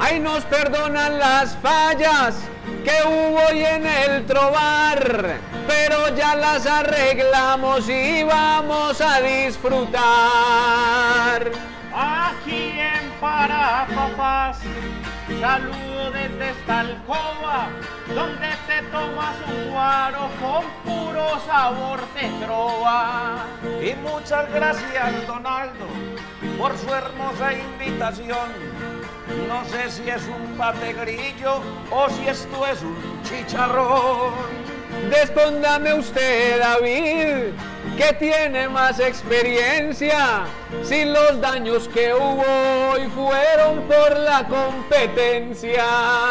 Ahí nos perdonan las fallas que hubo hoy en el trobar, pero ya las arreglamos y vamos a disfrutar. Aquí en Parapapás, saludo desde esta alcoba, donde te tomas un guaro con puro sabor de trova. Y muchas gracias, Donaldo, por su hermosa invitación. No sé si es un pate grillo o si esto es un chicharrón. Respóndame usted, David, que tiene más experiencia, si los daños que hubo hoy fueron por la competencia.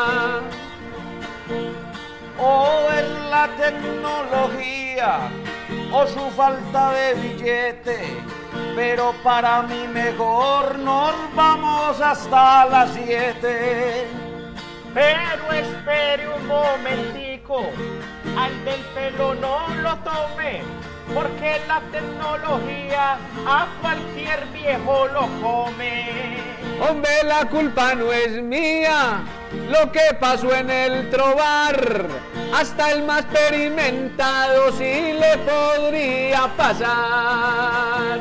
O es la tecnología o su falta de billete, pero para mí mejor nos vamos hasta las 7. Pero espere un momentico, al del pelo no lo tome, porque la tecnología a cualquier viejo lo come. Hombre, la culpa no es mía, lo que pasó en el trobar, hasta el más experimentado sí le podría pasar.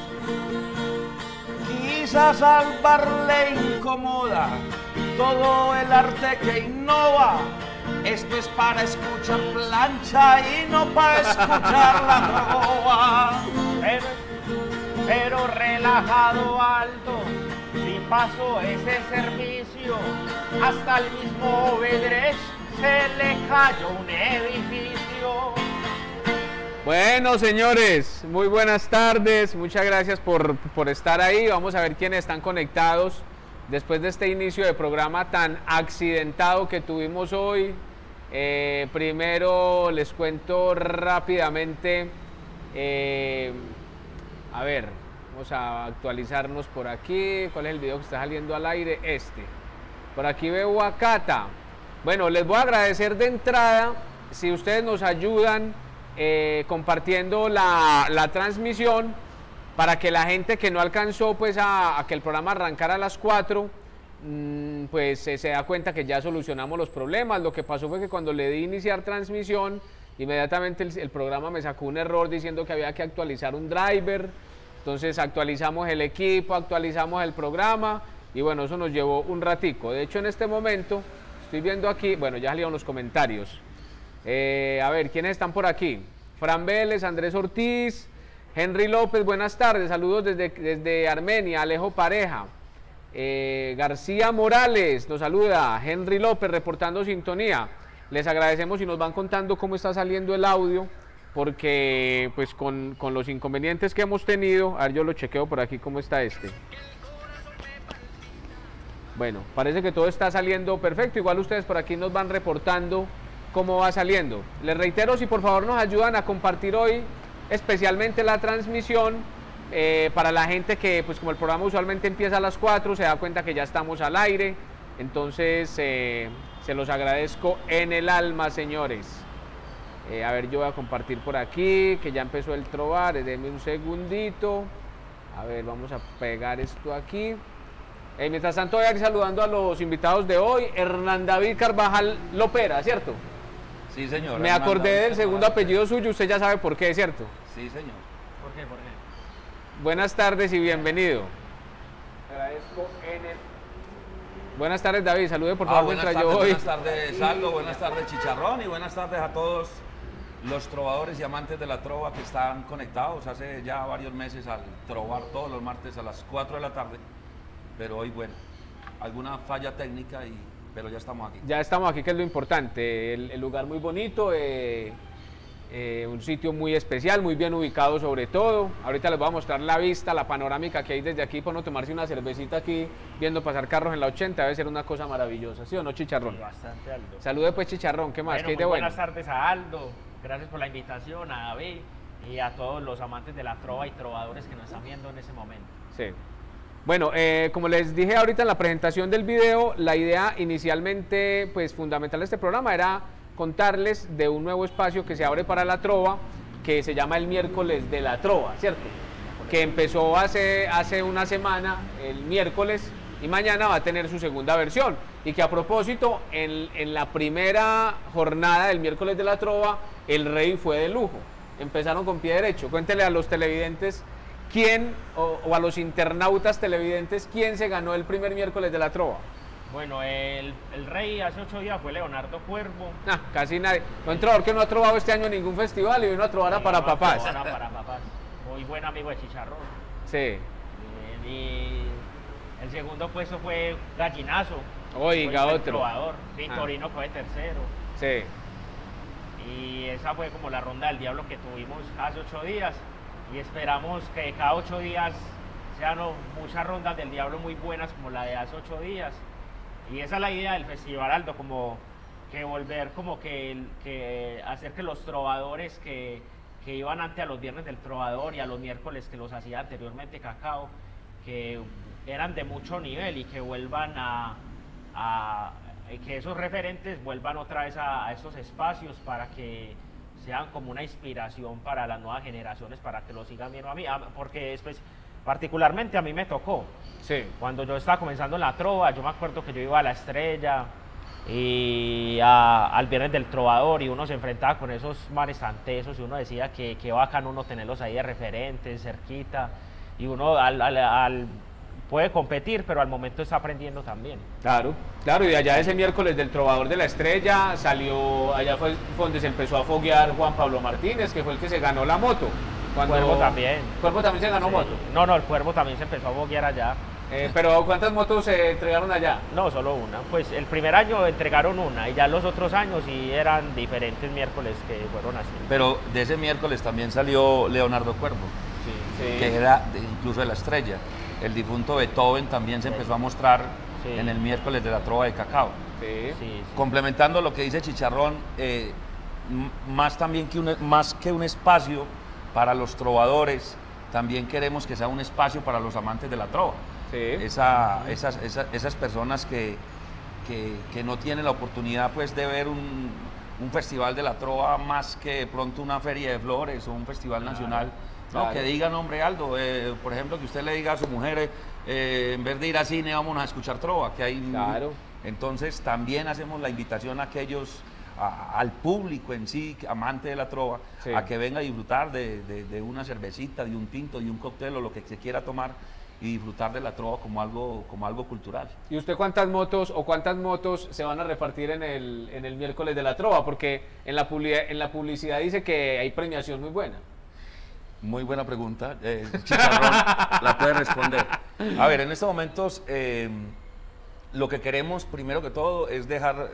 Quizás Álvar le incomoda todo el arte que innova. Esto es para escuchar plancha y no para escuchar la trova. Pero relajado, Aldo, si pasó ese servicio, hasta el mismo Vedrech se le cayó un edificio. Bueno, señores, muy buenas tardes, muchas gracias por estar ahí. Vamos a ver quiénes están conectados después de este inicio de programa tan accidentado que tuvimos hoy. Primero les cuento rápidamente, a ver, vamos a actualizarnos por aquí. ¿Cuál es el video que está saliendo al aire? Por aquí veo a Cata. Bueno, les voy a agradecer de entrada si ustedes nos ayudan compartiendo la transmisión, para que la gente que no alcanzó pues a que el programa arrancara a las 4, pues se da cuenta que ya solucionamos los problemas. Lo que pasó fue que cuando le di iniciar transmisión, inmediatamente el programa me sacó un error diciendo que había que actualizar un driver. Entonces actualizamos el equipo, actualizamos el programa y bueno, eso nos llevó un ratico. De hecho, en este momento estoy viendo aquí, bueno, ya salieron los comentarios. A ver, ¿quiénes están por aquí? Fran Vélez, Andrés Ortiz, Henry López, buenas tardes, saludos desde Armenia. Alejo Pareja, García Morales nos saluda, Henry López reportando sintonía. Les agradecemos y nos van contando cómo está saliendo el audio, porque pues con los inconvenientes que hemos tenido, a ver, yo lo chequeo por aquí cómo está Bueno, parece que todo está saliendo perfecto. Igual ustedes por aquí nos van reportando cómo va saliendo. Les reitero, si por favor nos ayudan a compartir hoy especialmente la transmisión, para la gente que, pues como el programa usualmente empieza a las 4, se da cuenta que ya estamos al aire. Entonces se los agradezco en el alma, señores. A ver, yo voy a compartir por aquí, que ya empezó el trobar. Denme un segundito. A ver, vamos a pegar esto aquí. Mientras tanto, voy a ir saludando a los invitados de hoy. Hernán David Carvajal Lopera, ¿cierto? Sí, señor. Me acordé del segundo apellido suyo, usted ya sabe por qué, ¿cierto? Sí, señor. ¿Por qué? Buenas tardes y bienvenido. Agradezco Buenas tardes, David, salude por favor mientras yo voy. Buenas tardes, Aldo, buenas tardes, Chicharrón, y buenas tardes a todos los trovadores y amantes de la trova que están conectados hace ya varios meses al trovar todos los martes a las 4 de la tarde. Pero hoy, bueno, alguna falla técnica, pero ya estamos aquí. Ya estamos aquí, que es lo importante. El lugar muy bonito, un sitio muy especial, muy bien ubicado sobre todo. Ahorita les voy a mostrar la vista, la panorámica que hay desde aquí, para no tomarse una cervecita aquí, viendo pasar carros en la 80, debe ser una cosa maravillosa, ¿sí o no, Chicharrón? Sí, bastante, Aldo. Salude pues, Chicharrón, ¿qué más? Bueno, ¿Qué hay de bueno? Buenas tardes a Aldo, gracias por la invitación, a David y a todos los amantes de la trova y trovadores que nos están viendo en ese momento. Sí. Bueno, como les dije ahorita en la presentación del video, la idea inicialmente, pues fundamental de este programa era contarles de un nuevo espacio que se abre para la trova, que se llama el Miércoles de la Trova, ¿cierto? Que empezó hace una semana, el miércoles, y mañana va a tener su segunda versión. Y que a propósito, en la primera jornada del miércoles de la Trova, el Rey fue de lujo. Empezaron con pie derecho. Cuéntele a los televidentes quién, o a los internautas televidentes, quién se ganó el primer miércoles de la Trova. Bueno, el Rey hace 8 días fue Leonardo Cuervo. Casi nadie. Un trovador que no ha trovado este año en ningún festival y vino a trobar a Para Papás. Para Papás. Muy buen amigo de Chicharrón. Sí. Y el segundo puesto fue Gallinazo. Oiga, fue el otro. Trovador. Victorino fue tercero. Sí. Y esa fue como la ronda del diablo que tuvimos hace 8 días. Y esperamos que cada 8 días sean muchas rondas del diablo muy buenas como la de hace 8 días. Y esa es la idea del festival, Aldo, como que volver, como que hacer que los trovadores que iban antes a los viernes del trovador y a los miércoles que los hacía anteriormente Cacao, que eran de mucho nivel y que vuelvan que esos referentes vuelvan otra vez a estos espacios para que sean como una inspiración para las nuevas generaciones, para que lo sigan viendo a mí, porque después, particularmente a mí me tocó. Sí. Cuando yo estaba comenzando en la Trova, yo me acuerdo que yo iba a La Estrella y al Viernes del Trovador y uno se enfrentaba con esos mares tan tesos y uno decía que bacano uno tenerlos ahí de referentes, cerquita, y uno puede competir, pero al momento está aprendiendo también. Claro, claro, y allá ese miércoles del Trovador de la Estrella salió, allá fue donde se empezó a foguear Juan Pablo Martínez, que fue el que se ganó la moto. Cuervo también. ¿Cuervo también se ganó moto? No, el Cuervo también se empezó a foguear allá. Pero ¿cuántas motos se entregaron allá? No, solo una. Pues el primer año entregaron una y ya los otros años sí eran diferentes miércoles que fueron así. Pero de ese miércoles también salió Leonardo Cuervo, Sí. que era incluso de La Estrella. El difunto Beethoven también se empezó a mostrar en el miércoles de la Trova de Cacao. Sí. Complementando lo que dice Chicharrón, más que un espacio para los trovadores, también queremos que sea un espacio para los amantes de la trova. Sí. Esas personas que no tienen la oportunidad pues de ver un festival de la trova más que de pronto una feria de flores o un festival nacional. No, claro. Que digan, hombre, Aldo, por ejemplo, que usted le diga a su mujer, en vez de ir al cine, vámonos a escuchar trova, que hay... Claro. Entonces también hacemos la invitación a aquellos, al público en sí, amante de la trova, Sí. a que venga a disfrutar de una cervecita, de un tinto, de un cóctel o lo que se quiera tomar y disfrutar de la trova como algo cultural. ¿Y usted cuántas motos se van a repartir en el miércoles de la Trova? Porque en la publicidad dice que hay premiación muy buena. Muy buena pregunta. Chicharrón la puede responder. A ver, en estos momentos lo que queremos, primero que todo, es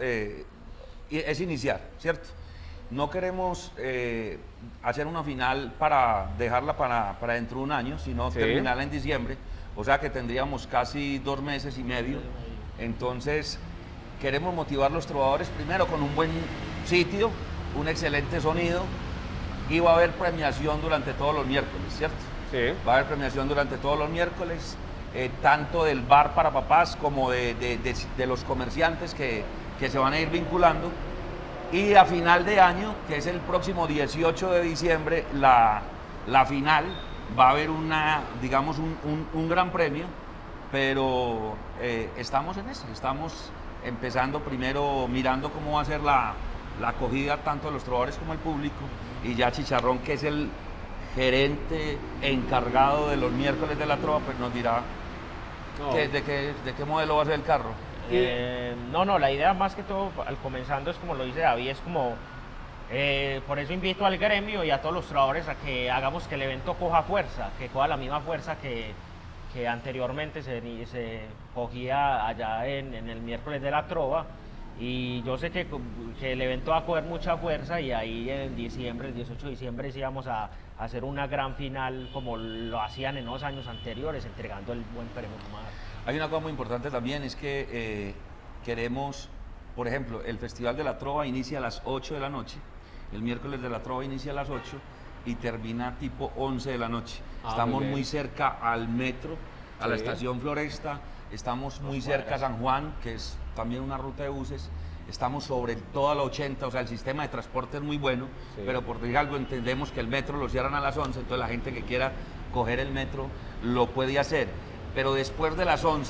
es iniciar, ¿cierto? No queremos hacer una final para dejarla para dentro de un año, sino terminarla en diciembre. O sea que tendríamos casi 2 meses y medio. Entonces, queremos motivar a los trovadores primero con un buen sitio, un excelente sonido, y va a haber premiación durante todos los miércoles, ¿cierto? Sí. Va a haber premiación durante todos los miércoles, tanto del bar Para Papás como de los comerciantes que se van a ir vinculando. Y a final de año, que es el próximo 18 de diciembre, la final, va a haber digamos un gran premio, pero estamos en eso, estamos empezando primero mirando cómo va a ser la acogida tanto de los trovadores como el público, y ya Chicharrón, que es el gerente encargado de los miércoles de la trova, pues nos dirá de qué modelo va a ser el carro. No, la idea más que todo al comenzando es como lo dice David, es como por eso invito al gremio y a todos los trovadores a que hagamos que el evento coja fuerza, que coja la misma fuerza que anteriormente se cogía allá en el miércoles de la trova. Y yo sé que el evento va a coger mucha fuerza y ahí en diciembre, el 18 de diciembre, sí vamos a hacer una gran final como lo hacían en los años anteriores, entregando el buen premio. Hay una cosa muy importante también, es que queremos, por ejemplo, el Festival de la Trova inicia a las 8 de la noche, el miércoles de la Trova inicia a las 8 y termina tipo 11 de la noche. Estamos muy cerca al metro, a la estación Floresta, estamos muy cerca a San Juan, que es también una ruta de buses, estamos sobre toda la 80, o sea, el sistema de transporte es muy bueno, pero por decir algo entendemos que el metro lo cierran a las 11, entonces la gente que quiera coger el metro lo puede hacer, pero después de las 11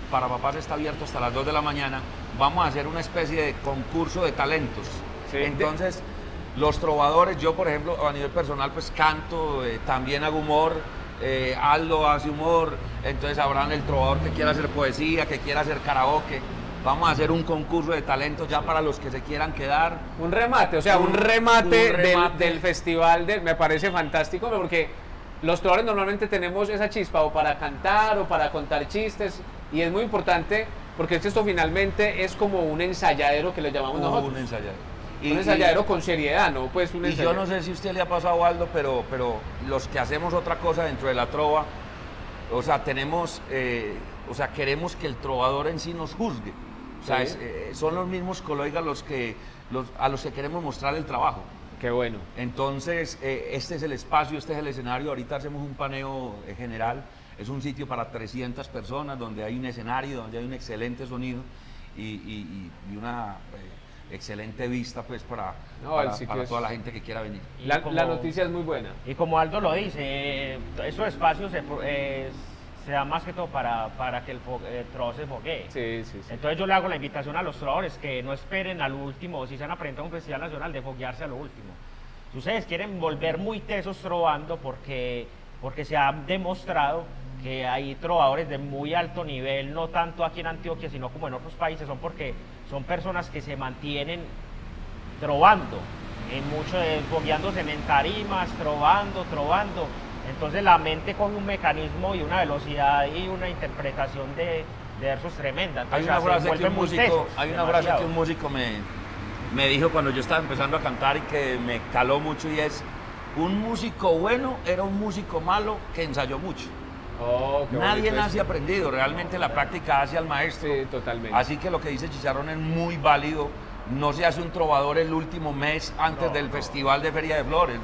para papás está abierto hasta las 2 de la mañana, vamos a hacer una especie de concurso de talentos. Sí. Entonces, los trovadores, yo por ejemplo, a nivel personal, pues canto, también hago humor, Aldo hace humor, entonces habrán el trovador que quiera hacer poesía, que quiera hacer karaoke. Vamos a hacer un concurso de talentos ya para los que se quieran quedar. Un remate, o sea, un remate del festival, me parece fantástico, porque los trovadores normalmente tenemos esa chispa o para cantar o para contar chistes, y es muy importante porque esto finalmente es como un ensayadero que le llamamos nosotros. Un ensayadero. Un ensayadero con seriedad, ¿no? Pues un yo no sé si a usted le ha pasado algo, pero los que hacemos otra cosa dentro de la trova, o sea, tenemos, o sea, queremos que el trovador en sí nos juzgue. O sea, Sí. Son los mismos colegas a los que queremos mostrar el trabajo. Qué bueno. Entonces, este es el espacio, este es el escenario. Ahorita hacemos un paneo general. Es un sitio para 300 personas, donde hay un escenario, donde hay un excelente sonido y una excelente vista, pues, para toda la gente que quiera venir. La noticia es muy buena. Y como Aldo lo dice, esos espacios se da más que todo para que el trovador se foguee. Sí, sí, sí. Entonces yo le hago la invitación a los trovadores que no esperen al último, si se van a presentar a un festival nacional, de foguearse a lo último. Si ustedes quieren volver muy tesos trovando, porque se ha demostrado que hay trovadores de muy alto nivel, no tanto aquí en Antioquia, sino como en otros países, son personas que se mantienen trovando, fogueándose en tarimas, trovando. Entonces la mente coge un mecanismo y una velocidad y una interpretación de versos tremenda. Entonces, Hay una frase que un músico me dijo cuando yo estaba empezando a cantar y que me caló mucho, y es: un músico bueno era un músico malo que ensayó mucho. Oh, Nadie nace aprendido, realmente la práctica hace al maestro. Sí, totalmente. Así que lo que dice Chicharrón es muy válido. No se hace un trovador el último mes antes del Festival de Feria de Flores,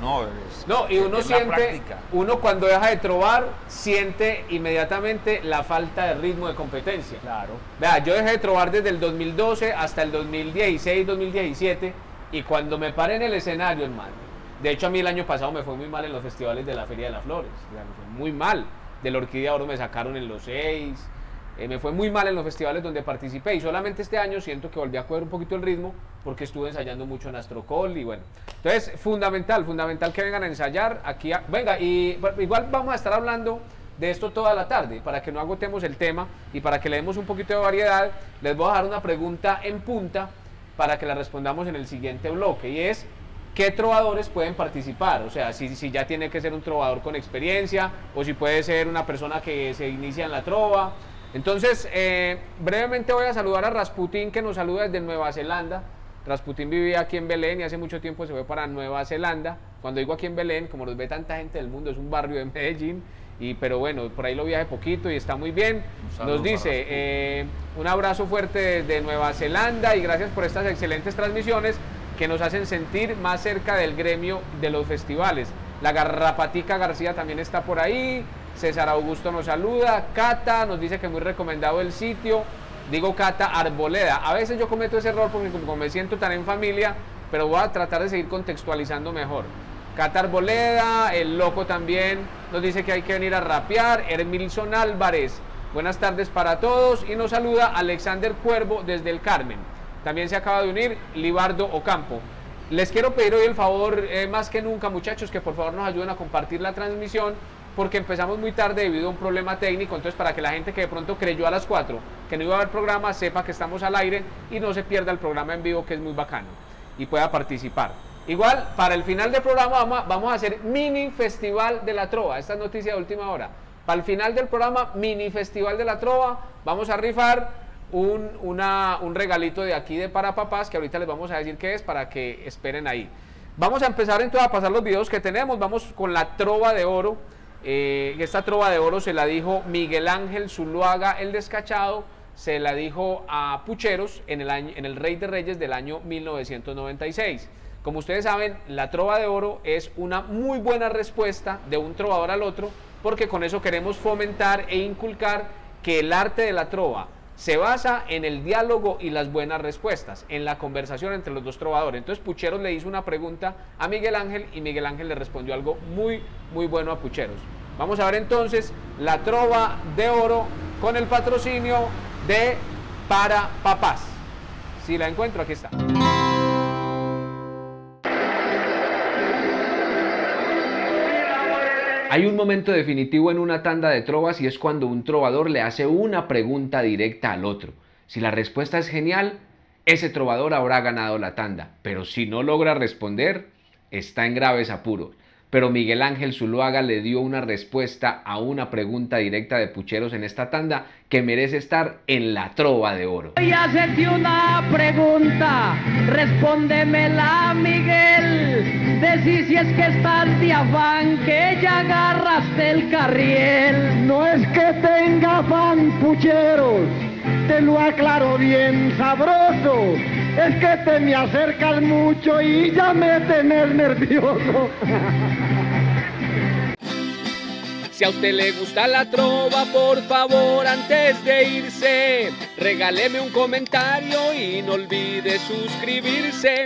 y uno es la siente, práctica. uno cuando deja de trovar, siente inmediatamente la falta de ritmo de competencia. Claro. Vea, yo dejé de trovar desde el 2012 hasta el 2016, 2017, y cuando me paré en el escenario, hermano, de hecho a mí el año pasado me fue muy mal en los festivales de la Feria de las Flores, me fue muy mal. De la Orquídea Oro me sacaron en los 6, me fue muy mal en los festivales donde participé, y solamente este año siento que volví a coger un poquito el ritmo porque estuve ensayando mucho en Astrocol, y bueno, entonces fundamental que vengan a ensayar aquí, venga, y igual vamos a estar hablando de esto toda la tarde, para que no agotemos el tema y para que le demos un poquito de variedad. Les voy a dejar una pregunta en punta para que la respondamos en el siguiente bloque, y es: ¿qué trovadores pueden participar? O sea, si ya tiene que ser un trovador con experiencia, o si puede ser una persona que se inicia en la trova. Entonces, brevemente voy a saludar a Rasputín, que nos saluda desde Nueva Zelanda. Rasputín vivía aquí en Belén y hace mucho tiempo se fue para Nueva Zelanda. Cuando digo aquí en Belén, como nos ve tanta gente del mundo, es un barrio de Medellín, pero bueno, por ahí lo vi hace poquito y está muy bien. Nos dice, un abrazo fuerte desde Nueva Zelanda y gracias por estas excelentes transmisiones que nos hacen sentir más cerca del gremio de los festivales. La Garrapatica García también está por ahí. César Augusto nos saluda. Cata nos dice que muy recomendado el sitio. Digo Cata Arboleda. A veces yo cometo ese error porque como me siento tan en familia, pero voy a tratar de seguir contextualizando mejor. Cata Arboleda, el Loco también nos dice que hay que venir a rapear. Hermilson Álvarez, buenas tardes para todos. Y nos saluda Alexander Cuervo desde el Carmen. También se acaba de unir Libardo Ocampo. Les quiero pedir hoy el favor, más que nunca, muchachos, que por favor nos ayuden a compartir la transmisión, porque empezamos muy tarde debido a un problema técnico. Entonces, para que la gente que de pronto creyó a las 4 que no iba a haber programa, sepa que estamos al aire y no se pierda el programa en vivo, que es muy bacano, y pueda participar. Igual, para el final del programa vamos a hacer mini festival de la trova. Esta es noticia de última hora. Para el final del programa, mini festival de la trova, vamos a rifar un regalito de aquí de Para Papás, que ahorita les vamos a decir qué es, para que esperen ahí. Vamos a empezar entonces a pasar los videos que tenemos. Vamos con la trova de oro. Esta trova de oro se la dijo Miguel Ángel Zuluaga el Descachado, se la dijo a Pucheros en el Rey de Reyes del año 1996. Como ustedes saben, la trova de oro es una muy buena respuesta de un trovador al otro, porque con eso queremos fomentar e inculcar que el arte de la trova se basa en el diálogo y las buenas respuestas, en la conversación entre los dos trovadores. Entonces Pucheros le hizo una pregunta a Miguel Ángel y Miguel Ángel le respondió algo muy, muy bueno a Pucheros. Vamos a ver entonces la trova de oro con el patrocinio de Para Papás. Si la encuentro, aquí está. Hay un momento definitivo en una tanda de trovas y es cuando un trovador le hace una pregunta directa al otro. Si la respuesta es genial, ese trovador habrá ganado la tanda, pero si no logra responder, está en graves apuros. Pero Miguel Ángel Zuluaga le dio una respuesta a una pregunta directa de pucheros en esta tanda que merece estar en la trova de oro. Voy a hacerte una pregunta, respóndemela, Miguel. Decí si es que estás de afán, que ya agarraste el carriel. No es que tenga afán, pucheros, te lo aclaro bien sabroso. Es que te me acercas mucho y ya me tenés nervioso. Si a usted le gusta la trova, por favor, antes de irse, regáleme un comentario y no olvide suscribirse.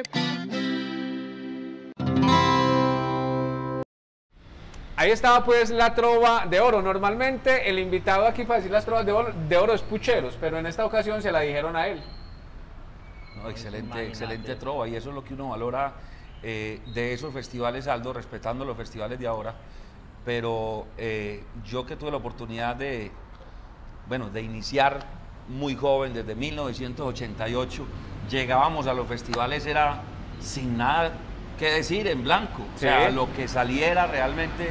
Ahí estaba pues la trova de oro. Normalmente el invitado aquí para decir las trovas de oro es Pucheros, pero en esta ocasión se la dijeron a él. No, excelente trova, y eso es lo que uno valora de esos festivales, Aldo, respetando los festivales de ahora. Pero yo que tuve la oportunidad de iniciar muy joven, desde 1988, llegábamos a los festivales, era sin nada que decir, en blanco, o sea, lo que saliera realmente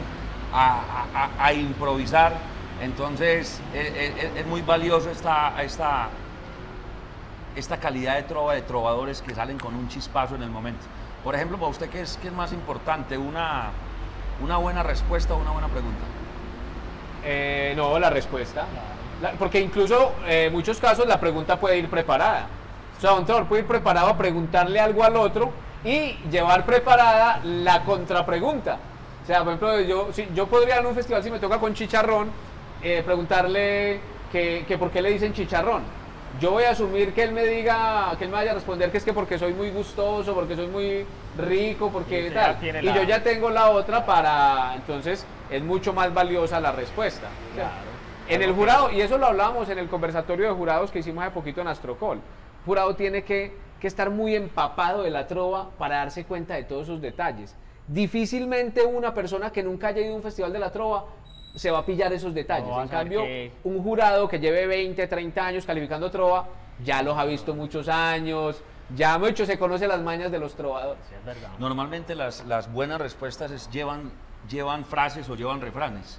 a improvisar. Entonces es muy valioso esta calidad de trova, de trovadores que salen con un chispazo en el momento. Por ejemplo, para usted, ¿qué es más importante? ¿Una buena respuesta o una buena pregunta? No, la respuesta. Porque incluso en muchos casos la pregunta puede ir preparada. O sea, un trovador puede ir preparado a preguntarle algo al otro y llevar preparada la contrapregunta. O sea, por ejemplo, yo podría en un festival, si me toca con Chicharrón, preguntarle que por qué le dicen chicharrón. Yo voy a asumir que él me diga, que él me vaya a responder que es que porque soy muy gustoso, porque soy muy rico, porque tal. Y yo ya tengo la otra para, entonces es mucho más valiosa la respuesta. Claro. En el jurado, y eso lo hablábamos en el conversatorio de jurados que hicimos hace poquito en Astrocol, el jurado tiene que estar muy empapado de la trova para darse cuenta de todos esos detalles. Difícilmente una persona que nunca haya ido a un festival de la trova se va a pillar esos detalles. En cambio, un jurado que lleve 20, 30 años calificando trova, ya los ha visto muchos años, ya mucho se conoce las mañas de los trovadores. Sí, es verdad. Normalmente las buenas respuestas llevan frases o llevan refranes.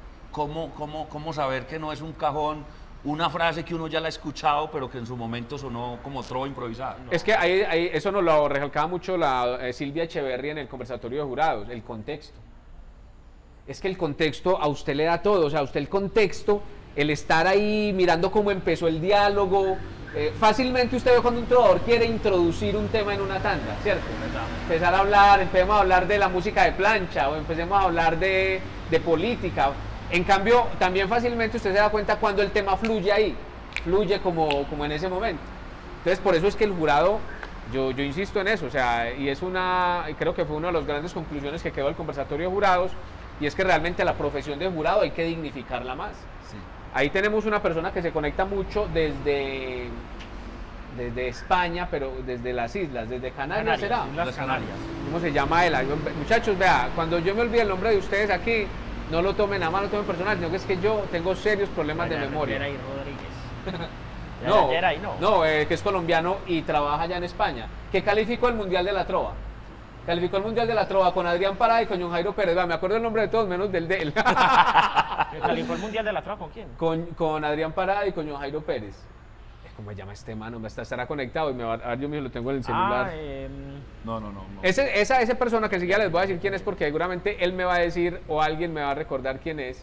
¿Cómo saber que no es un cajón una frase que uno ya la ha escuchado, pero que en su momento sonó como trova improvisada? No. Es que ahí eso nos lo recalcaba mucho la Silvia Echeverry en el conversatorio de jurados, el contexto. Es que el contexto a usted le da todo, o sea, a usted el contexto, el estar ahí mirando cómo empezó el diálogo, fácilmente usted ve cuando un trovador quiere introducir un tema en una tanda, ¿cierto? Empezar a hablar, empecemos a hablar de la música de plancha, o empecemos a hablar de política. En cambio, también fácilmente usted se da cuenta cuando el tema fluye ahí, fluye como en ese momento. Entonces, por eso es que el jurado, yo insisto en eso, o sea, y creo que fue una de las grandes conclusiones que quedó del conversatorio de jurados, y es que realmente la profesión de jurado hay que dignificarla más. Sí. Ahí tenemos una persona que se conecta mucho desde España, pero desde las islas, desde Canarias, ¿será? Las Canarias. ¿Cómo se llama él? Muchachos, vea, cuando yo me olvide el nombre de ustedes aquí, no lo tomen a mano, no tomen personal, sino que es que yo tengo serios problemas de memoria. Que es colombiano y trabaja allá en España. ¿Qué calificó el Mundial de la Trova? Calificó el Mundial de la Trova con Adrián Parada y con John Jairo Pérez. Me acuerdo el nombre de todos, menos del de él. ¿Calificó el Mundial de la Trova con quién? Con Adrián Parada y con John Jairo Pérez. ¿Cómo se llama este mano? Estará conectado y yo mismo lo tengo en el celular. No. Esa persona que enseguida les voy a decir quién es, porque seguramente él me va a decir o alguien me va a recordar quién es.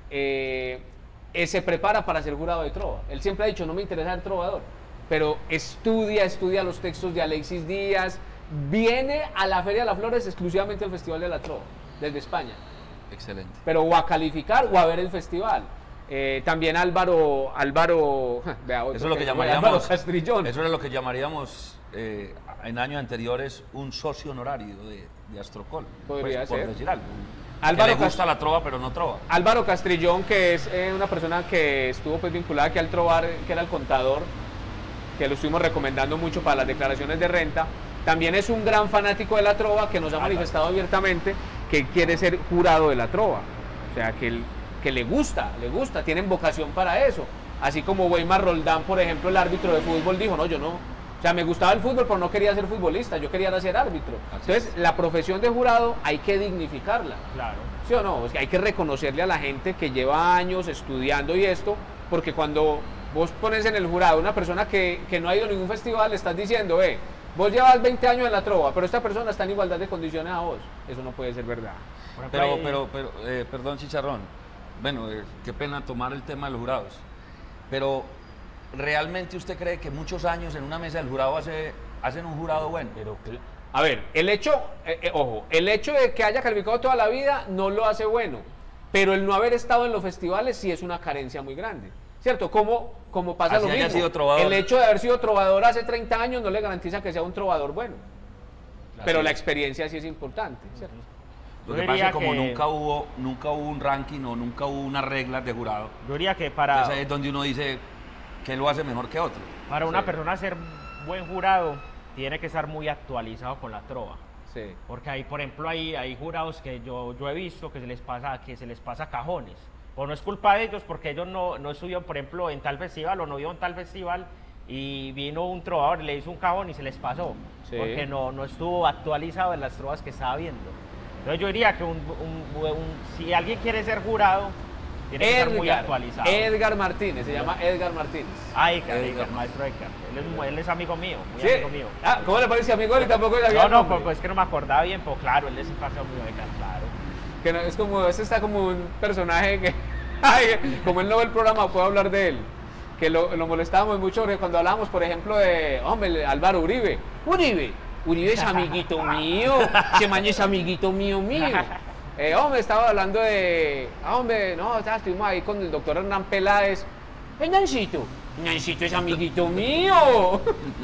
Se prepara para ser jurado de trova. Él siempre ha dicho, no me interesa ser trovador, pero estudia los textos de Alexis Díaz. Viene a la Feria de las Flores exclusivamente al Festival de la Trova, desde España. Excelente. Pero o a calificar o a ver el festival. También Álvaro eso es lo que llamaríamos Álvaro Castrillón. Eso es lo que llamaríamos en años anteriores un socio honorario de Astrocol. Podría ser. Por decir algo. Álvaro le gusta la trova, pero no trova. Álvaro Castrillón, que es una persona que estuvo pues vinculada aquí al Trovar, que era el contador, que lo estuvimos recomendando mucho para las declaraciones de renta, también es un gran fanático de la trova, que nos ha manifestado abiertamente que quiere ser jurado de la trova. O sea, que le gusta, tienen vocación para eso. Así como Weimar Roldán, por ejemplo, el árbitro de fútbol, dijo, no, yo no. O sea, me gustaba el fútbol, pero no quería ser futbolista, yo quería ser árbitro. Entonces, la profesión de jurado hay que dignificarla. Claro. ¿Sí o no? Es que hay que reconocerle a la gente que lleva años estudiando y esto, porque cuando vos pones en el jurado una persona que no ha ido a ningún festival, le estás diciendo, vos llevas 20 años en la trova, pero esta persona está en igualdad de condiciones a vos. Eso no puede ser verdad. Pero, perdón, Chicharrón, bueno, qué pena tomar el tema de los jurados, pero ¿realmente usted cree que muchos años en una mesa del jurado hacen un jurado bueno? Pero, a ver, el hecho, ojo, el hecho de que haya calificado toda la vida no lo hace bueno, pero el no haber estado en los festivales sí es una carencia muy grande, ¿cierto? Como pasa Así lo haya mismo. sido trovador. El hecho de haber sido trovador hace 30 años no le garantiza que sea un trovador bueno, pero la experiencia sí es importante, ¿cierto? Lo que pasa es que como nunca hubo un ranking o nunca hubo unas reglas de jurado, Yo diría que entonces ahí es donde uno dice que lo hace mejor que otro. para una persona ser buen jurado, tiene que estar muy actualizado con la trova. Sí. Porque hay, por ejemplo, hay jurados que yo he visto que se les pasa cajones. O no es culpa de ellos porque ellos no estuvieron, por ejemplo, en tal festival o no vieron tal festival y vino un trovador y le hizo un cajón y se les pasó. Sí. Porque no estuvo actualizado en las trovas que estaba viendo. Entonces yo diría que si alguien quiere ser jurado, tiene que estar muy actualizado. Edgar Martínez, se llama Edgar Martínez. Edgar, maestro Edgar. Él es amigo mío, muy amigo mío. Ah, ¿cómo le parece amigo? Él tampoco sabía el No, nombre. pues es que no me acordaba bien, pero claro, él es un paseo muy Edgar, claro. Que no, es como, este está como un personaje que, ay, como él no ve el programa, puedo hablar de él. Que lo molestábamos mucho porque cuando hablábamos, por ejemplo, de, hombre, Álvaro Uribe. Uribe es amiguito mío, ese man es amiguito mío. Hombre, estaba hablando de, hombre, no, estuvimos ahí con el doctor Hernán Peláez. Nancito es amiguito mío.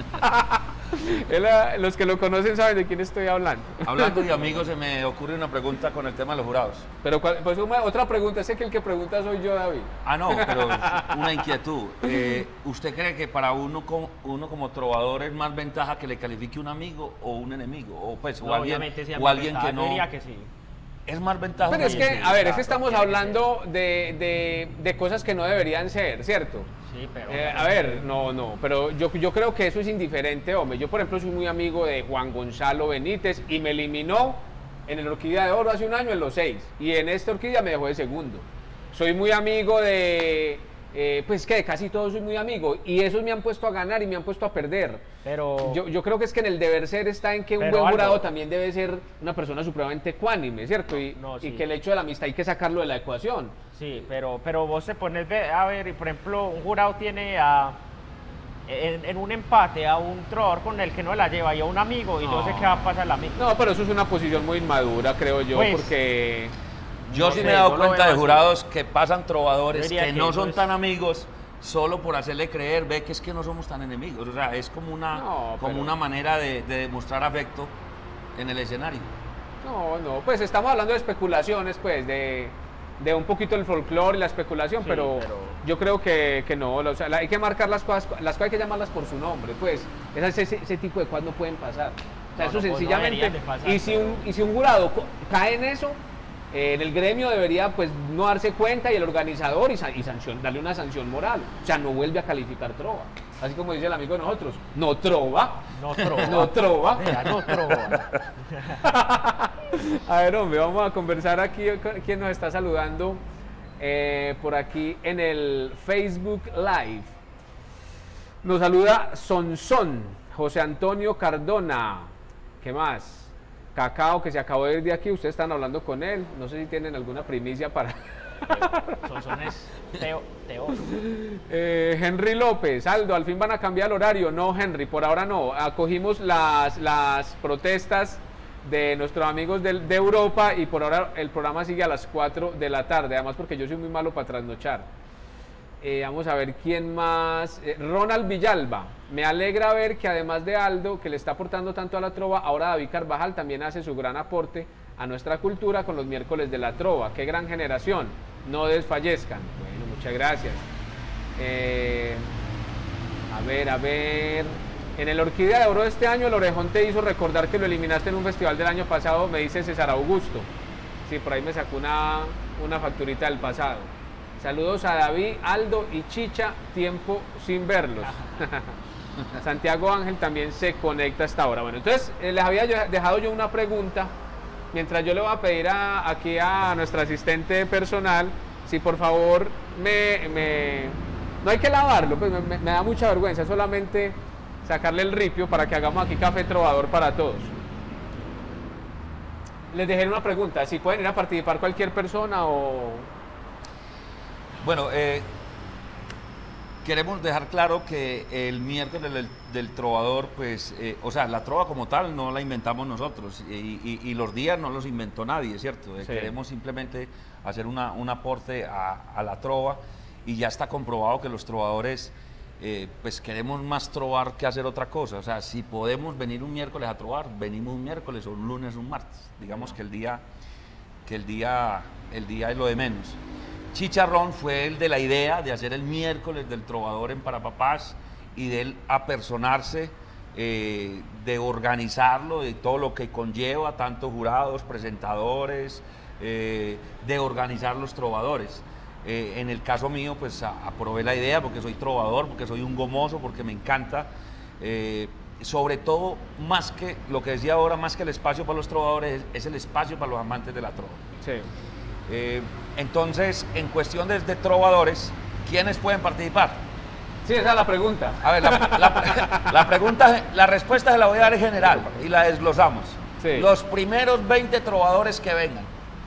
Los que lo conocen saben de quién estoy hablando. Hablando de amigos, se me ocurre una pregunta con el tema de los jurados. Pero pues otra pregunta, sé que el que pregunta soy yo, David. Ah, no, pero una inquietud. ¿Usted cree que para uno como trovador es más ventaja que le califique un amigo o un enemigo? O pues, o alguien que no. Yo diría que sí. Es más ventaja. Pero es que, a ver, es que estamos hablando de cosas que no deberían ser, ¿cierto? Sí, pero... A ver, no, pero yo creo que eso es indiferente, hombre. Yo, por ejemplo, soy muy amigo de Juan Gonzalo Benítez y me eliminó en el Orquídea de Oro hace un año en los 6 y en esta Orquídea me dejó de segundo. Soy muy amigo de... pues que de casi todos soy muy amigo y esos me han puesto a ganar y me han puesto a perder. Pero yo creo que es que en el deber ser está en que un buen jurado también debe ser una persona supremamente ecuánime, ¿cierto? Y que el hecho de la amistad hay que sacarlo de la ecuación. Sí, pero vos te pones a ver, y por ejemplo, un jurado tiene en un empate a un trovador con el que no la lleva y a un amigo y yo sé que va a pasar la misma. No, pero eso es una posición muy inmadura, creo yo, pues, porque... Yo sí me he dado cuenta de jurados que pasan trovadores que no son tan amigos solo por hacerle creer, ve que es que no somos tan enemigos. O sea, es como una manera de demostrar afecto en el escenario. No, pues estamos hablando de especulaciones, pues, de un poquito el folclore y la especulación, sí, pero yo creo que no, o sea, hay que marcar las cosas hay que llamarlas por su nombre, pues, ese tipo de cosas no pueden pasar. O sea, eso sencillamente, y si un jurado cae en eso, en el gremio debería pues no darse cuenta y el organizador y darle una sanción moral, o sea, no vuelve a calificar trova, así como dice el amigo de nosotros, no trova. A ver, hombre, vamos a conversar aquí con quien nos está saludando por aquí en el Facebook Live. Nos saluda Sonson, José Antonio Cardona, ¿qué más? Cacao, que se acabó de ir de aquí, ustedes están hablando con él, no sé si tienen alguna primicia para... Sonson es Teo. Henry López, Aldo, al fin van a cambiar el horario. No, Henry, por ahora no, acogimos las protestas de nuestros amigos de Europa y por ahora el programa sigue a las 4 de la tarde, además porque yo soy muy malo para trasnochar. Vamos a ver quién más. Ronald Villalba, me alegra ver que además de Aldo, que le está aportando tanto a la trova, ahora David Carvajal también hace su gran aporte a nuestra cultura con los miércoles de la trova. ¡Qué gran generación! No desfallezcan. Bueno, muchas gracias. A ver. En el Orquídea de Oro de este año, el Orejón te hizo recordar que lo eliminaste en un festival del año pasado, me dice César Augusto. Sí, por ahí me sacó una facturita del pasado. Saludos a David, Aldo y Chicha, tiempo sin verlos. Santiago Ángel también se conecta hasta ahora. Bueno, entonces les había dejado yo una pregunta, mientras yo le voy a pedir aquí a nuestra asistente personal, si por favor no hay que lavarlo, pues me da mucha vergüenza, solamente sacarle el ripio para que hagamos aquí café trovador para todos. Les dejé una pregunta, si pueden ir a participar cualquier persona o... Bueno, queremos dejar claro que el miércoles del trovador, pues, o sea, la trova como tal no la inventamos nosotros y los días no los inventó nadie, ¿cierto? Sí. Queremos simplemente hacer un aporte a la trova y ya está comprobado que los trovadores, pues, queremos más trovar que hacer otra cosa. O sea, si podemos venir un miércoles a trovar, venimos un miércoles o un lunes o un martes. Digamos que el día es lo de menos. Chicharrón fue el de la idea de hacer el miércoles del trovador en Para Papás y de él apersonarse, de organizarlo, de todo lo que conlleva, tanto jurados, presentadores, de organizar los trovadores. En el caso mío, pues aprobé la idea porque soy trovador, porque soy un gomoso, porque me encanta. Sobre todo, más que lo que decía ahora, más que el espacio para los trovadores, es el espacio para los amantes de la trova. Sí. Entonces, en cuestión de trovadores, ¿quiénes pueden participar? Sí, esa es la pregunta. A ver, la respuesta se la voy a dar en general y la desglosamos. Sí. Los primeros 20 trovadores que vengan.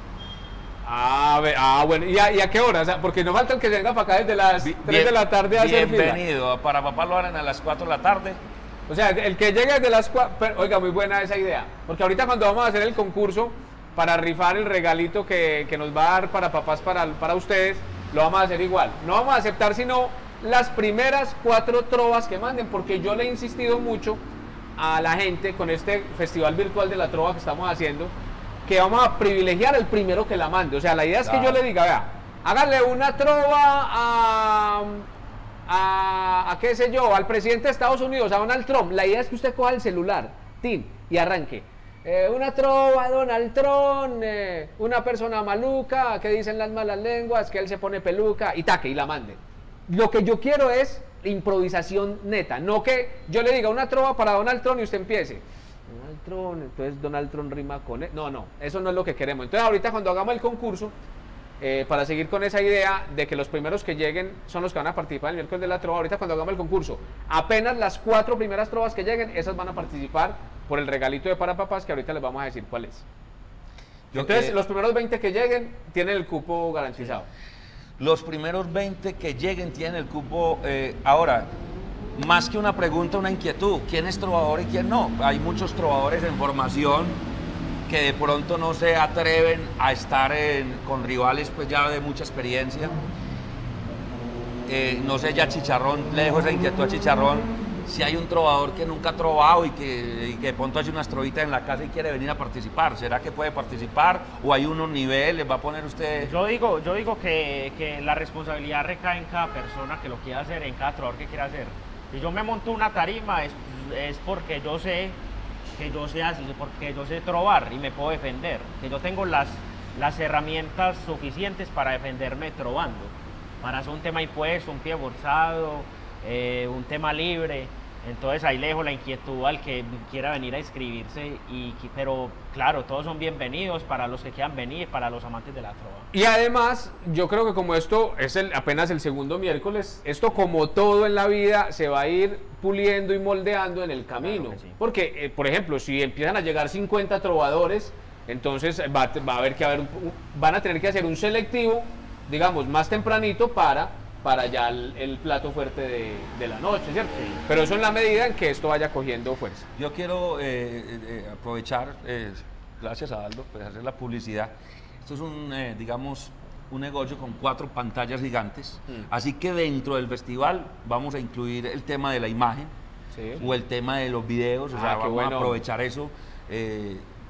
Bueno, ¿y a qué hora? O sea, porque no falta el que se venga para acá desde las 3 de la tarde a hacer fila. Bienvenido, Para Papá lo harán a las 4 de la tarde. O sea, el que llegue desde las 4, oiga, muy buena esa idea, porque ahorita cuando vamos a hacer el concurso para rifar el regalito que nos va a dar Para Papás para ustedes, lo vamos a hacer igual. No vamos a aceptar sino las primeras 4 trovas que manden, porque yo le he insistido mucho a la gente con este festival virtual de la trova que estamos haciendo, que vamos a privilegiar el primero que la mande. O sea, la idea es que yo le diga, vea, háganle una trova a qué sé yo, al presidente de Estados Unidos, a Donald Trump. La idea es que usted coja el celular, tin, y arranque. Una trova a Donald Trump, una persona maluca, que dicen las malas lenguas, que él se pone peluca, y taque, y la mande. Lo que yo quiero es improvisación neta, no que yo le diga una trova para Donald Trump y usted empiece. Donald Trump, entonces Donald Trump rima con él. No, eso no es lo que queremos. Entonces ahorita cuando hagamos el concurso, para seguir con esa idea de que los primeros que lleguen son los que van a participar el miércoles de la trova, ahorita cuando hagamos el concurso, apenas las 4 primeras trovas que lleguen, esas van a participar por el regalito de Para Papás, que ahorita les vamos a decir cuál es. Entonces los primeros 20 que lleguen tienen el cupo garantizado. Los primeros 20 que lleguen tienen el cupo. Ahora, más que una pregunta, una inquietud, ¿quién es trovador y quién no? Hay muchos trovadores en formación que de pronto no se atreven a estar con rivales pues ya de mucha experiencia. No sé, ya Chicharrón, le dejo esa inquietud a Chicharrón, si hay un trovador que nunca ha trovado y que de pronto hace unas trovitas en la casa y quiere venir a participar, ¿será que puede participar? ¿O hay unos niveles? ¿Va a poner usted...? Yo digo que la responsabilidad recae en cada persona que lo quiera hacer, en cada trovador que quiera hacer. Si yo me monto una tarima es porque yo sé porque yo sé trovar y me puedo defender, que yo tengo las herramientas suficientes para defenderme trovando, para hacer un tema impuesto, un pie forzado, un tema libre. Entonces ahí le dejo la inquietud al que quiera venir a inscribirse, pero claro, todos son bienvenidos para los que quieran venir, para los amantes de la trova. Y además, yo creo que como esto es apenas el segundo miércoles, esto como todo en la vida se va a ir puliendo y moldeando en el camino. Claro que sí. Porque, por ejemplo, si empiezan a llegar 50 trovadores, entonces van a tener que hacer un selectivo, digamos, más tempranito para ya el plato fuerte de la noche, ¿cierto? Sí. Pero eso en la medida en que esto vaya cogiendo fuerza. Yo quiero aprovechar, gracias a Aldo, pues hacer la publicidad. Esto es digamos, un negocio con 4 pantallas gigantes, así que dentro del festival vamos a incluir el tema de la imagen, sí, o el tema de los videos, o sea, vamos a aprovechar eso.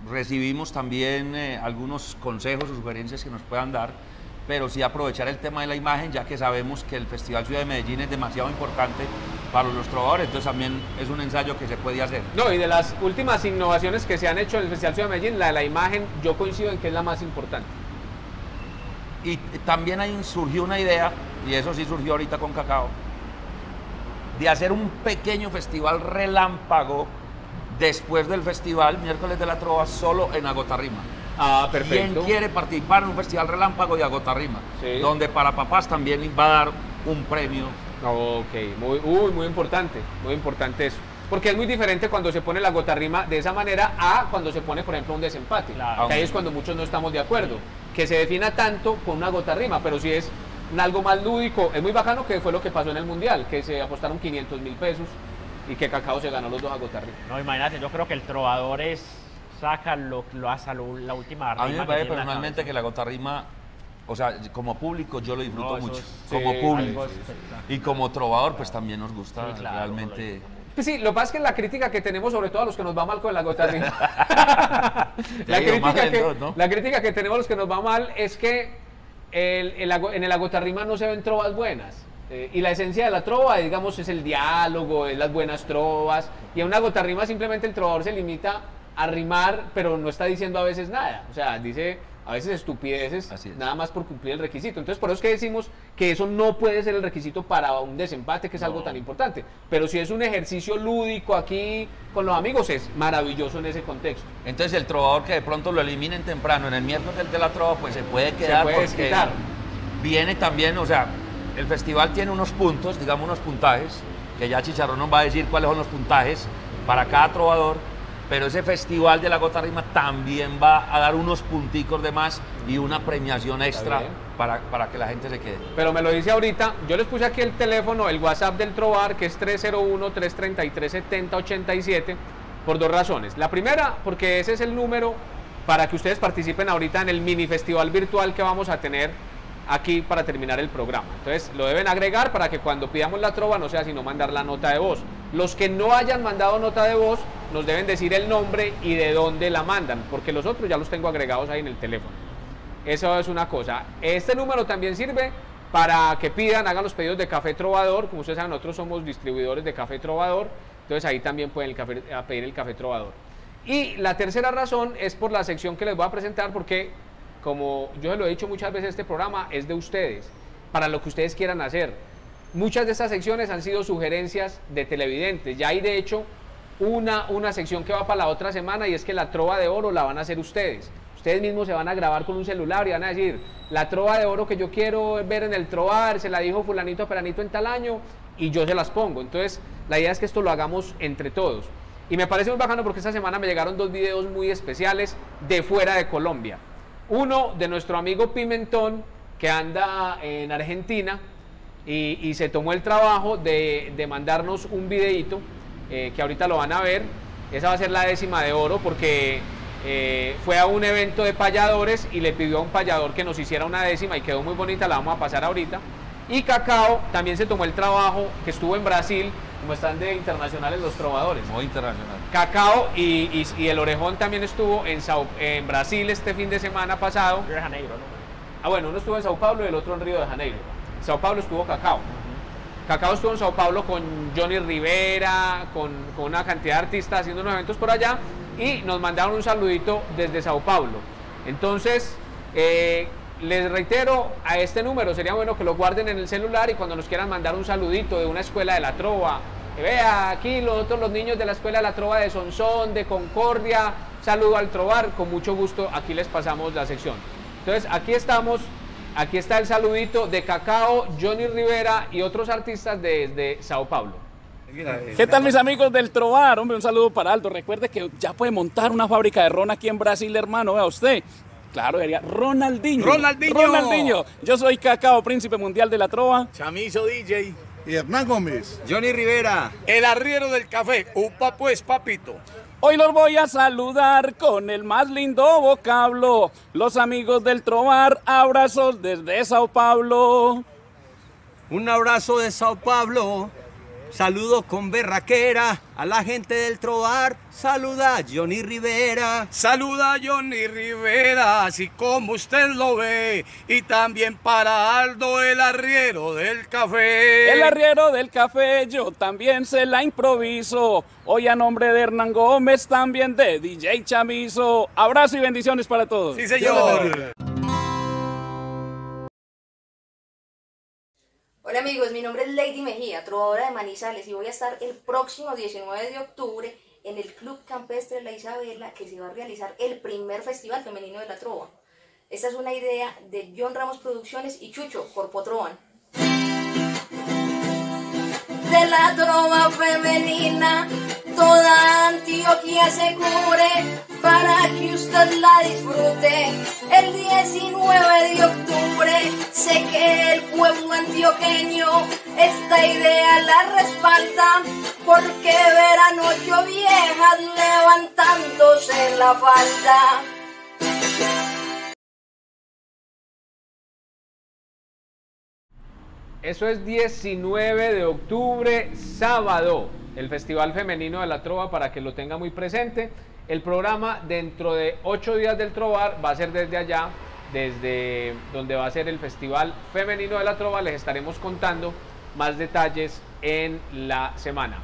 recibimos también algunos consejos o sugerencias que nos puedan dar, pero sí aprovechar el tema de la imagen, ya que sabemos que el Festival Ciudad de Medellín es demasiado importante para los trovadores, entonces también es un ensayo que se puede hacer. No, y de las últimas innovaciones que se han hecho en el Festival Ciudad de Medellín, la de la imagen, yo coincido en que es la más importante. Y también surgió una idea, y eso sí surgió ahorita con Cacao, de hacer un pequeño festival relámpago después del festival, miércoles de la trova, solo en Agotarrima. Ah, perfecto. ¿Quién quiere participar en un festival relámpago de Agotarrima? Sí. Donde para papás también va a dar un premio. Ok, muy importante eso. Porque es muy diferente cuando se pone la Agotarrima de esa manera a cuando se pone, por ejemplo, un desempate. Claro. Que ahí es cuando muchos no estamos de acuerdo. Que se defina tanto con una Agotarrima, pero si es algo más lúdico, es muy bacano, que fue lo que pasó en el Mundial, que se apostaron 500.000 pesos y que Cacao se ganó los 2 Agotarrimas. No, imagínate, yo creo que el trovador saca hasta la última rima. A mí me parece personalmente que la Agotarrima, o sea, como público yo lo disfruto mucho, como público. Y como trovador, pues también nos gusta realmente. Pues sí, lo que pasa es que la crítica que tenemos, sobre todo a los que nos va mal con la Agotarrima, la crítica que tenemos los que nos va mal es que en el Agotarrima no se ven trovas buenas. Y la esencia de la trova, digamos, es el diálogo, es las buenas trovas. Y en una Agotarrima simplemente el trovador se limita a rimar, pero no está diciendo a veces nada. O sea, dice a veces estupideces, nada más por cumplir el requisito. Entonces, por eso es que decimos que eso no puede ser el requisito para un desempate, que es algo tan importante. Pero si es un ejercicio lúdico aquí con los amigos, es maravilloso en ese contexto. Entonces, el trovador que de pronto lo eliminen temprano en el miércoles de la trova, pues se puede quedar, porque viene también, o sea, el festival tiene unos puntos, digamos unos puntajes, que ya Chicharrón nos va a decir cuáles son los puntajes para cada trovador. Pero ese festival de la Agotarrima también va a dar unos punticos de más y una premiación extra para que la gente se quede. Pero me lo dice ahorita, yo les puse aquí el teléfono, el WhatsApp del Trovar, que es 301-333-7087, por 2 razones. La primera, porque ese es el número para que ustedes participen ahorita en el mini festival virtual que vamos a tener aquí para terminar el programa. Entonces lo deben agregar para que cuando pidamos la trova no sea sino mandar la nota de voz. Los que no hayan mandado nota de voz nos deben decir el nombre y de dónde la mandan, porque los otros ya los tengo agregados ahí en el teléfono. Eso es una cosa. Este número también sirve para que pidan, hagan los pedidos de Café Trovador. Como ustedes saben, nosotros somos distribuidores de Café Trovador, entonces ahí también pueden pedir el Café Trovador. Y la tercera razón es por la sección que les voy a presentar, porque como yo se lo he dicho muchas veces, este programa es de ustedes, para lo que ustedes quieran hacer. Muchas de estas secciones han sido sugerencias de televidentes. Ya hay de hecho una sección que va para la otra semana, y es que la trova de oro la van a hacer ustedes. Ustedes mismos se van a grabar con un celular y van a decir: la trova de oro que yo quiero ver en el Trovar, se la dijo fulanito a peranito en tal año, y yo se las pongo. Entonces la idea es que esto lo hagamos entre todos. Y me parece muy bacano porque esta semana me llegaron 2 videos muy especiales de fuera de Colombia. Uno de nuestro amigo Pimentón, que anda en Argentina, y se tomó el trabajo de mandarnos un videito, que ahorita lo van a ver. Esa va a ser la 10ª de oro, porque fue a un evento de payadores y le pidió a un payador que nos hiciera una 10ª, y quedó muy bonita, la vamos a pasar ahorita. Y Cacao también se tomó el trabajo, que estuvo en Brasil, como están de internacionales los trovadores. Muy internacional. Cacao y el Orejón también estuvo en Brasil este fin de semana pasado. Río de Janeiro, ¿no? Ah, bueno, uno estuvo en Sao Paulo y el otro en Río de Janeiro. En Sao Paulo estuvo Cacao. Cacao estuvo en Sao Paulo con Johnny Rivera, con una cantidad de artistas haciendo unos eventos por allá, y nos mandaron un saludito desde Sao Paulo. Entonces, les reitero, a este número sería bueno que lo guarden en el celular, y cuando nos quieran mandar un saludito de una escuela de la trova, vea, aquí nosotros los niños de la escuela de la trova de Sonsón, de Concordia, saludo al Trovar, con mucho gusto aquí les pasamos la sección. Entonces aquí estamos, aquí está el saludito de Cacao, Johnny Rivera y otros artistas desde Sao Paulo. ¿Qué tal, mis amigos del Trovar? Hombre, un saludo para Aldo. Recuerde que ya puede montar una fábrica de ron aquí en Brasil, hermano, vea usted. Claro, sería Ronaldinho. Ronaldinho. Yo soy Cacao, príncipe mundial de la trova. Chamizo DJ. Y Hernán Gómez. Johnny Rivera. El arriero del café. Upa pues, papito. Hoy los voy a saludar con el más lindo vocablo. Los amigos del Trovar, abrazos desde Sao Paulo. Un abrazo de Sao Paulo Saludo con berraquera a la gente del Trobar. Saluda a Johnny Rivera. Saluda a Johnny Rivera, así como usted lo ve. Y también para Aldo, el arriero del café. El arriero del café, yo también se la improviso. Hoy a nombre de Hernán Gómez, también de DJ Chamizo. Abrazo y bendiciones para todos. Sí, señor. Hola amigos, mi nombre es Lady Mejía, trovadora de Manizales, y voy a estar el próximo 19 de octubre en el Club Campestre La Isabela, que se va a realizar el primer Festival Femenino de la Trova. Esta es una idea de John Ramos Producciones y Chucho, Corpo Trovan. De la trova femenina, toda Antioquia se cubre para que usted la disfrute. El 19 de octubre, sé que el pueblo antioqueño esta idea la respalda, porque verán 8 viejas levantándose la falda. Eso es 19 de octubre, sábado, el Festival Femenino de la Trova, para que lo tenga muy presente. El programa dentro de 8 días del Trovar va a ser desde allá, desde donde va a ser el Festival Femenino de la Trova. Les estaremos contando más detalles en la semana.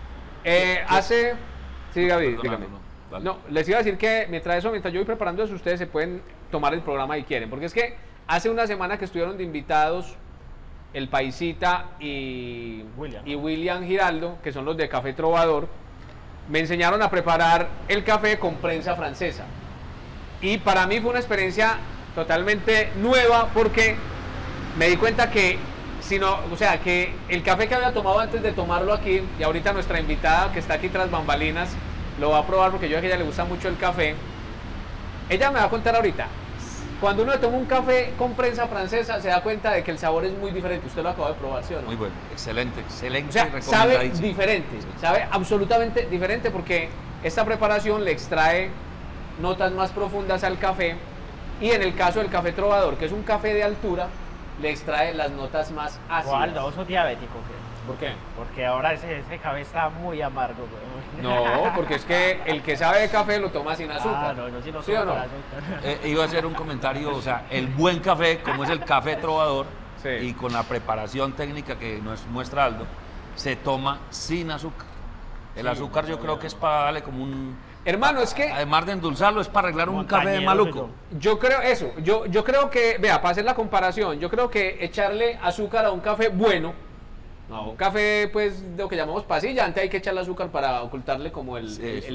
Sí, Gaby, dígame. No, les iba a decir que mientras yo voy preparando eso, ustedes se pueden tomar el programa si quieren, porque es que hace una semana que estuvieron de invitados el Paisita y William Giraldo, que son los de Café Trovador, me enseñaron a preparar el café con prensa francesa. Y para mí fue una experiencia totalmente nueva, porque me di cuenta que, que el café que había tomado antes de tomarlo aquí, y ahorita nuestra invitada que está aquí tras bambalinas lo va a probar, porque yo sé que a ella le gusta mucho el café. Ella me va a contar ahorita. Cuando uno toma un café con prensa francesa, se da cuenta de que el sabor es muy diferente. Usted lo acaba de probar, ¿sí o no? Muy bueno, excelente, excelente. O sea, sabe diferente, sabe absolutamente diferente, porque esta preparación le extrae notas más profundas al café, y en el caso del Café Trovador, que es un café de altura, le extrae las notas más ácidas. Aldo, ¿vos sos diabético? ¿Por qué? Porque ahora ese café está muy amargo, güey. No, porque es que el que sabe de café lo toma sin azúcar. No, yo sí lo ¿Sí o no? Iba a hacer un comentario, o sea, el buen café, como es el Café Trovador, sí, y con la preparación técnica que nos muestra Aldo, se toma sin azúcar. El azúcar yo creo que es para darle como un... Hermano, es que... Además de endulzarlo, es para arreglar un café de maluco. Yo creo eso, yo creo que, vea, para hacer la comparación, yo creo que echarle azúcar a un café bueno, no, un café pues de lo que llamamos pasilla, antes hay que echarle azúcar para ocultarle como ¿cómo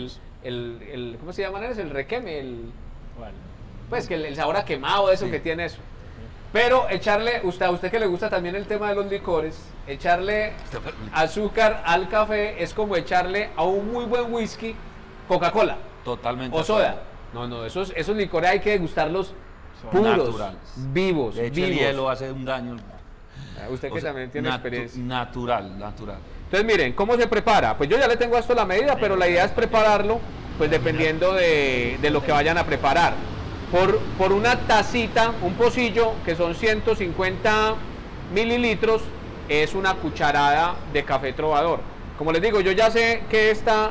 se llama? ¿Es el requeme? Pues que el sabor a quemado, eso, sí, que tiene eso. Pero echarle, a usted que le gusta también el tema de los licores, echarle azúcar al café es como echarle a un muy buen whisky Coca-Cola. Totalmente. O soda. No, esos licores hay que degustarlos puros, naturales, vivos. De hecho, el hielo hace un daño. Usted que también tiene experiencia. Natural. Entonces, miren, ¿cómo se prepara? Pues yo ya le tengo esto a la medida, pero la idea es prepararlo, pues dependiendo de lo que vayan a preparar. Por una tacita, un pocillo, que son 150 mililitros, es una cucharada de Café Trovador. Como les digo, yo ya sé que esta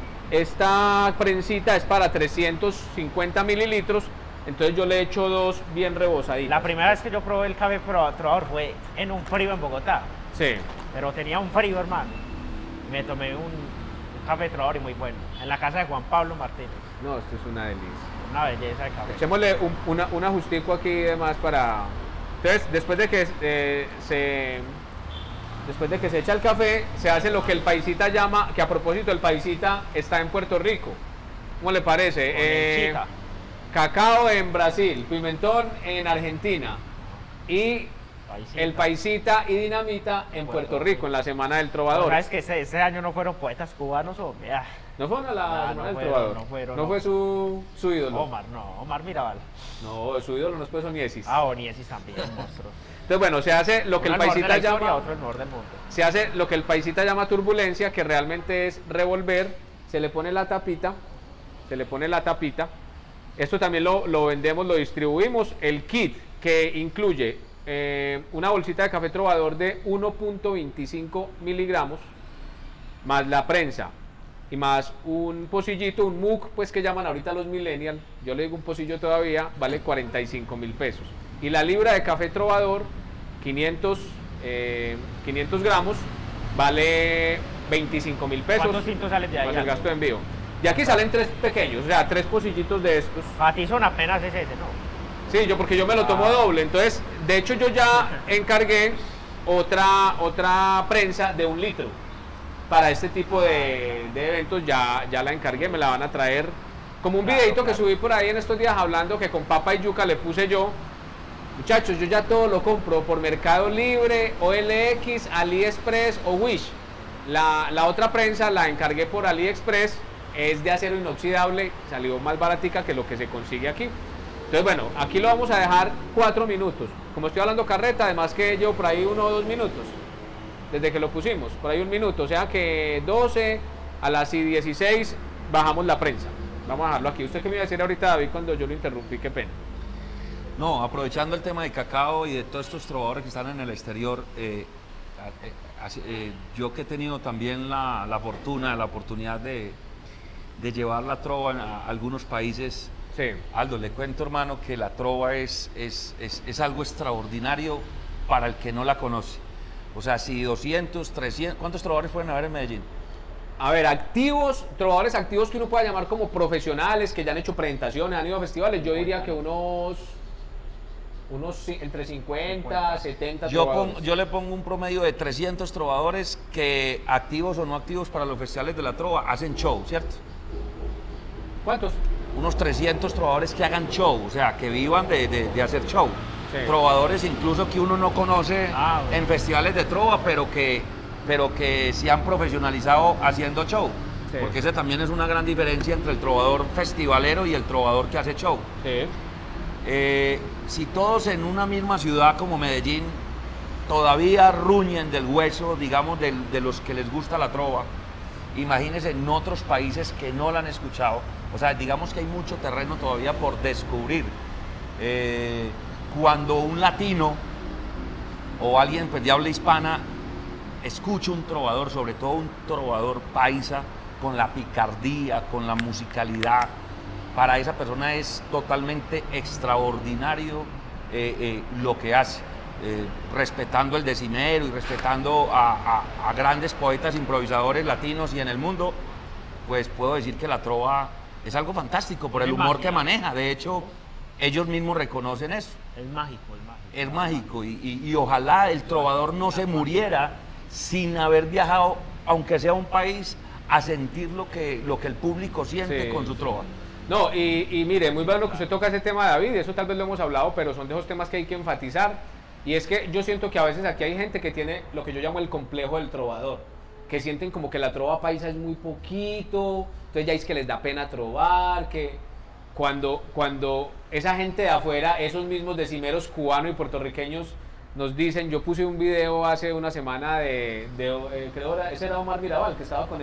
prensita es para 350 mililitros, entonces yo le echo 2 bien rebosaditas. La primera vez que yo probé el Café Trovador fue en un frío en Bogotá. Sí. Pero tenía un frío, hermano. Me tomé un Café Trovador y muy bueno, en la casa de Juan Pablo Martínez. No, esto es una delicia. Una belleza de café. Echémosle un ajustico aquí y demás para... Entonces, después de que se echa el café, se hace lo que el paisita llama, que a propósito el paisita está en Puerto Rico. ¿Cómo le parece? Cacao en Brasil, pimentón en Argentina y el paisita y dinamita en Puerto Rico, en la Semana del Trovador. ¿Sabes que ese año no fueron poetas cubanos, hombre? ¿No fueron a la Semana del Trovador? No fue su ídolo. Omar Mirabal. No, su ídolo no es pues Oniesis. Oniesis también, monstruo. Entonces, bueno, se hace lo que el paisita llama... Otro el mejor del mundo. Se hace lo que el paisita llama turbulencia, que realmente es revolver, se le pone la tapita, esto también lo vendemos, lo distribuimos, el kit que incluye una bolsita de Café Trovador de 1.25 miligramos, más la prensa y más un pocillito, un MOOC, pues que llaman ahorita los millennials, yo le digo un pocillo todavía, vale 45.000 pesos. Y la libra de café Trovador, 500 gramos, vale 25.000 pesos. ¿Cuántos tintos salen de ahí? Más el gasto de envío. Y aquí salen 3 pequeños, o sea, 3 pocillitos de estos. Para ti son apenas ese, ¿no? Sí, porque yo me lo tomo doble. Entonces, de hecho, yo ya encargué otra prensa de 1 litro. Para este tipo de eventos ya la encargué, me la van a traer. Como un videito que subí por ahí en estos días hablando que con papa y yuca le puse yo. Muchachos, yo ya todo lo compro por Mercado Libre, OLX, AliExpress o Wish. La otra prensa la encargué por AliExpress, es de acero inoxidable, salió más baratica que lo que se consigue aquí. Entonces, bueno, aquí lo vamos a dejar 4 minutos. Como estoy hablando carreta, además que llevo por ahí 1 o 2 minutos. Desde que lo pusimos, por ahí 1 minuto. O sea que 12 a las 16 bajamos la prensa. Vamos a dejarlo aquí. ¿Usted qué me iba a decir ahorita, David, cuando yo lo interrumpí? Qué pena. No, aprovechando el tema de cacao y de todos estos trovadores que están en el exterior, yo que he tenido también la oportunidad de llevar la trova a algunos países. Sí. Aldo, le cuento, hermano, que la trova es algo extraordinario para el que no la conoce. O sea, si 200, 300, ¿cuántos trovadores pueden haber en Medellín? A ver, trovadores activos que uno pueda llamar como profesionales, que ya han hecho presentaciones, han ido a festivales, yo diría que unos entre 50, 70 trovadores. Yo le pongo un promedio de 300 trovadores que, activos o no activos para los festivales de la trova, hacen show, ¿cierto? ¿Cuántos? Unos 300 trovadores que hagan show, o sea, que vivan de hacer show. Sí. Trovadores incluso que uno no conoce en festivales de trova, pero que se han profesionalizado haciendo show. Sí. Porque esa también es una gran diferencia entre el trovador festivalero y el trovador que hace show. Sí. Si todos en una misma ciudad como Medellín todavía ruñen del hueso, digamos, de los que les gusta la trova, imagínense en otros países que no la han escuchado. O sea, digamos que hay mucho terreno todavía por descubrir. Cuando un latino o alguien pues, de habla hispana escucha un trovador, sobre todo un trovador paisa, con la picardía, con la musicalidad, para esa persona es totalmente extraordinario lo que hace, respetando el decimero y respetando a grandes poetas improvisadores latinos y en el mundo, pues puedo decir que la trova es algo fantástico por el humor que maneja. De hecho, ellos mismos reconocen eso. Es mágico, es mágico y ojalá el trovador no se muriera sin haber viajado, aunque sea a un país, a sentir lo que el público siente con su trova. No, y mire, muy bueno que usted toca ese tema, David, eso tal vez lo hemos hablado, pero son de esos temas que hay que enfatizar, y es que yo siento que a veces aquí hay gente que tiene lo que yo llamo el complejo del trovador, que sienten como que la trova paisa es muy poquito, entonces ya es que les da pena trovar, que cuando esa gente de afuera, esos mismos decimeros cubanos y puertorriqueños nos dicen, yo puse un video hace una semana creo ese era Omar Mirabal, que estaba con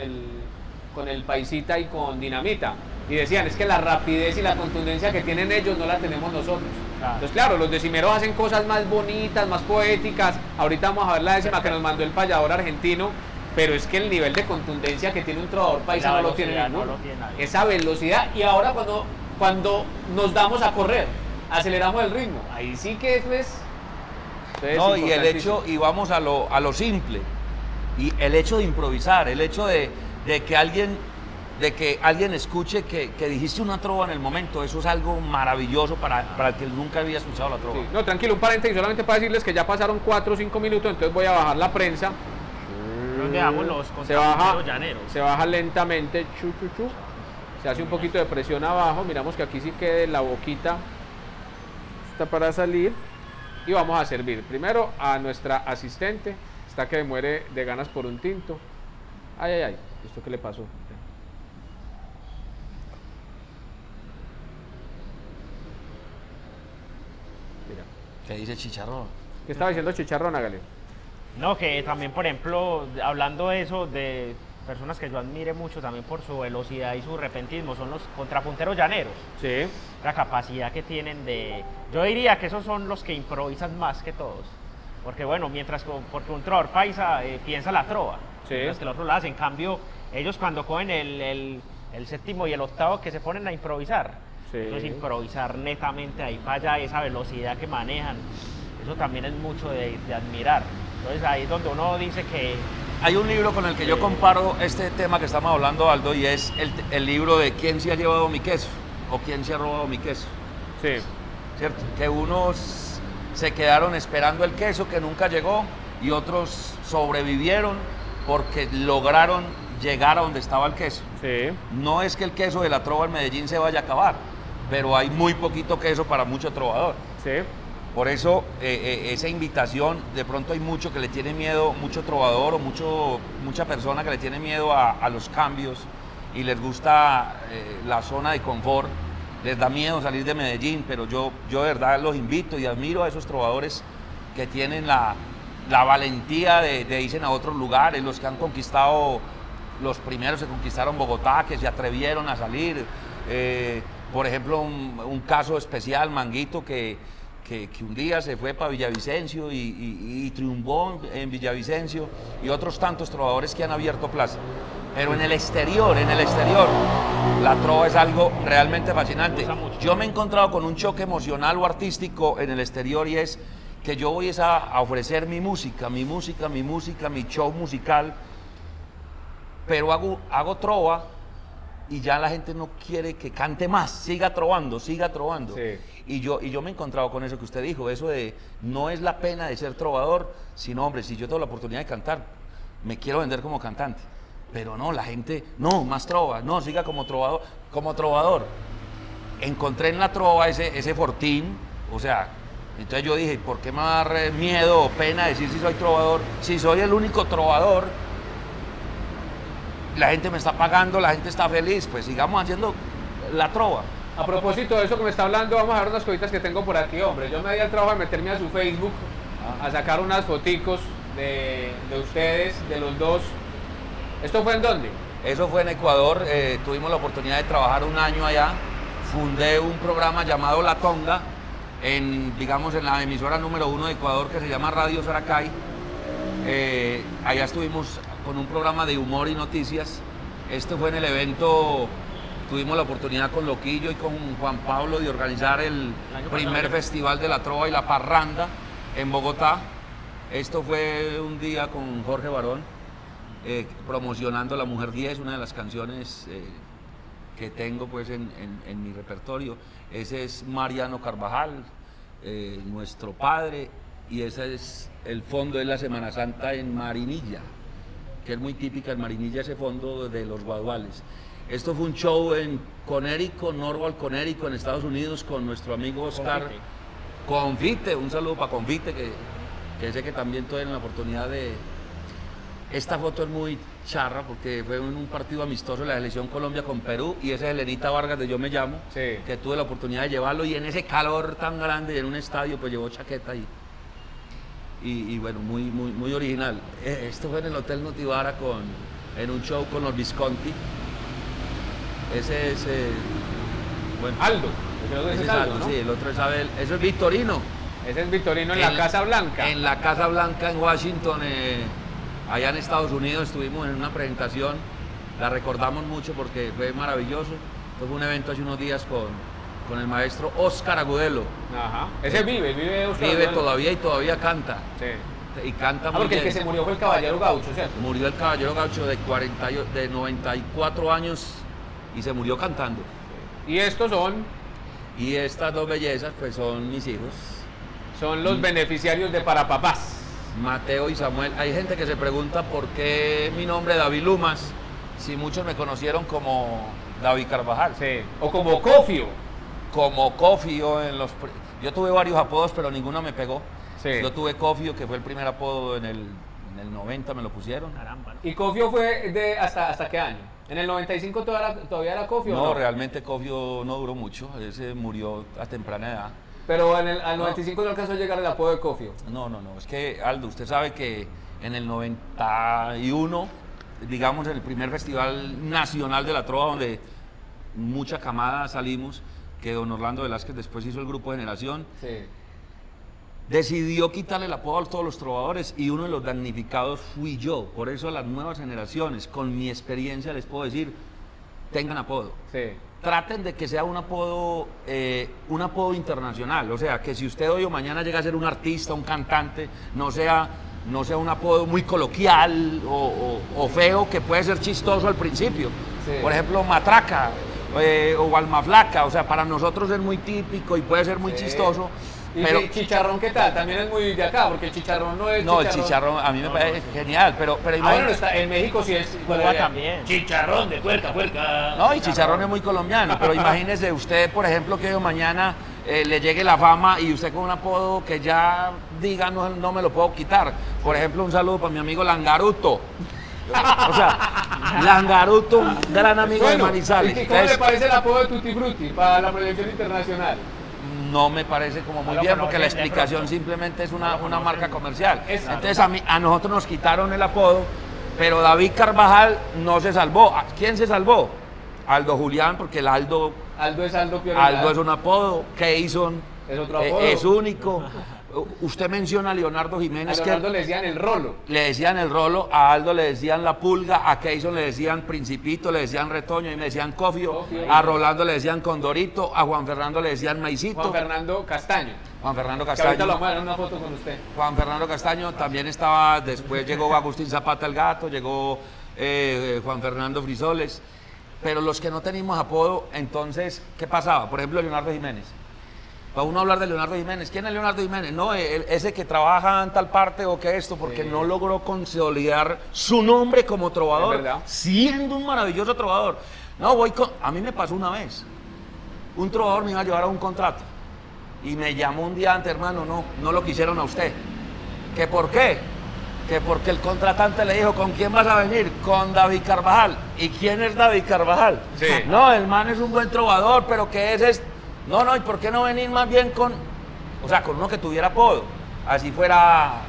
el Paisita y con Dinamita, y decían, es que la rapidez y la contundencia que tienen ellos no la tenemos nosotros. Claro. Entonces, claro, los decimeros hacen cosas más bonitas, más poéticas. Ahorita vamos a ver la décima que nos mandó el payador argentino, pero es que el nivel de contundencia que tiene un trovador paisa no lo tiene ninguno. No lo tiene nadie. Esa velocidad, y ahora cuando nos damos a correr, aceleramos el ritmo, ahí sí que eso es... No, y el hecho, y vamos a lo simple, y el hecho de improvisar, el hecho de que alguien escuche que dijiste una trova en el momento, eso es algo maravilloso para el que nunca había escuchado la trova. Sí. No, tranquilo, un paréntesis solamente para decirles que ya pasaron 4 o 5 minutos, entonces voy a bajar la prensa. ¿Dónde damos los contrapunteros llaneros? Se baja lentamente, se hace un poquito de presión abajo, miramos que aquí sí quede la boquita, está para salir, y vamos a servir. Primero a nuestra asistente, está que muere de ganas por un tinto. Ay, ay, ay, ¿esto qué le pasó? Mira. ¿Qué dice Chicharrón? ¿Qué estaba diciendo Chicharrón, hágale? No, que también, por ejemplo, hablando de eso, de personas que yo admire mucho también por su velocidad y su repentismo, son los contrapunteros llaneros. Sí. La capacidad que tienen de... Yo diría que esos son los que improvisan más que todos. Porque bueno, porque un trovador paisa piensa la trova. mientras que los otros lo hacen. En cambio, ellos cuando cogen el séptimo y el octavo que se ponen a improvisar, eso es improvisar netamente ahí para allá, esa velocidad que manejan, eso también es mucho de admirar. Entonces ahí es donde uno dice que... Hay un libro con el que yo comparo este tema que estamos hablando, Aldo, y es el libro de ¿Quién se ha llevado mi queso? O ¿Quién se ha robado mi queso? Sí. ¿Cierto? Que unos se quedaron esperando el queso que nunca llegó y otros sobrevivieron porque lograron llegar a donde estaba el queso. Sí. No es que el queso de la trova en Medellín se vaya a acabar, pero hay muy poquito queso para mucho trovador. Sí. Por eso esa invitación, de pronto hay mucho que le tiene miedo, mucho trovador o mucha persona que le tiene miedo a los cambios y les gusta la zona de confort, les da miedo salir de Medellín, pero yo de verdad los invito y admiro a esos trovadores que tienen la valentía de irse a otros lugares, los que han conquistado, los primeros que conquistaron Bogotá, que se atrevieron a salir. Por ejemplo, un caso especial, Manguito, que un día se fue para Villavicencio y triunfó en Villavicencio, y otros tantos trovadores que han abierto plaza. Pero en el exterior, la trova es algo realmente fascinante. Yo me he encontrado con un choque emocional o artístico en el exterior, y es que yo voy a ofrecer mi música, mi show musical, pero hago trova y ya la gente no quiere que cante más, siga trovando. Sí. Y yo me he encontrado con eso que usted dijo, eso de no es la pena de ser trovador, sino, hombre, si yo tengo la oportunidad de cantar, me quiero vender como cantante. Pero no, la gente, no, más trova, no, siga como trovador. Encontré en la trova ese fortín, o sea, entonces yo dije, ¿por qué me va a dar miedo o pena decir si soy trovador? Si soy el único trovador, la gente me está pagando, la gente está feliz, pues sigamos haciendo la trova. A propósito de eso que me está hablando, vamos a ver unas cositas que tengo por aquí, hombre. Yo me di al trabajo de meterme a su Facebook, a sacar unas foticos de ustedes, de los dos. ¿Esto fue en dónde? Eso fue en Ecuador, tuvimos la oportunidad de trabajar un año allá. Fundé un programa llamado La Tonga, en la emisora número 1 de Ecuador, que se llama Radio Saracay. Allá estuvimos con un programa de humor y noticias. Esto fue en el evento, tuvimos la oportunidad con Loquillo y con Juan Pablo de organizar el primer festival de la trova y la parranda en Bogotá. Esto fue un día con Jorge Barón, promocionando La Mujer 10, una de las canciones que tengo pues en mi repertorio. Ese es Mariano Carvajal, nuestro padre, y ese es el fondo de la Semana Santa en Marinilla, que es muy típica en Marinilla, ese fondo de los guaduales. Esto fue un show en Connecticut, Norwalk, Connecticut, en Estados Unidos, con nuestro amigo Oscar Confite. Un saludo para Confite, que sé que también tienen la oportunidad de... Esta foto es muy charra porque fue en un partido amistoso de la selección Colombia con Perú, y ese es Elenita Vargas de Yo Me Llamo, que tuve la oportunidad de llevarlo, y en ese calor tan grande en un estadio pues llevó chaqueta y bueno, muy original. Esto fue en el Hotel Notivara en un show con los Visconti. Ese es bueno, Aldo. Ese es Aldo, ¿no? Sí, el otro es Abel. Eso es Victorino. Ese es Victorino en la Casa Blanca. En la Casa Blanca en Washington. Allá en Estados Unidos estuvimos en una presentación, la recordamos mucho porque fue maravilloso. Fue un evento hace unos días con el maestro Oscar Agudelo. Ajá. Ese vive Oscar Vive Agudelo. todavía y todavía canta. Sí. Y canta muy porque bien. el que se murió fue el Caballero Gaucho, ¿cierto? Murió el Caballero Gaucho de 94 años y se murió cantando. ¿Y estos son? Y estas dos bellezas pues son mis hijos. Son los beneficiarios de Para Papás. Mateo y Samuel. Hay gente que se pregunta por qué mi nombre David Lumas, si muchos me conocieron como David Carvajal. Sí. O como Cofio. Como Cofio. Yo tuve varios apodos, pero ninguno me pegó. Sí. Yo tuve Cofio, que fue el primer apodo en el 90, me lo pusieron. Caramba, ¿no? ¿Y Cofio fue hasta qué año? ¿En el 95 todavía era Cofio? No, ¿no? Realmente Cofio no duró mucho. Ese murió a temprana edad. Pero al 95 no alcanzó a llegar el apodo de Cofio. No. Es que, Aldo, usted sabe que en el 91, digamos, en el primer Festival Nacional de la Trova, donde mucha camada salimos, que don Orlando Velázquez después hizo el Grupo Generación. Sí. decidió quitarle el apodo a todos los trovadores y uno de los damnificados fui yo. Por eso a las nuevas generaciones, con mi experiencia les puedo decir, tengan apodo. Sí. Traten de que sea un apodo internacional. O sea, que si usted hoy o mañana llega a ser un artista, un cantante, no sea un apodo muy coloquial o feo, que puede ser chistoso al principio. Sí. Por ejemplo, Matraca o Alma Flaca. O sea, para nosotros es muy típico y puede ser muy chistoso. ¿Y pero Chicharrón qué tal? También es muy de acá, porque el Chicharrón no es no, el Chicharrón a mí me parece genial, pero bueno, en México sí es... Cuba también. Chicharrón de puerca. No, y Chicharrón es muy colombiano, pero imagínese usted, por ejemplo, que hoy mañana le llegue la fama y usted con un apodo que ya diga no me lo puedo quitar. Por ejemplo, un saludo para mi amigo Langaruto. O sea, Langaruto, un gran amigo de Manizales. ¿Y cómo le parece el apodo de Tutti Frutti para la proyección internacional? No me parece como muy bien, porque la explicación simplemente es una marca comercial. Entonces a nosotros nos quitaron el apodo, pero David Carvajal no se salvó. ¿Quién se salvó? Aldo Julián, porque el Aldo es Aldo Pioneral. Aldo es un apodo. Keyson es otro apodo. Es único. Usted menciona a Leonardo Jiménez. A Leonardo le decían el Rolo. Le decían el Rolo, a Aldo le decían la Pulga, a Keyson le decían Principito, le decían Retoño y me decían Cofio, a Rolando le decían Condorito, a Juan Fernando le decían Maicito. Juan Fernando Castaño. Juan Fernando Que Castaño. ahorita lo vamos a dar una foto con usted. Juan Fernando Castaño también estaba, después llegó Agustín Zapata el Gato, llegó Juan Fernando Frisoles, pero los que no teníamos apodo, entonces, ¿qué pasaba? Por ejemplo, Leonardo Jiménez. Para uno hablar de Leonardo Jiménez, ¿quién es Leonardo Jiménez? No, ese que trabaja en tal parte o que esto, porque no logró consolidar su nombre como trovador, siendo un maravilloso trovador. No, a mí me pasó una vez, un trovador me iba a llevar a un contrato y me llamó un día antes, hermano, no lo quisieron a usted. ¿Que por qué? Que porque el contratante le dijo, ¿con quién vas a venir? Con David Carvajal. ¿Y quién es David Carvajal? Sí. No, el man es un buen trovador, pero ¿qué es? No, ¿y por qué no venir más bien con uno que tuviera apodo? Así fuera,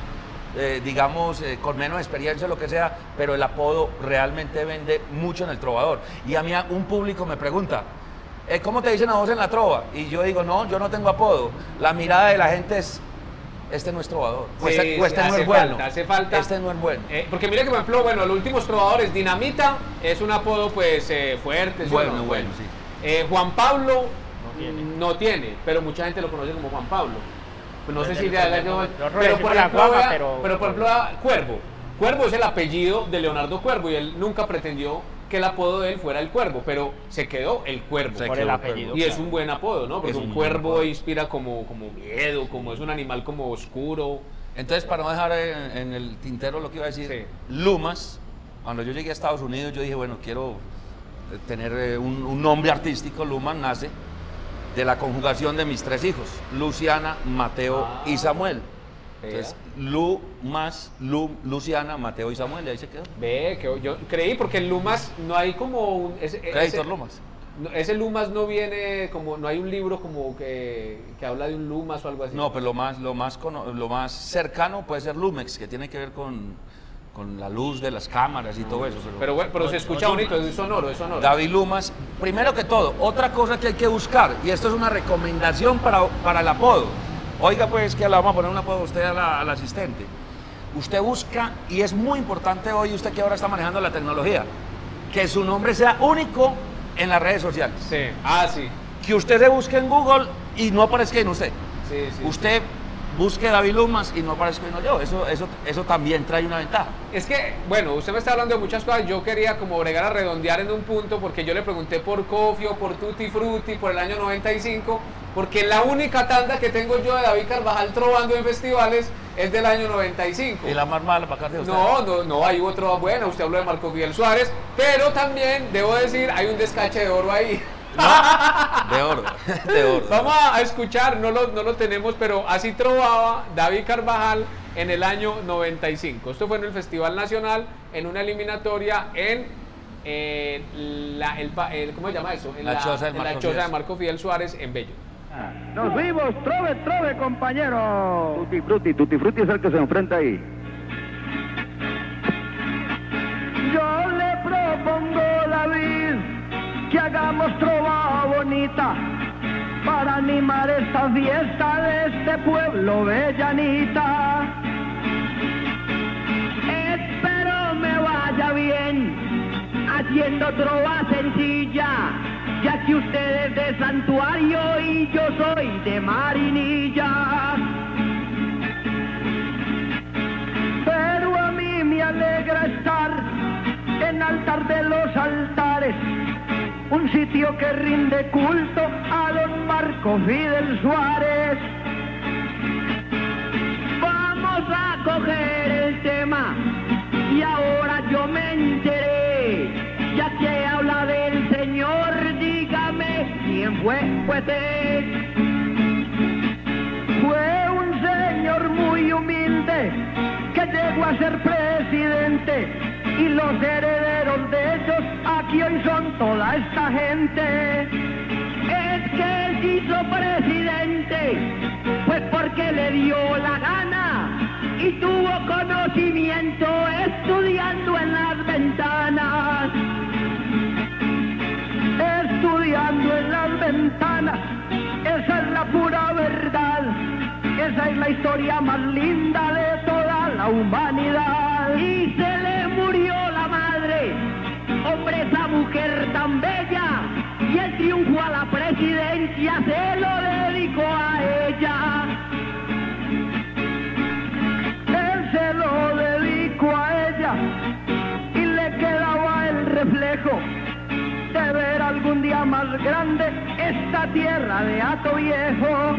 digamos, con menos experiencia o lo que sea, pero el apodo realmente vende mucho en el trovador. Y a mí un público me pregunta, ¿cómo te dicen a vos en la trova? Y yo digo, no, yo no tengo apodo. La mirada de la gente es, este no es trovador, o este no es bueno. Hace falta. Este no es bueno. Porque mire que, por ejemplo, bueno, los últimos trovadores, Dinamita es un apodo pues fuerte. Bueno, sí. Juan Pablo no tiene, pero mucha gente lo conoce como Juan Pablo. Pues no sé si pero por ejemplo, Cuervo es el apellido de Leonardo Cuervo y él nunca pretendió que el apodo de él fuera el Cuervo, pero se quedó el Cuervo por el apellido. Y es un buen apodo, ¿no? Porque un cuervo inspira como miedo, como es un animal como oscuro. Entonces, para no dejar en el tintero lo que iba a decir, Lumas, cuando yo llegué a Estados Unidos, yo dije, bueno, quiero tener un nombre artístico. Lumas nace de la conjugación de mis 3 hijos, Luciana, Mateo y Samuel. Entonces, Luciana, Mateo y Samuel, y ahí se quedó. Ve, que yo creí, porque en Lumas no hay como Créditos Lumas. Ese Lumas no viene como, no hay un libro como que habla de un Lumas o algo así. No, pero lo más cercano puede ser Lumex, que tiene que ver con la luz de las cámaras y todo eso. Pero se escucha bonito, es sonoro, es sonoro. David Lumas, primero que todo, otra cosa que hay que buscar, y esto es una recomendación para el apodo. Oiga, pues, que le vamos a poner un apodo a usted al asistente. Usted busca, y es muy importante hoy, usted que ahora está manejando la tecnología, que su nombre sea único en las redes sociales. Sí, sí. Que usted se busque en Google y no aparezca en usted. Sí. Usted busque David Lumas y no aparezca en yo. Eso también trae una ventaja. Es que, bueno, usted me está hablando de muchas cosas. Yo quería como bregar a redondear en un punto, porque yo le pregunté por Cofio, por Tutti Frutti, por el año 95, porque la única tanda que tengo yo de David Carvajal trovando en festivales es del año 95. ¿Y la más mala para acá de usted? No, hay otro, bueno, usted habló de Marco Fidel Suárez, pero también, debo decir, hay un descache de oro ahí. No, de oro. Vamos a escuchar, no lo tenemos, pero así trovaba David Carvajal en el año 95. Esto fue en el Festival Nacional, en una eliminatoria en ¿cómo se llama eso? En la choza de Marco Fidel Suárez en Bello. Nos vimos, trove, compañero. Tutti Frutti es el que se enfrenta ahí. Yo le propongo, David, que hagamos trova bonita, para animar esta fiesta de este pueblo bellanita. Espero me vaya bien haciendo trova sencilla, ya que usted es de Santuario y yo soy de Marinilla. Pero a mí me alegra estar en altar de los altares, un sitio que rinde culto a don Marco Fidel Suárez. Vamos a coger el tema y ahora yo me enteré, ya que habla del señor, dígame quién fue, pues él. Fue un señor muy humilde que llegó a ser presidente, y los herederos de ellos aquí hoy son toda esta gente. Es que él quiso presidente, pues porque le dio la gana y tuvo conocimiento estudiando en las ventanas. Estudiando en las ventanas, esa es la pura verdad, esa es la historia más linda de toda la humanidad. Y se le murió la madre, hombre, esa mujer tan bella, y el triunfo a la presidencia se lo dedicó a ella. Él se lo dedicó a ella y le quedaba el reflejo de ver algún día más grande esta tierra de Hato Viejo.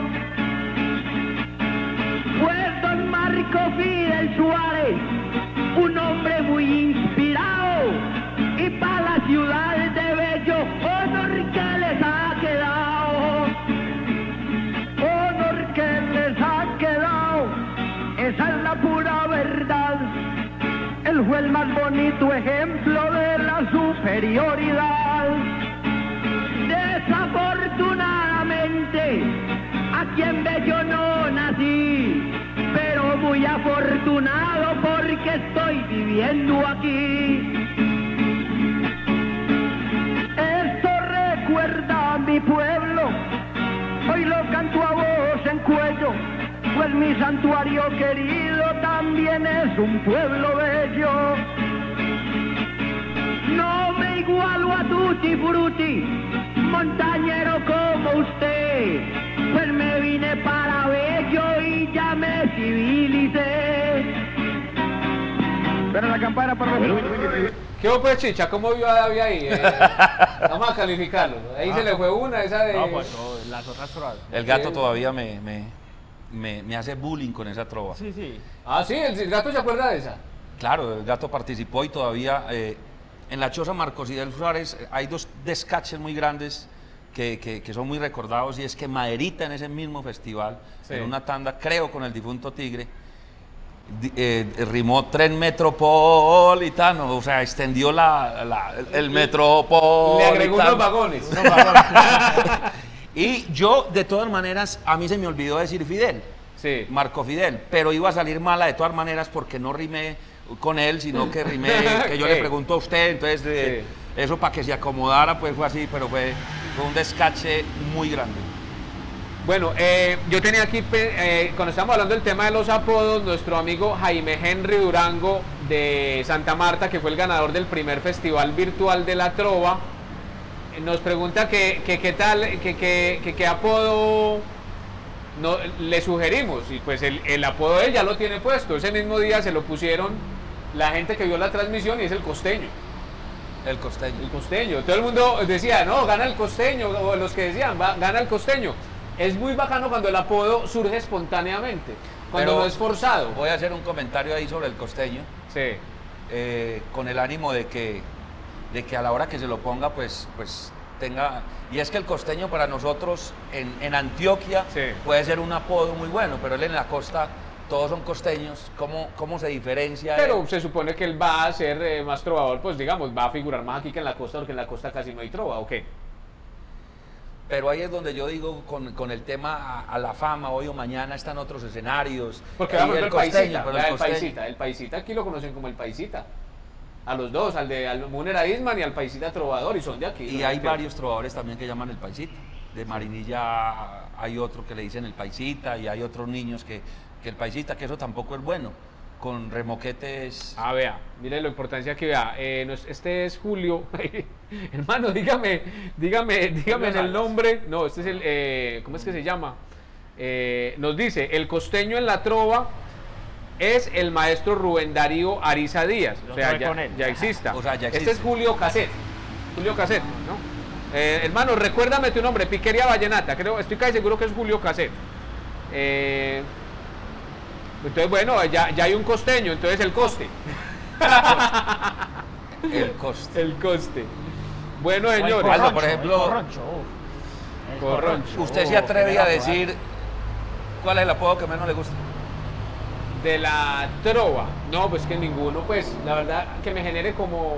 Pues don Marco Fidel Suárez, un hombre muy inspirado, y para la ciudad de Bello, honor que les ha quedado, honor que les ha quedado, esa es la pura verdad. Él fue el más bonito ejemplo de la superioridad. Desafortunadamente, aquí en Bello no nací, pero muy afortunado porque estoy viviendo aquí. Esto recuerda a mi pueblo, hoy lo canto a voz en cuello, pues mi santuario querido también es un pueblo bello. No me igualo a Tutti Frutti, montañero como usted, pues me vine para Bello y ya me civilicé. Pero la campana para ¿Qué hubo, pues, Chicha? ¿Cómo vio a David ahí? Vamos a calificarlo. Ahí se le fue una, esa de... No, pues las otras trovas. El gato todavía me hace bullying con esa trova. Sí, sí. Ah, sí, el gato se acuerda de esa. Claro, el gato participó y todavía en la choza Marcos Fidel Suárez hay dos descaches muy grandes que son muy recordados, y es que Maderita en ese mismo festival, Sí. en una tanda, creo con el difunto Tigre, rimó tren metropolitano, o sea, extendió el metropolitano. Le agregó unos vagones. Y yo, de todas maneras, a mí se me olvidó decir Fidel. Sí. Marco Fidel, pero iba a salir mala de todas maneras porque no rimé con él, sino que rimé, que yo le pregunto a usted, entonces eso para que se acomodara, pues fue así, pero fue un descache muy grande. Bueno, yo tenía aquí, cuando estábamos hablando del tema de los apodos, nuestro amigo Jaime Henry Durango de Santa Marta, que fue el ganador del primer festival virtual de la trova, nos pregunta qué tal, qué apodo le sugerimos, y pues el apodo de él ya lo tiene puesto. Ese mismo día se lo pusieron la gente que vio la transmisión, y es el Costeño. El Costeño. El Costeño. Todo el mundo decía, no, gana el Costeño, o los que decían, gana el Costeño. Es muy bacano cuando el apodo surge espontáneamente, cuando no es forzado. Voy a hacer un comentario ahí sobre el Costeño. Sí. Con el ánimo de que a la hora que se lo ponga, pues tenga... Y es que el Costeño para nosotros en Antioquia puede ser un apodo muy bueno, pero él en la costa todos son costeños. ¿Cómo se diferencia? Pero se supone que él va a ser más trovador, pues digamos, va a figurar más aquí que en la costa, porque en la costa casi no hay trova, ¿o qué? Pero ahí es donde yo digo, con el tema a la fama, hoy o mañana están otros escenarios. Porque vamos, el Paisita, el Paisita aquí lo conocen como el Paisita. A los dos, al Múnera Isman y al Paisita Trovador, y son de aquí. Y hay varios trovadores también que llaman el Paisita. de Marinilla hay otro que le dicen el paisita y hay otros niños que el paisita, que eso tampoco es bueno, con remoquetes. Ah, vea, mire la importancia que vea. Este es Julio. Hermano, dígame en el nombre. No, este es el, ¿cómo es que se llama? Nos dice, el costeño en la trova es el maestro Rubén Darío Ariza Díaz. O sea, ya exista. O sea, ya existe. Este es Julio Caset. Julio Caset, ¿no? Hermano, recuérdame tu nombre, Piquería Vallenata. Estoy casi seguro que es Julio Caset. Entonces, bueno, ya hay un costeño, entonces el coste. El coste. El coste. Bueno, señores. Aldo, por ejemplo, Corroncho. ¿Usted se atreve a decir cuál es el apodo que menos le gusta? De la trova. No, pues que ninguno, pues, la verdad, que me genere como...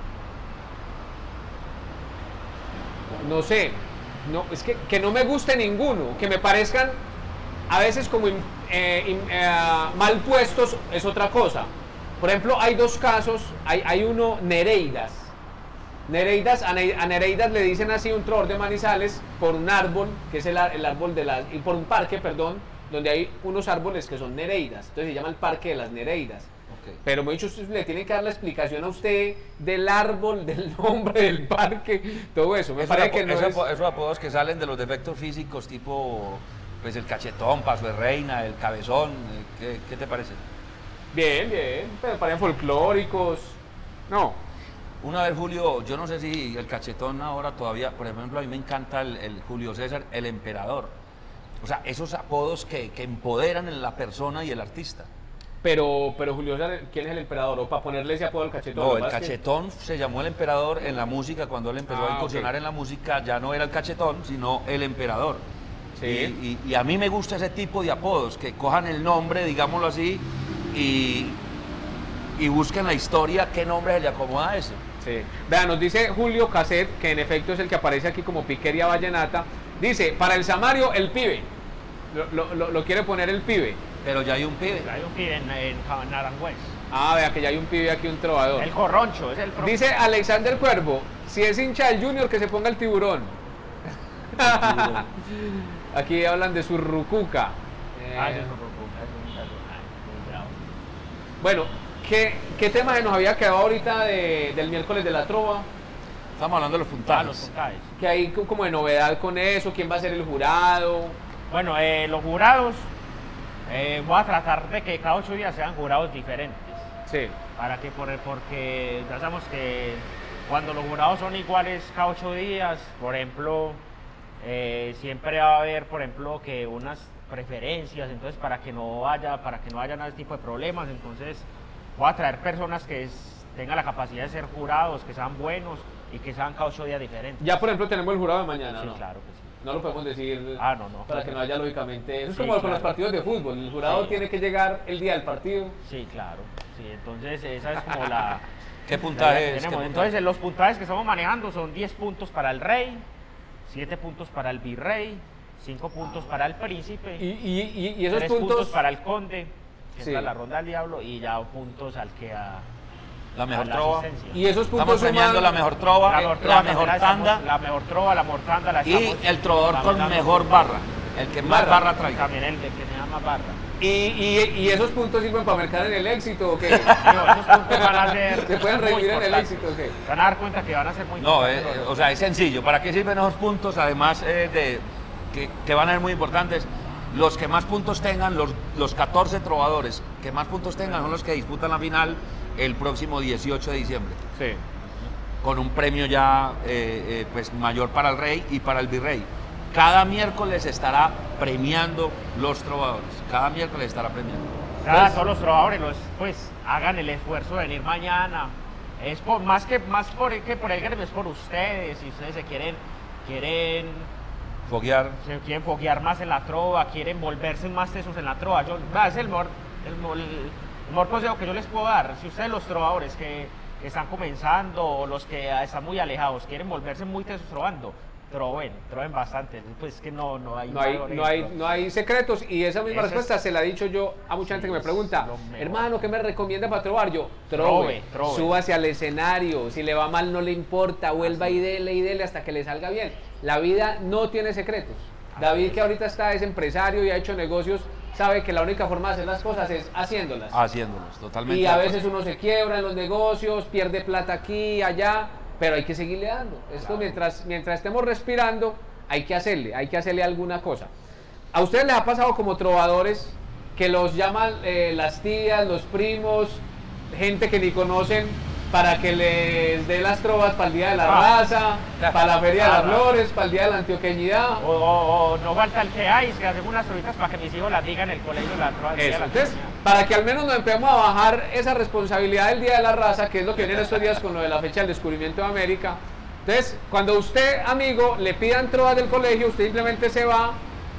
No sé. No, es que no me guste ninguno. Que me parezcan a veces como mal puestos es otra cosa. Por ejemplo, hay dos casos. Hay uno, Nereidas. A Nereidas le dicen así un trovador de Manizales por un árbol, que es el árbol de las... Y por un parque, perdón, donde hay unos árboles que son Nereidas. Entonces se llama el Parque de las Nereidas. Okay. Pero me ha dicho, usted le tiene que dar la explicación a usted del árbol, del nombre del parque, todo eso. Me parece que no es... Esos apodos que salen de los defectos físicos, tipo pues el cachetón, paso de reina, el cabezón, ¿qué te parece? Bien, pero parecen folclóricos. No. Una vez, Julio, yo no sé si el cachetón ahora todavía, por ejemplo, a mí me encanta el Julio César, el emperador. O sea, esos apodos que empoderan en la persona y el artista. Pero Julio César, ¿quién es el emperador? ¿O para ponerle ese apodo al cachetón? No, el cachetón se llamó el emperador en la música, cuando él empezó a incursionar en la música, ya no era el cachetón, sino el emperador. Sí. Y a mí me gusta ese tipo de apodos, que cojan el nombre, digámoslo así, y busquen la historia, qué nombre se le acomoda a ese. Sí. Vean, nos dice Julio Caset, que en efecto es el que aparece aquí como Piquería Vallenata. Dice, para el Samario, el pibe. Lo quiere poner el pibe. Pero ya hay un pibe. Ya hay un pibe en Naranjuez. Ah, vea que ya hay un pibe aquí, un trovador. El corroncho, es el propio. Dice Alexander Cuervo, si es hincha del Junior, que se ponga el tiburón. Aquí hablan de Surrucuca. Es muy bravo. Bueno, ¿qué tema se nos había quedado ahorita del miércoles de la trova? Estamos hablando de los puntajes. Que hay como de novedad con eso, ¿quién va a ser el jurado? Bueno, los jurados, voy a tratar de que cada 8 días sean jurados diferentes. Sí. Para que, porque ya sabemos que cuando los jurados son iguales cada 8 días, por ejemplo, siempre va a haber, por ejemplo, que unas preferencias, entonces para que no haya nada de tipo de problemas, entonces voy a traer personas que tengan la capacidad de ser jurados, que sean buenos y que sean cada 8 días diferentes. Ya, por ejemplo, tenemos el jurado de mañana, sí, ¿no? Claro que sí. No lo podemos decir no. Para que no haya lógicamente. Eso es sí, como con los partidos de fútbol. El jurado tiene que llegar el día del partido. Sí, claro. Sí, entonces esa es como la... ¿Qué puntaje es? Entonces los puntajes que estamos manejando son 10 puntos para el rey, 7 puntos para el virrey, 5 puntos para el príncipe, y esos 3 puntos para el conde, que es la ronda del diablo, y ya puntos al que la mejor trova. Y esos puntos estamos premiando la mejor trova, la mejor tanda, la mejor trova, la mejor tanda, y el trovador con mejor barra, el que más barra trae. También el que tenga más barra. ¿Y esos puntos sirven para marcar en el éxito o qué? No, esos puntos van a ser... ¿Se pueden revivir en el éxito o qué? Van a dar cuenta que van a ser muy importantes. No, o sea, es sencillo. ¿Para qué sirven esos puntos? Además que van a ser muy importantes. Los que más puntos tengan, los 14 trovadores que más puntos tengan son los que disputan la final el próximo 18 de diciembre. Sí. Con un premio ya pues mayor para el rey y para el virrey. Cada miércoles estará premiando los trovadores. Cada miércoles estará premiando. Todos los trovadores pues hagan el esfuerzo de venir mañana. Es más que por el gremio, es por ustedes. Si ustedes se quieren foguear más en la trova, quieren volverse más tesos en la trova. Es el mejor consejo que yo les puedo dar. Si ustedes, los trovadores que están comenzando o los que están muy alejados, quieren volverse muy tesos trovando, troven bastante, pues que no hay no hay secretos, y esa misma respuesta se la he dicho yo a mucha gente que me pregunta, hermano, ¿qué me recomienda para trovar? Yo, trove, súbase al escenario, si le va mal no le importa, vuelva y dele hasta que le salga bien. La vida no tiene secretos. David, que ahorita es empresario y ha hecho negocios, sabe que la única forma de hacer las cosas es haciéndolas. Haciéndolas, totalmente. Y a veces uno se quiebra en los negocios, pierde plata aquí, allá, pero hay que seguirle dando. Esto mientras estemos respirando, hay que hacerle alguna cosa. ¿A ustedes les ha pasado como trovadores que los llaman las tías, los primos, gente que ni conocen, para que les dé las trovas para el Día de la Raza, para la Feria de las Flores, para el Día de la Antioqueñidad? O no falta el que hay, que hacen unas trovitas para que mis hijos las digan en el colegio de la trova. Entonces, para que al menos nos empecemos a bajar esa responsabilidad del Día de la Raza, que es lo que viene en estos días con lo de la fecha del descubrimiento de América. Entonces, cuando usted, amigo, le pidan trovas del colegio, usted simplemente se va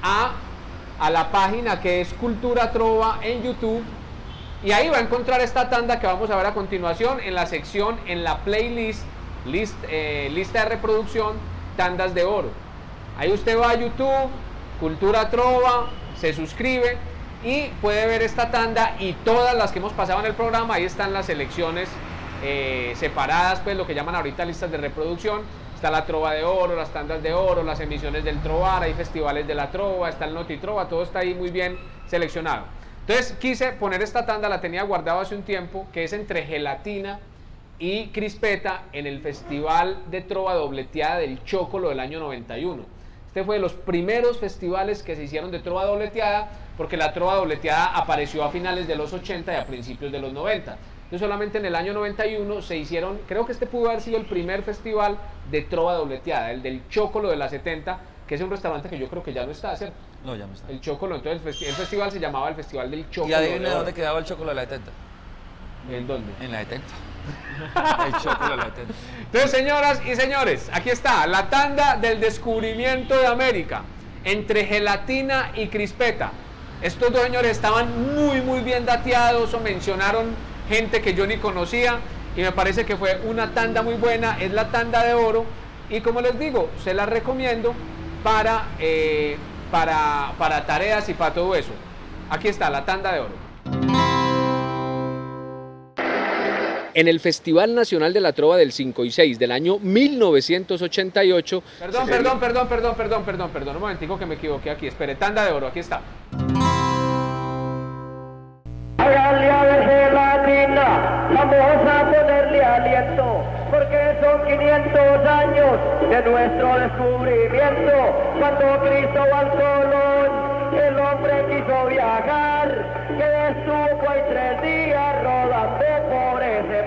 a la página que es Cultura Trova en YouTube, y ahí va a encontrar esta tanda que vamos a ver a continuación en la sección, en la playlist, lista de reproducción, tandas de oro. Ahí usted va a YouTube, Cultura Trova, se suscribe y puede ver esta tanda y todas las que hemos pasado en el programa. Ahí están las selecciones separadas, pues lo que llaman ahorita listas de reproducción. Está la Trova de Oro, las tandas de oro, las emisiones del Trovar, hay festivales de la Trova, está el Notitrova, todo está ahí muy bien seleccionado. Entonces quise poner esta tanda, la tenía guardada hace un tiempo, que es entre Gelatina y Crispeta en el Festival de Trova Dobleteada del Chocolo del año 91. Este fue de los primeros festivales que se hicieron de Trova Dobleteada, porque la Trova Dobleteada apareció a finales de los 80 y a principios de los 90. Entonces solamente en el año 91 se hicieron, creo que este pudo haber sido el primer festival de Trova Dobleteada, el del Chocolo de la 70, que es un restaurante que yo creo que ya no está, ¿cierto? No, ya no está. El Chocolo, entonces el festival se llamaba el Festival del Chocolo. ¿Y adivine dónde quedaba el Chocolo de la 70? ¿En dónde? En la 70. El Chocolo de la 70. Entonces, señoras y señores, aquí está la tanda del descubrimiento de América entre Gelatina y Crispeta. Estos dos señores estaban muy bien dateados, o mencionaron gente que yo ni conocía, y me parece que fue una tanda muy buena. Es la tanda de oro, y como les digo, se la recomiendo para tareas y para todo eso. Aquí está la tanda de oro. En el Festival Nacional de la Trova del 5 y 6 del año 1988... Perdón, un momentico que me equivoqué aquí. Espere, tanda de oro, aquí está. Hágale a ver Gelatina, vamos a ponerle aliento, porque son 500 años de nuestro descubrimiento. Cuando Cristóbal Colón, el hombre quiso viajar, que estuvo ahí 3 días rodando por ese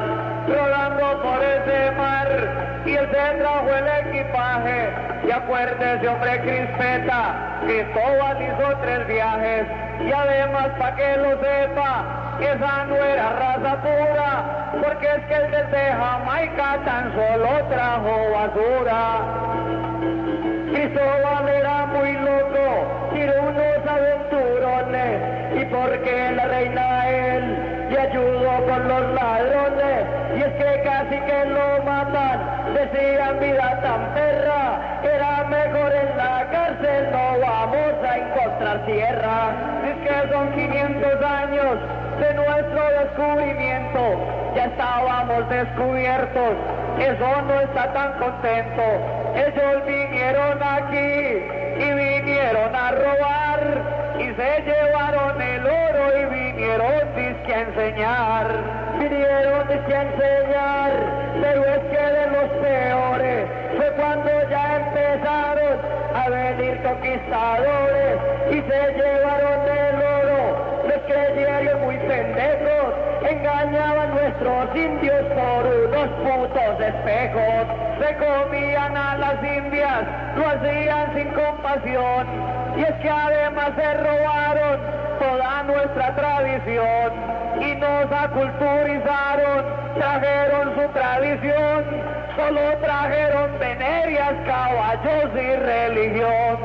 mar, y él se trajo el equipaje. Y acuérdese, hombre, Crispeta, Cristóbal hizo 3 viajes, y además, para que lo sepa, esa no era raza pura, porque es que el desde Jamaica tan solo trajo basura. Cristóbal era muy loco, tiró unos aventurones, y porque la reina a él le ayudó con los ladrones, y es que casi que lo matan, decían vida tan perra, era mejor en la cárcel, no vamos a encontrar tierra. Es que son 500 años de nuestro descubrimiento, ya estábamos descubiertos, eso no está tan contento. Ellos vinieron aquí y vinieron a robar, y se llevaron el oro y vinieron dizque a enseñar. Vinieron dizque a enseñar, pero es que de los peores fue cuando ya empezaron a venir conquistadores y se llevaron el oro. Los creyeron muy pendejos, engañaban nuestros indios por unos putos espejos. Se comían a las indias, lo hacían sin compasión, y es que además se robaron toda nuestra tradición y nos aculturizaron, trajeron su tradición, solo trajeron venerias, caballos y religión.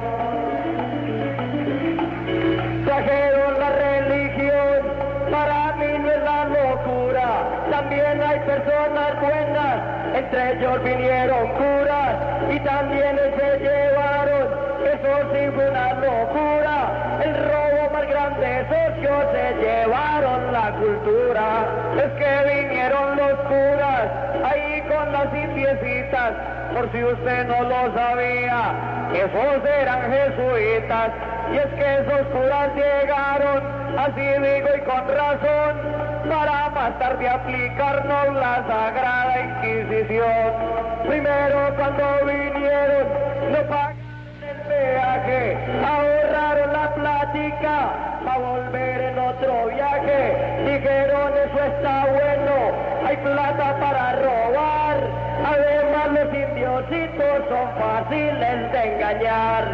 Trajeron la religión, para mí no es la locura, también también hay personas buenas, entre ellos vinieron curas y también se llevaron, eso sí fue una locura, el robo más grande socio, se llevaron la cultura, es que vinieron los curas, ahí con las indiecitas, por si usted no lo sabía, esos eran jesuitas, y es que esos curas llegaron, así digo y con razón, para más tarde aplicarnos la Sagrada Inquisición. Primero cuando vinieron, no pagaron el peaje, ahorraron la plática, para volver en otro viaje, dijeron eso está bueno, hay plata para robar, además los indiositos son fáciles de engañar.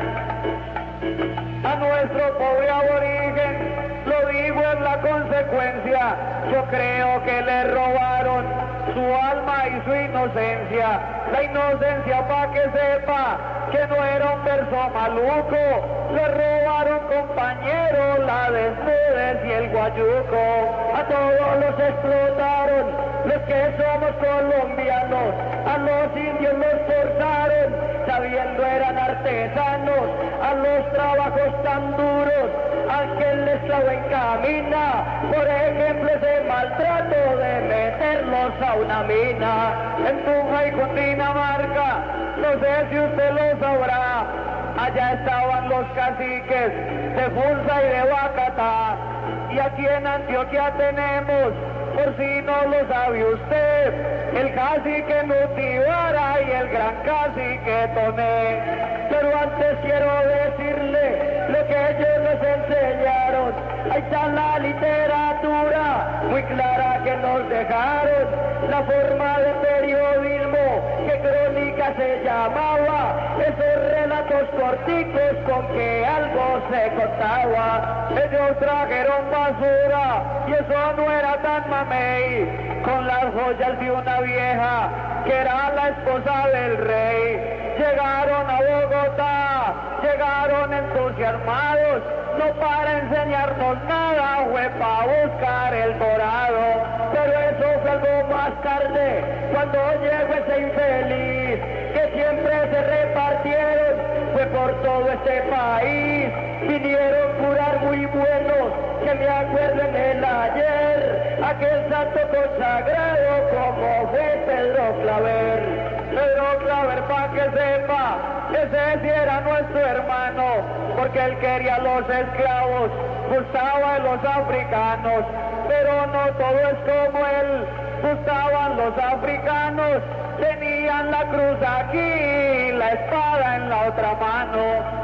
A nuestro pobre aborigen, lo digo en la consecuencia, yo creo que le robaron su alma y su inocencia, la inocencia pa' que sepa que no era un verso maluco, le robaron compañeros la desnudez y el guayuco, a todos los explotaron, los que somos colombianos, a los indios los forzaron, sabiendo eran artesanos, a los trabajos tan duros, al que el esclavo encamina, por ejemplo ese maltrato de meterlos a una mina, en Tunja y Cundinamarca, no sé si usted lo sabrá, allá estaban los caciques de Funza y de Bacatá, y aquí en Antioquia tenemos, por si no lo sabe usted, el cacique Nutibara y el gran cacique Toné. Pero antes quiero decirle lo que ellos nos enseñaron, ahí está la literatura, muy clara que nos dejaron, la forma de periodismo, que crónica se llamaba, esos relatos corticos con que algo se contaba, ellos trajeron basura, y eso no era tan mamey, con las joyas de una vieja, que era la esposa del rey, llegaron a Bogotá, llegaron entusiasmados, no para enseñarnos nada, fue para buscar el dorado, pero eso fue algo más tarde, cuando llegó ese infeliz, que siempre se repartieron, fue por todo este país, vinieron curar muy buenos, que me acuerdo en el ayer, aquel santo consagrado como fue Pedro Claver. Pedro Claver, pa' que sepa, ese sí era nuestro hermano, porque él quería a los esclavos, gustaba de los africanos, pero no todo es como él, gustaban los africanos, tenían la cruz aquí y la espada en la otra mano.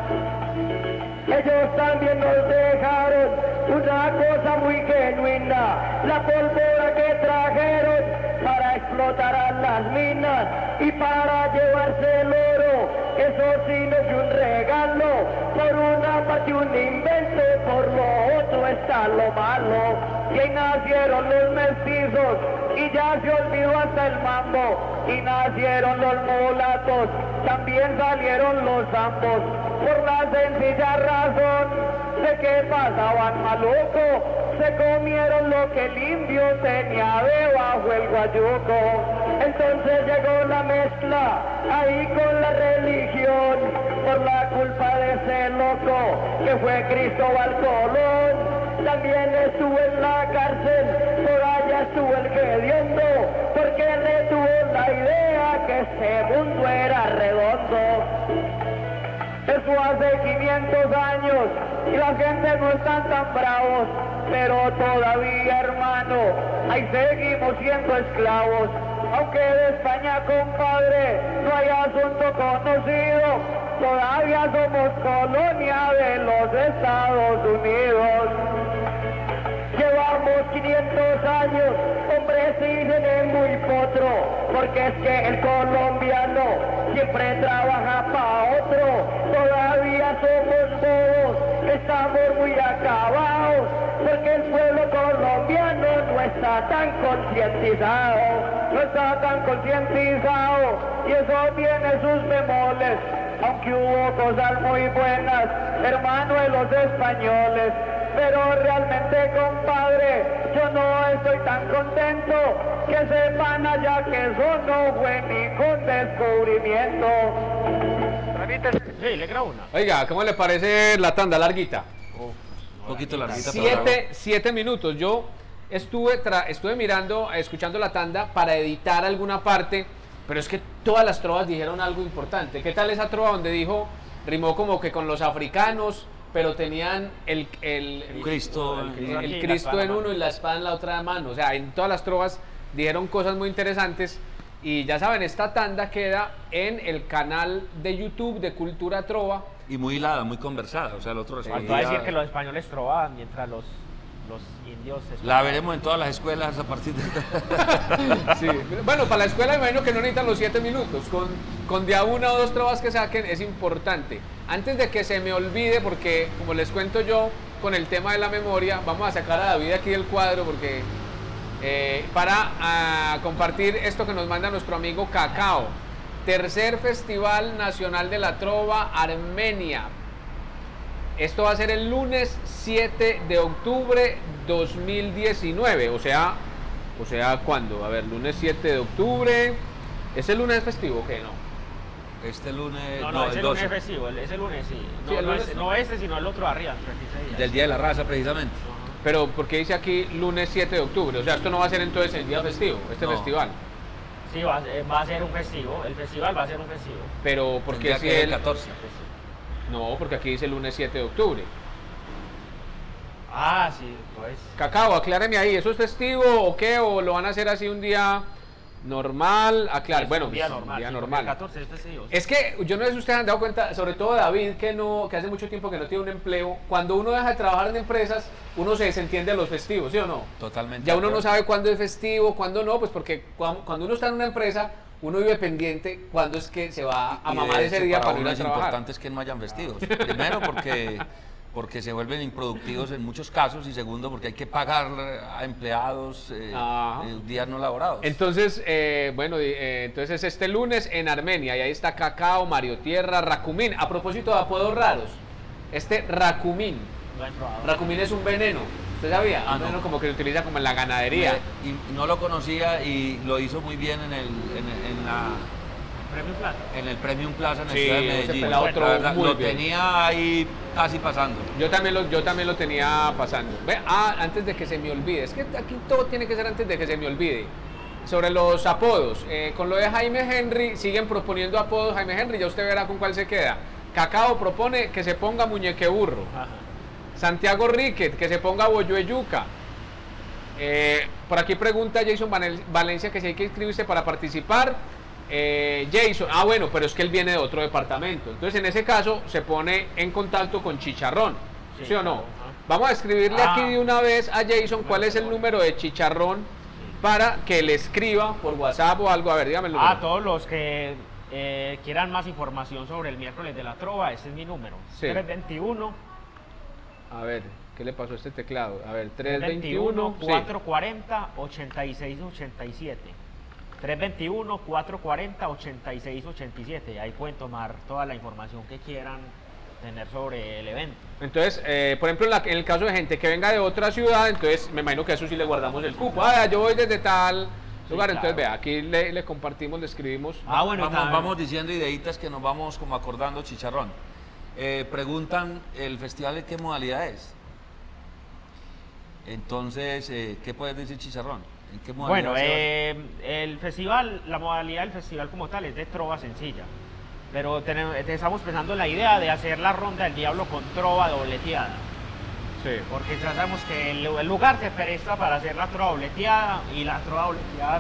Ellos también nos dejaron una cosa muy genuina, la pólvora que trajeron para explotar a las minas y para llevarse el oro, eso sí no es un regalo, por una parte un invento, por lo otro está lo malo, y ahí nacieron los mestizos y ya se olvidó hasta el mambo, y nacieron los mulatos, también salieron los zambos, por la sencilla razón de que pasaban maluco, se comieron lo que el indio tenía debajo el guayuco. Entonces llegó la mezcla ahí con la religión, por la culpa de ese loco que fue Cristóbal Colón. También estuvo en la cárcel, por allá estuvo el hediondo, porque le tuvo la idea que este mundo era redondo. Eso hace 500 años y la gente no están tan bravos, pero todavía, hermano, ahí seguimos siendo esclavos. Aunque de España, compadre, no hay asunto conocido, todavía somos colonia de los Estados Unidos. Llevamos 500 años, hombre, sí es muy potro, porque es que el colombiano siempre trabaja para otro, todavía somos bobos, estamos muy acabados, porque el pueblo colombiano no está tan concientizado, y eso tiene sus bemoles, aunque hubo cosas muy buenas, hermano, de los españoles. Pero realmente, compadre, yo no estoy tan contento. Que sepan allá que eso no fue ningún descubrimiento. Sí, le grabo una. Oiga, ¿cómo le parece la tanda larguita? Un poquito larguita. 7 minutos. Yo estuve mirando, escuchando la tanda para editar alguna parte, pero es que todas las trovas dijeron algo importante. ¿Qué tal esa trova donde rimó como que con los africanos, pero tenían el Cristo en uno y la espada en la otra mano? O sea, en todas las trovas dijeron cosas muy interesantes. Y ya saben, esta tanda queda en el canal de YouTube de Cultura Trova. Y muy hilada, muy conversada. O sea, el otro Faltó decir que los españoles trovaban mientras los indios... La veremos en todas las escuelas a partir de... Sí. Bueno, para la escuela me imagino que no necesitan los 7 minutos. Con de a una o dos trovas que saquen es importante. Antes de que se me olvide, porque como les cuento yo, con el tema de la memoria, vamos a sacar a David aquí del cuadro porque... para compartir esto que nos manda nuestro amigo Cacao. Tercer Festival Nacional de la Trova, Armenia. Esto va a ser el lunes 7 de octubre 2019. O sea, ¿cuándo? A ver, lunes 7 de octubre. ¿Es el lunes festivo o qué? No. Este lunes... No, es el 12. lunes festivo, ese lunes sí. Sí, No este, sino el otro arriba. Del Día de la Raza, precisamente. Pero, ¿por qué dice aquí lunes 7 de octubre? O sea, esto no va a ser entonces el día festivo, este festival. Sí, va a ser un festivo, el festival va a ser un festivo. Pero, ¿por qué si el 14? No, porque aquí dice lunes 7 de octubre. Ah, sí, pues. Cacao, acláreme ahí, ¿eso es festivo o qué? ¿O lo van a hacer así un día normal? Aclare, bueno, un día normal. día sí, normal. El 14 es festivo. Es que yo no sé si ustedes han dado cuenta, sobre todo David, que hace mucho tiempo que no tiene un empleo. Cuando uno deja de trabajar en empresas, uno se desentiende de los festivos, ¿sí o no? Totalmente. Ya uno no sabe cuándo es festivo, cuándo no, pues porque cuando uno está en una empresa, uno vive pendiente cuándo es que se va a mamar ese día para ir a trabajar. Lo importante es que no hayan vestidos. Primero porque se vuelven improductivos en muchos casos, y segundo porque hay que pagar a empleados días no laborados. Entonces, entonces es este lunes en Armenia, y ahí está Cacao, Mario Tierra, Racumín. A propósito de apodos raros, este Racumín. Racumín es un veneno. ¿Usted sabía? Un veneno como que se utiliza como en la ganadería. Y no lo conocía, y lo hizo muy bien en el Premium Plaza en el Ciudad de Medellín. Lo tenía ahí casi pasando. Yo también lo tenía pasando. Antes de que se me olvide, es que aquí todo tiene que ser antes de que se me olvide. Sobre los apodos, con lo de Jaime Henry, siguen proponiendo apodos. Jaime Henry, ya usted verá con cuál se queda. Cacao propone que se ponga Muñequeburro. Santiago Riquet, que se ponga Boyueyuca. Por aquí pregunta Jason Valencia que si hay que inscribirse para participar. Jason, bueno, pero es que él viene de otro departamento. Entonces, en ese caso, se pone en contacto con Chicharrón. ¿Sí o no? Vamos a escribirle aquí de una vez a Jason cuál es el número de Chicharrón para que le escriba por WhatsApp o algo. A ver, dígame el número. A todos los que quieran más información sobre el miércoles de la Trova, este es mi número. Sí. 321. A ver, ¿qué le pasó a este teclado? A ver, 321 440 8687. 321-440-8687. Ahí pueden tomar toda la información que quieran tener sobre el evento. Entonces, por ejemplo, en el caso de gente que venga de otra ciudad, entonces me imagino que a eso sí le guardamos el cupo. Yo voy desde tal lugar, claro. Entonces vea, aquí le compartimos, le escribimos. Bueno, vamos diciendo ideitas que nos vamos como acordando, Chicharrón. Preguntan, ¿el festival de qué modalidad es? Entonces, ¿qué puedes decir, Chicharrón? ¿En qué modalidad el festival, la modalidad del festival como tal es de trova sencilla, pero estamos pensando en la idea de hacer la ronda del diablo con trova dobleteada. Sí. Porque ya sabemos que el lugar se presta para hacer la trova dobleteada, y la trova dobleteada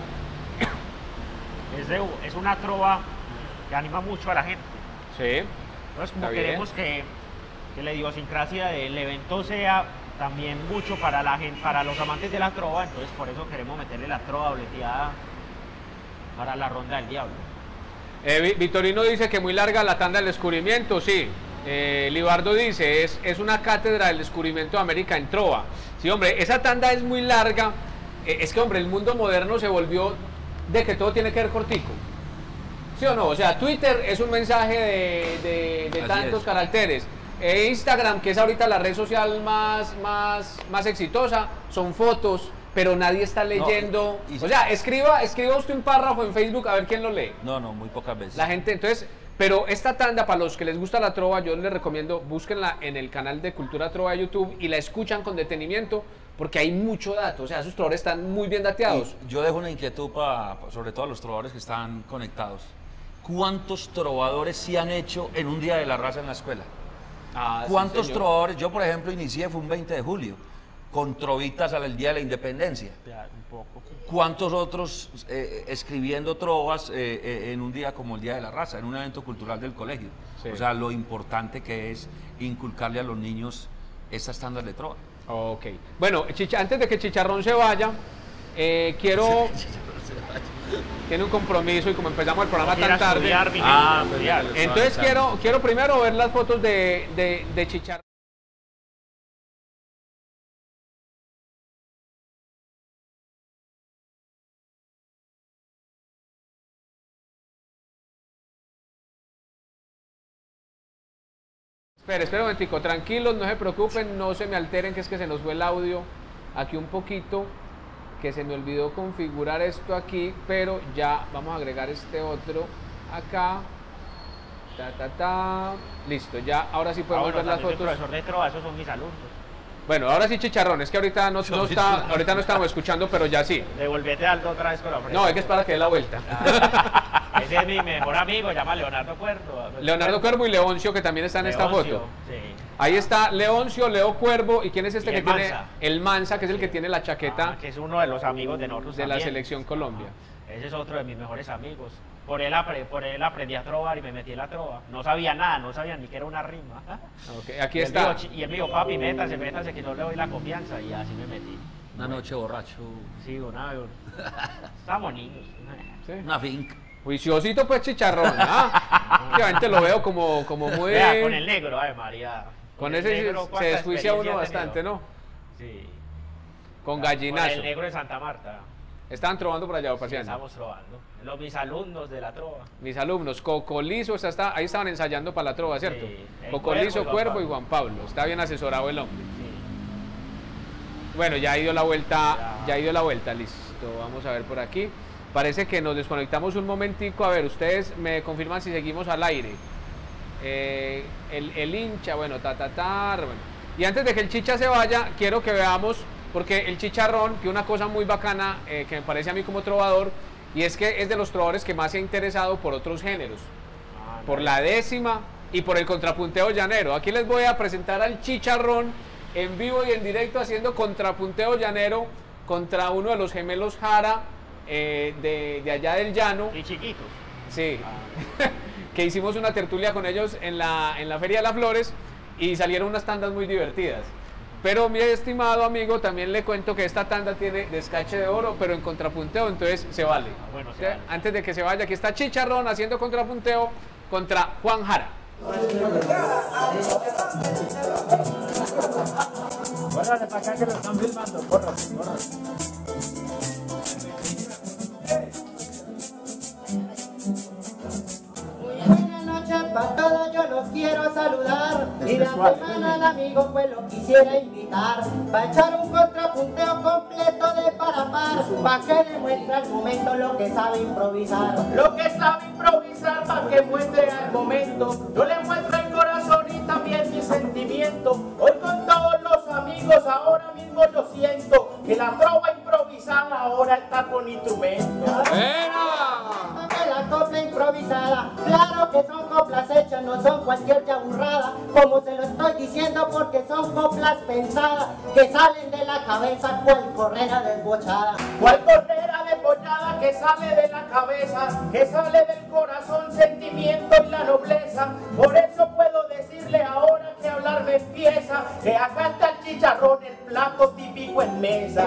es una trova que anima mucho a la gente. Sí. Entonces, como queremos que la idiosincrasia del evento sea también mucho para la gente, para los amantes de la trova, entonces por eso queremos meterle la trova dobleteada para la ronda del diablo. Vitorino dice que muy larga la tanda del descubrimiento, sí. Libardo dice, es una cátedra del descubrimiento de América en trova. Sí, hombre, esa tanda es muy larga. Es que, hombre, el mundo moderno se volvió de que todo tiene que ver cortico. ¿Sí o no? O sea, Twitter es un mensaje de tantos caracteres. Instagram, que es ahorita la red social más exitosa, son fotos, pero nadie está leyendo. O sea, escriba usted un párrafo en Facebook a ver quién lo lee. No, muy pocas veces. La gente, entonces, pero esta tanda, para los que les gusta la trova, yo les recomiendo, búsquenla en el canal de Cultura Trova de YouTube y la escuchan con detenimiento, porque hay mucho dato, o sea, esos trovadores están muy bien dateados. Y yo dejo una inquietud sobre todo a los trovadores que están conectados. ¿Cuántos trovadores se han hecho en un Día de la Raza en la escuela? ¿Cuántos trovadores? Yo, por ejemplo, inicié, fue un 20 de julio, con trovitas al Día de la Independencia. Un poco. ¿Cuántos otros escribiendo trovas en un día como el Día de la Raza, en un evento cultural del colegio? Sí. O sea, lo importante que es inculcarle a los niños estas tandas de trova. Ok. Bueno, antes de que Chicharrón se vaya, quiero... Tiene un compromiso y como empezamos el programa tan tarde... Entonces quiero primero ver las fotos de Chicharrón. Espera un momentico, tranquilos, no se preocupen, no se me alteren, que es que se nos fue el audio aquí un poquito, que se me olvidó configurar esto aquí, pero ya vamos a agregar este otro acá. Listo, ya, ahora sí podemos ver las fotos. Profesor de trova, esos son mis alumnos. Bueno, ahora sí Chicharrón, es que ahorita no estamos escuchando, pero ya sí. Devolvete Aldo otra vez con la frente. No, es que es para que dé la vuelta. Ese es mi mejor amigo, se llama Leonardo Cuervo. Leonardo Cuervo y Leoncio, que también está en esta foto. Sí. Ahí está Leoncio, Leo Cuervo, ¿y quién es este que tiene? El Mansa, que es el que tiene la chaqueta. Que es uno de los amigos de nosotros de la selección Colombia. Ese es otro de mis mejores amigos. Por él aprendí a trovar y me metí en la trova. No sabía nada, no sabía ni que era una rima. Okay, aquí está. Y él me dijo, papi, métase, que no le doy la confianza, y así me metí. Una noche borracho. Sí, estamos niños. ¿Sí? Una finca. Juiciosito pues Chicharrón, ¿ah? Obviamente lo veo como muy... Vea, con el negro, ay María. Con ese se desjuicia uno bastante, ¿no? Sí. Con gallinazo. Con el negro de Santa Marta. ¿Estaban trovando por allá o paseando? Sí, estamos trovando. Mis alumnos de la trova. Mis alumnos, Cocolizo, ahí estaban ensayando para la trova, ¿cierto? Sí. Cocolizo, Cuervo y Juan Pablo. Está bien asesorado el hombre. Sí. Bueno, ya ha ido la vuelta, listo. Vamos a ver por aquí. Parece que nos desconectamos un momentico. A ver, ustedes me confirman si seguimos al aire. El hincha, bueno, bueno. Y antes de que el Chicha se vaya, quiero que veamos, porque el Chicharrón, que una cosa muy bacana que me parece a mí como trovador, y es que es de los trovadores que más se ha interesado por otros géneros, por la décima y por el contrapunteo llanero. Aquí les voy a presentar al Chicharrón en vivo y en directo haciendo contrapunteo llanero contra uno de los gemelos Jara, de allá del llano. Y chiquitos. Sí. Que hicimos una tertulia con ellos en la Feria de las Flores y salieron unas tandas muy divertidas. Pero mi estimado amigo, también le cuento que esta tanda tiene descache de oro, pero en contrapunteo, entonces se vale. Bueno, ¿sí? Vale. Antes de que se vaya, aquí está Chicharrón haciendo contrapunteo contra Juan Jara. Bórrale para acá que lo están filmando. Bórrale. Buenas noches para todos, yo los quiero saludar. Y la semana al amigo pues lo quisiera invitar para echar un contrapunteo completo de par a par, para que le muestre al momento lo que sabe improvisar. Lo que sabe improvisar para que muestre al momento. Yo le muestro el corazón y también mi sentimiento. Hoy con todos los amigos ahora mismo yo siento que la trova improvisada ahora está con instrumento. La copla improvisada, claro que son coplas hechas, no son cualquier chaburrada, como se lo estoy diciendo porque son coplas pensadas, que salen de la cabeza cual correra desbochada. Cual correra desbochada que sale de la cabeza, que sale del corazón, sentimiento y la nobleza. Por eso puedo decirle ahora que hablar me empieza, que acá está el chicharrón, el plato típico en mesa.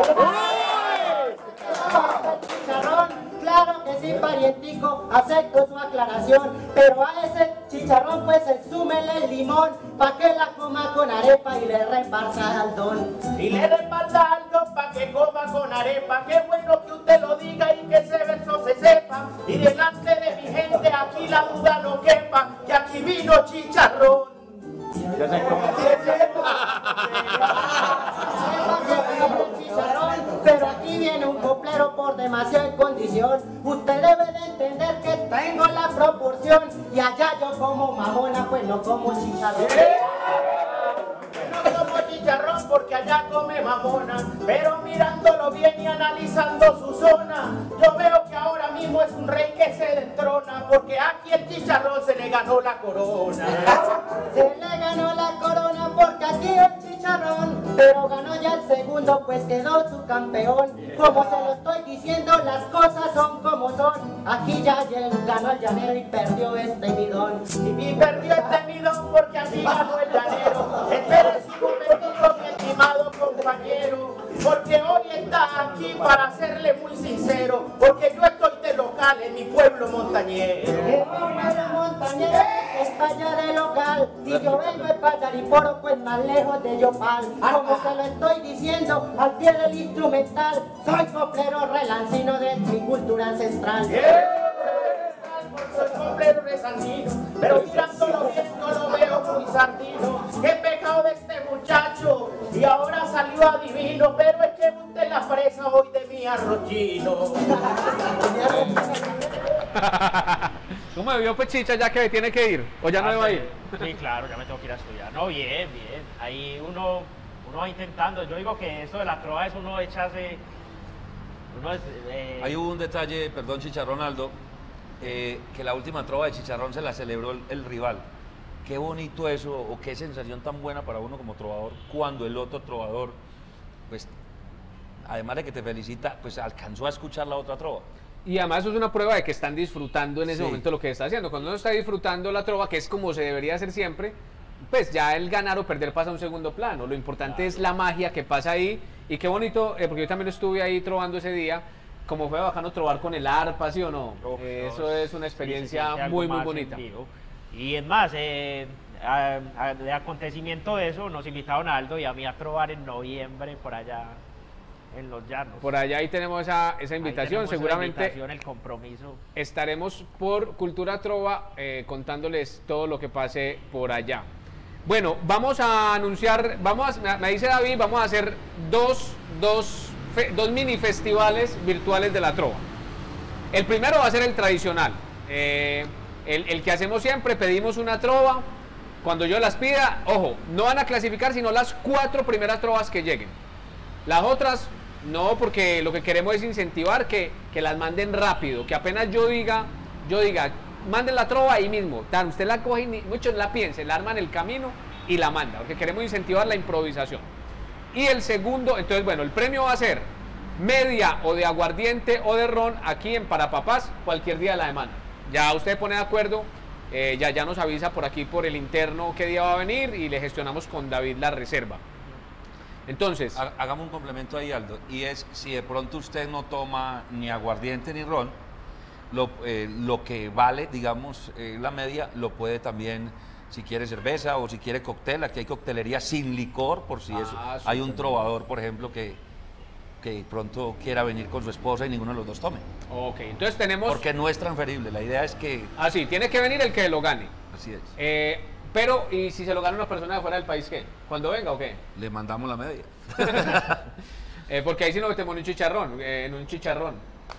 Chicharrón, claro que sí, parientico, acepto su aclaración, pero a ese chicharrón pues súmele el limón, pa' que la coma con arepa y le reparta al don. Y le reparta algo pa' que coma con arepa, qué bueno que usted lo diga y que ese verso se sepa, y delante de mi gente aquí la duda no quepa, que aquí vino chicharrón. Yo sé cómo. Pero aquí viene un coplero por demasiada condición. Usted debe de entender que tengo la proporción. Y allá yo como mamona, pues no como chicharrón. No como chicharrón porque allá come mamona, pero mirándolo bien y analizando su zona, yo veo que ahora mismo es un rey que se destrona, porque aquí el chicharrón se le ganó la corona. Se le ganó la corona porque aquí el chicharrón, pero ganó ya el segundo, pues quedó su campeón. Como se lo estoy diciendo, las cosas son como son. Aquí ya ganó el llanero y perdió este midón. Y perdió este midón porque así ganó el llanero. Espérense un momentito, mi estimado compañero, porque hoy está aquí para serle muy sincero, porque yo estoy de local en mi pueblo montañero. Mi pueblo montañero está allá de local, y yo vengo de Patariporo, pues más lejos de Yopal. Como se lo estoy diciendo, al pie del instrumental, soy coplero relancino de mi cultura ancestral. Soy coplero relancino, pero mirándolo bien no lo veo muy sardino. Qué pecado de este muchacho, y ahora salió adivino, pero es que usted la fresa hoy de mi arrochino. ¿Cómo me vio Pechicha ya que tiene que ir? ¿O ya no me va a ir? Sí, claro, ya me tengo que ir a estudiar. No, bien, bien. Ahí uno va intentando. Yo digo que esto de la trova es uno echarse... Hay un detalle, perdón, Chicharrón Aldo, que la última trova de Chicharrón se la celebró el rival. Qué bonito eso, o qué sensación tan buena para uno como trovador, cuando el otro trovador, pues, además de que te felicita, pues alcanzó a escuchar la otra trova. Y además eso es una prueba de que están disfrutando en ese momento lo que está haciendo. Cuando uno está disfrutando la trova, que es como se debería hacer siempre, pues ya el ganar o perder pasa a un segundo plano. Lo importante es la magia que pasa ahí. Y qué bonito, porque yo también estuve ahí trovando ese día, como fue bacano trobar con el arpa, ¿sí o no? Eso es una experiencia muy bonita. Y es más, de acontecimiento de eso, nos invitaron a Aldo y a mí a trobar en noviembre por allá en los llanos. Por allá ahí tenemos esa invitación, seguramente la invitación, el compromiso. Estaremos por Cultura Trova contándoles todo lo que pase por allá. Bueno, vamos a anunciar, me dice David, vamos a hacer dos mini festivales virtuales de la trova. El primero va a ser el tradicional, el que hacemos siempre. Pedimos una trova, cuando yo las pida, ojo, no van a clasificar sino las 4 primeras trovas que lleguen. Las otras no, porque lo que queremos es incentivar que las manden rápido, que apenas yo diga, manden la trova ahí mismo, usted la coge y muchos la piensen, la arman el camino y la manda, porque queremos incentivar la improvisación. Y el segundo, entonces bueno, el premio va a ser media o de aguardiente o de ron aquí en Parapapás, cualquier día de la semana. Ya usted pone de acuerdo, ya nos avisa por aquí por el interno qué día va a venir y le gestionamos con David la reserva. Entonces, hagamos un complemento ahí, Aldo, y es, si de pronto usted no toma ni aguardiente ni ron, lo que vale, digamos, la media, lo puede también, si quiere cerveza o si quiere cóctel. Aquí hay coctelería sin licor, por si hay un trovador, por ejemplo, que pronto quiera venir con su esposa y ninguno de los dos tome. Ok, entonces tenemos... Porque no es transferible, la idea es que... sí, tiene que venir el que lo gane. Así es. Pero, ¿y si se lo gana una persona de fuera del país, qué? ¿Cuándo venga o qué? Le mandamos la media. Porque ahí sí nos metemos en un chicharrón.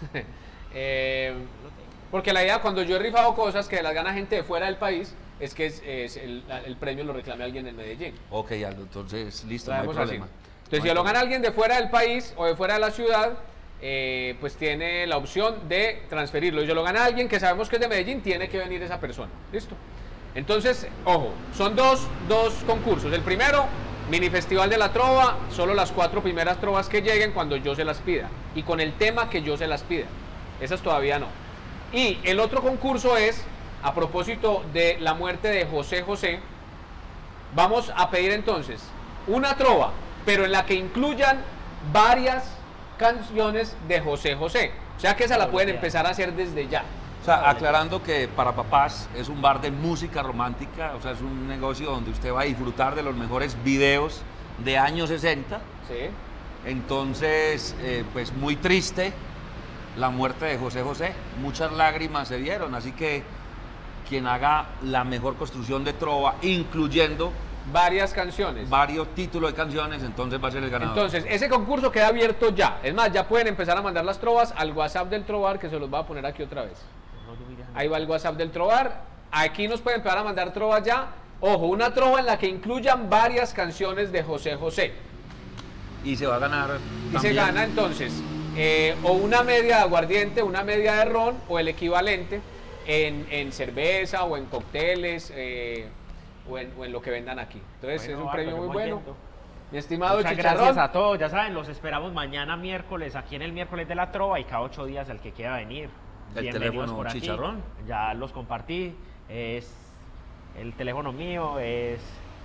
Porque la idea, cuando yo he rifado cosas que las gana gente de fuera del país, es que el premio lo reclame alguien en Medellín. Ok, Aldo, entonces, listo, no hay problema. Entonces, si lo gana alguien de fuera del país o de fuera de la ciudad, pues tiene la opción de transferirlo. Y si lo gana alguien que sabemos que es de Medellín, tiene que venir esa persona. ¿Listo? Entonces, ojo, son dos concursos. El primero, mini festival de la trova, solo las 4 primeras trovas que lleguen cuando yo se las pida. Y con el tema que yo se las pida. Esas todavía no. Y el otro concurso es, a propósito de la muerte de José José, vamos a pedir entonces una trova, pero en la que incluyan varias canciones de José José. O sea que esa la pueden empezar a hacer desde ya. O sea, aclarando que Parapapás es un bar de música romántica, o sea, es un negocio donde usted va a disfrutar de los mejores videos de años 60. Sí. Entonces, pues muy triste la muerte de José José. Muchas lágrimas se vieron, así que quien haga la mejor construcción de trova, incluyendo varias canciones. Varios títulos de canciones, entonces va a ser el ganador. Entonces, ese concurso queda abierto ya. Es más, ya pueden empezar a mandar las trovas al WhatsApp del Trovar, que se los voy a poner aquí otra vez. Ahí va el WhatsApp del Trovar. Aquí nos pueden empezar a mandar trovas ya. Ojo, una trova en la que incluyan varias canciones de José José. Y se va a ganar Y también. se gana entonces o una media de aguardiente, una media de ron o el equivalente en cerveza o en cócteles o en lo que vendan aquí. Entonces Bueno, es un premio muy vamos bueno. yendo. Mi estimado Muchas Chicharrón. gracias a todos, ya saben, los esperamos mañana miércoles aquí en el miércoles de la Trova y cada 8 días el que quiera venir. El Bienvenidos teléfono por aquí. Chicharrón. Ya los compartí, es el teléfono mío es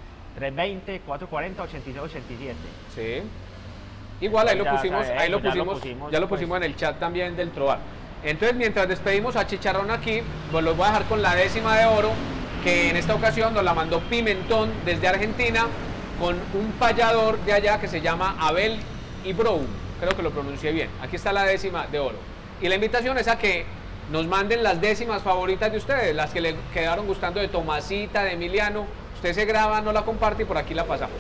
320-440-8687. Sí. Igual ahí lo Ya pusimos, sabemos, ahí lo ya lo pusimos, pusimos, ya lo pues. pusimos en el chat también del Trovar. Entonces, mientras despedimos a Chicharrón aquí, pues los voy a dejar con la 10ª de oro, que en esta ocasión nos la mandó Pimentón desde Argentina, con un payador de allá que se llama Abel Ibroum. Creo que lo pronuncié bien. Aquí está la 10ª de oro. Y la invitación es a que nos manden las 10º favoritas de ustedes, las que le quedaron gustando de Tomasita, de Emiliano. Usted se graba, no la comparte y por aquí la pasamos.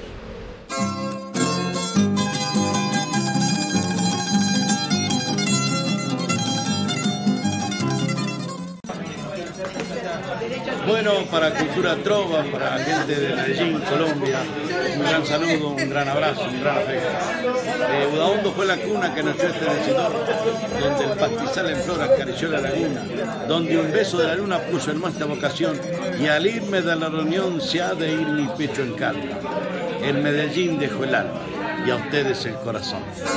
Bueno, para Cultura Trova, para la gente de Medellín, Colombia, un gran saludo, un gran abrazo, un gran afecto. Udaondo fue la cuna que nació este decidor, donde el pastizal en flor acarició la laguna, donde un beso de la luna puso en nuestra vocación, y al irme de la reunión se ha de ir mi pecho en calma. En Medellín dejo el alma y a ustedes el corazón.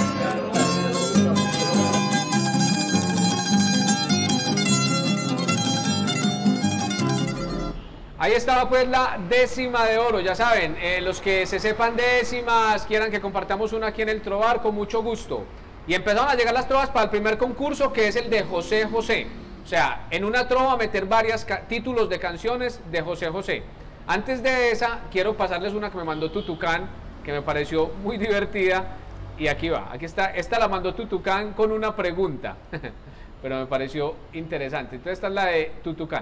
Ahí estaba pues la 10ª de oro, ya saben, los que se sepan décimas, quieran que compartamos una aquí en el Trovar, con mucho gusto. Y empezaron a llegar las trovas para el primer concurso, que es el de José José. O sea, en una trova meter varios títulos de canciones de José José. Antes de esa, quiero pasarles una que me mandó Tutucán, que me pareció muy divertida. Y aquí va, aquí está, esta la mandó Tutucán con una pregunta, pero me pareció interesante. Entonces esta es la de Tutucán.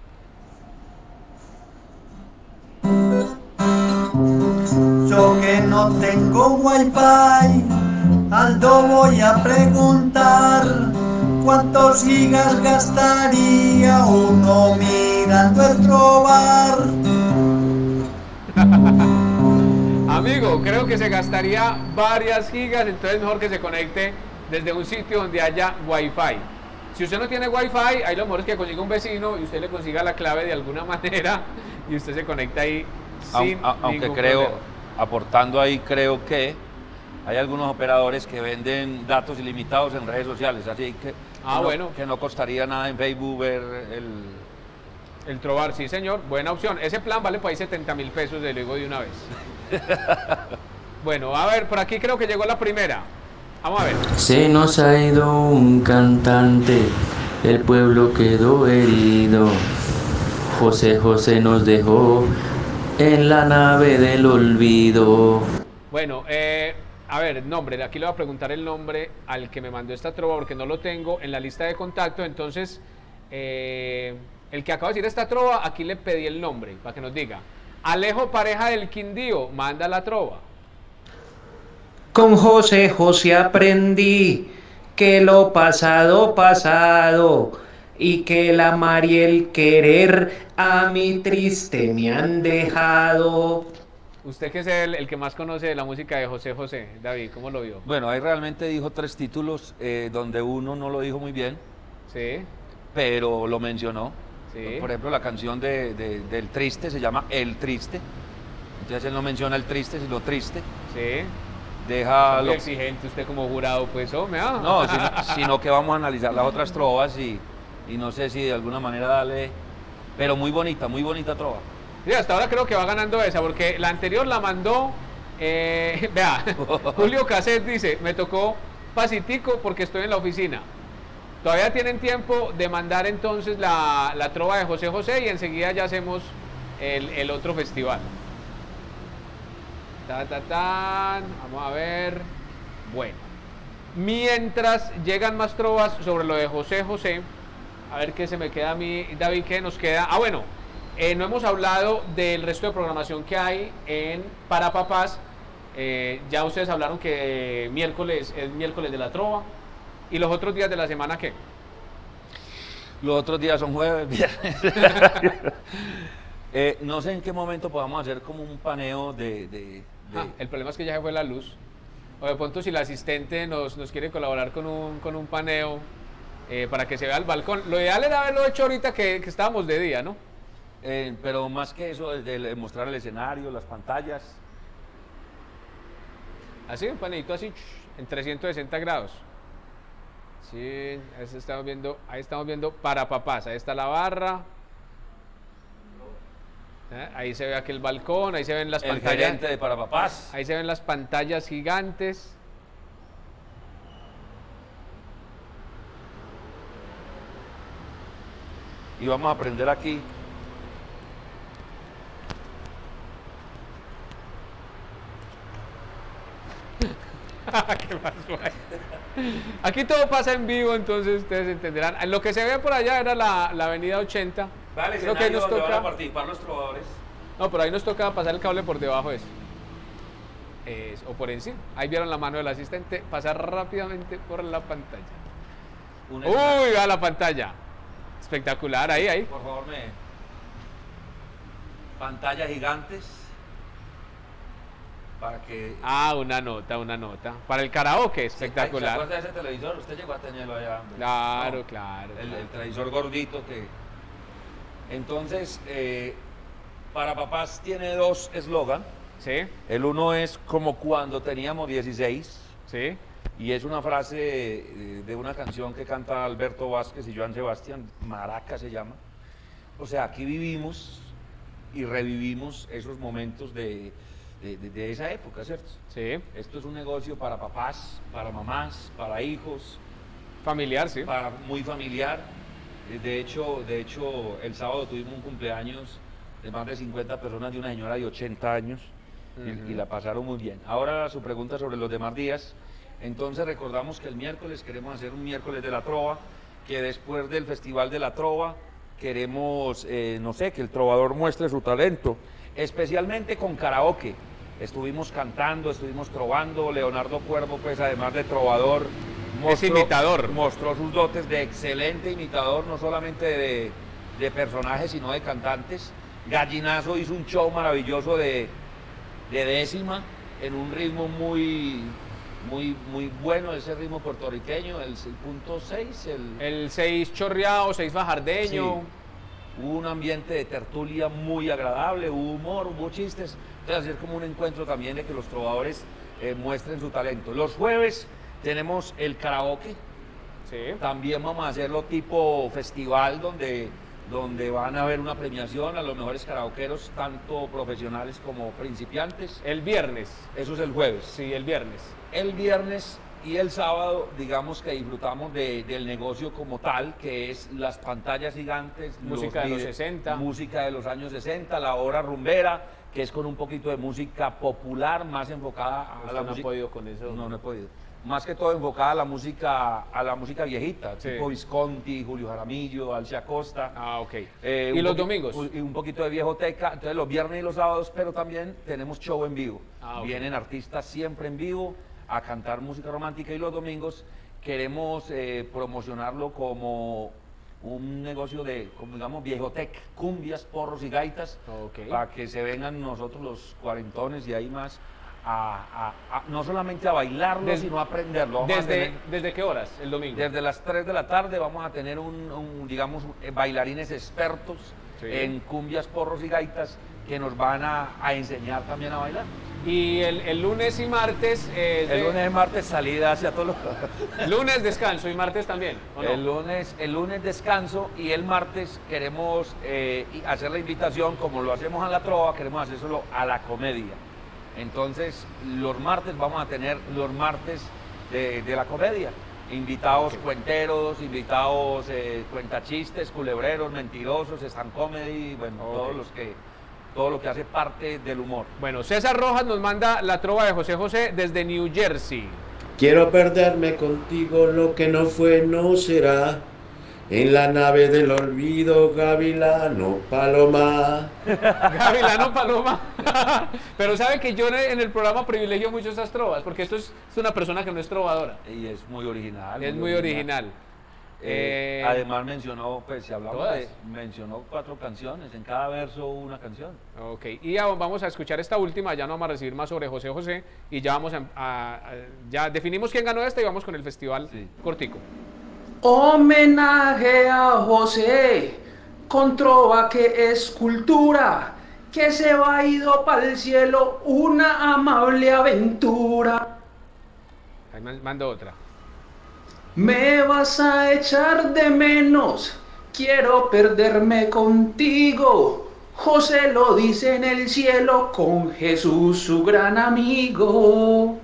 Yo que no tengo wifi, Aldo voy a preguntar cuántos gigas gastaría uno mirando el Trovar. Amigo, creo que se gastaría varias gigas, entonces mejor que se conecte desde un sitio donde haya wifi. Si usted no tiene wifi, ahí lo mejor es que consiga un vecino y usted le consiga la clave de alguna manera y usted se conecta ahí sin aunque ningún creo, problema. aportando ahí, creo que hay algunos operadores que venden datos ilimitados en redes sociales, así que, bueno, que no costaría nada en Facebook ver el Trovar, sí señor, buena opción. Ese plan vale por ahí 70.000 pesos, le digo de una vez. Bueno, a ver, por aquí creo que llegó la primera. Vamos a ver. Se nos ha ido un cantante, el pueblo quedó herido. José José nos dejó en la nave del olvido. Bueno, a ver, nombre, aquí le voy a preguntar el nombre al que me mandó esta trova porque no lo tengo en la lista de contactos. Entonces, el que acaba de decir esta trova, aquí le pedí el nombre para que nos diga. Alejo Pareja del Quindío, manda la trova. Con José José aprendí que lo pasado, pasado, y que el amar y el querer a mí triste me han dejado. Usted que es el que más conoce de la música de José José, David, ¿cómo lo vio? Bueno, ahí realmente dijo 3 títulos, donde uno no lo dijo muy bien, sí, pero lo mencionó. Sí. Por ejemplo, la canción del Triste se llama El Triste, entonces él no menciona el triste, sino triste. Sí. Deja Muy exigente usted como jurado, pues, hombre. No, sino que vamos a analizar las otras trovas y no sé si de alguna manera darle, pero muy bonita trova. Sí, hasta ahora creo que va ganando esa, porque la anterior la mandó, vea, Julio Cassette dice, me tocó pasitico porque estoy en la oficina. Todavía tienen tiempo de mandar entonces la trova de José José y enseguida ya hacemos el otro festival. Vamos a ver. Bueno, mientras llegan más trovas sobre lo de José José, a ver qué se me queda a mí, David, ¿qué nos queda? Bueno, No hemos hablado del resto de programación que hay en Para Papás. Ya ustedes hablaron que miércoles es miércoles de la trova. ¿Y los otros días de la semana qué? Los otros días son jueves, viernes. No sé en qué momento podamos hacer como un paneo el problema es que ya se fue la luz. O de pronto si la asistente nos quiere colaborar con un paneo para que se vea el balcón. Lo ideal era haberlo hecho ahorita que estábamos de día, ¿no? Pero más que eso, de mostrar el escenario, las pantallas. Así, un paneito así, en 360 grados. Sí, ahí estamos viendo Para Papás. Ahí está la barra. Ahí se ve aquel balcón, ahí se ven las pantallas. El gerente de Para Papás. Ahí se ven las pantallas gigantes. Y vamos a aprender aquí. ¿Qué pasó ahí? Aquí todo pasa en vivo, entonces ustedes entenderán. Lo que se ve por allá era la avenida 80. Vale, creo que ahí nos toca van a participar los trovadores. No, pero ahí nos toca pasar el cable por debajo de eso. O por encima. Ahí vieron la mano del asistente pasar rápidamente por la pantalla. Uy, va la pantalla. Espectacular, ahí. Por favor, pantallas gigantes. Para que... una nota. Para el karaoke, espectacular. ¿Se acuerda de ese televisor? Usted llegó a tenerlo allá. Claro. El televisor gordito que... Entonces, Para Papás tiene dos eslogan. Sí. El uno es como cuando teníamos 16. Sí. Y es una frase de una canción que canta Alberto Vázquez y Joan Sebastián, Maraca se llama. O sea, aquí vivimos y revivimos esos momentos de esa época, ¿cierto? Sí. Esto es un negocio para papás, para mamás, para hijos. Familiar, sí. Muy familiar. De hecho, el sábado tuvimos un cumpleaños de más de 50 personas de una señora de 80 años y la pasaron muy bien. Ahora su pregunta sobre los demás días. Entonces recordamos que el miércoles queremos hacer un miércoles de la trova, que después del Festival de la Trova queremos, no sé, que el trovador muestre su talento, especialmente con karaoke. Estuvimos cantando, estuvimos trovando. Leonardo Cuervo, pues además de trovador, mostró sus dotes de excelente imitador, no solamente de personajes, sino de cantantes. Gallinazo hizo un show maravilloso de décima, en un ritmo muy bueno, ese ritmo puertorriqueño, el 6.6. El 6 chorreado, 6 fajardeño. Sí. Hubo un ambiente de tertulia muy agradable, hubo humor, hubo chistes. Entonces, hacer como un encuentro también de que los trovadores muestren su talento. Los jueves tenemos el karaoke. Sí. También vamos a hacerlo tipo festival, donde van a haber una premiación a los mejores karaokeros, tanto profesionales como principiantes. El viernes. Eso es el jueves. Sí, el viernes. El viernes y el sábado, digamos que disfrutamos del negocio como tal, que es las pantallas gigantes, música de los 60. Música de los años 60, la hora rumbera, que es con un poquito de música popular, más enfocada a la música. ¿No ha podido con eso? No he podido. Más que todo enfocada a la música viejita, sí. Tipo Visconti, Julio Jaramillo, Alcia Costa. Ok. ¿Y los domingos? Y un poquito de viejoteca, entonces los viernes y los sábados, pero también tenemos show en vivo. Okay. Vienen artistas siempre en vivo a cantar música romántica, y los domingos queremos promocionarlo como un negocio de, como digamos, viejotec, cumbias, porros y gaitas, para que se vengan nosotros los cuarentones y ahí más no solamente a bailarlo, sino a aprenderlo. ¿Desde qué horas el domingo? Desde las 3 de la tarde vamos a tener digamos, bailarines expertos en cumbias, porros y gaitas que nos van a enseñar también a bailar. Y el lunes y martes... el lunes y martes salida hacia todos los... Lunes descanso y martes también, ¿o no? El lunes descanso y el martes queremos hacer la invitación, como lo hacemos a la trova, queremos hacérselo a la comedia. Entonces, los martes vamos a tener los martes de la comedia. Invitados cuenteros, invitados cuentachistes, culebreros, mentirosos, stand comedy, bueno, todo lo que hace parte del humor. Bueno, César Rojas nos manda la trova de José José desde New Jersey. Quiero perderme contigo, lo que no fue no será. en la nave del olvido, Gavilano Paloma. Gavilano Paloma. Pero sabe que yo en el programa privilegio mucho estas trovas, porque esto es una persona que no es trovadora. Y es muy original. Es muy original. Además mencionó, pues si hablamos todas. mencionó 4 canciones, en cada verso una canción. Ok, y ya vamos a escuchar esta última, ya no vamos a recibir más sobre José José, y ya vamos ya definimos quién ganó esta y vamos con el festival cortico. Homenaje a José, con trova que es cultura, que se va ido para el cielo, una amable aventura. Ahí mando otra. Me vas a echar de menos, quiero perderme contigo. José lo dice en el cielo, con Jesús su gran amigo.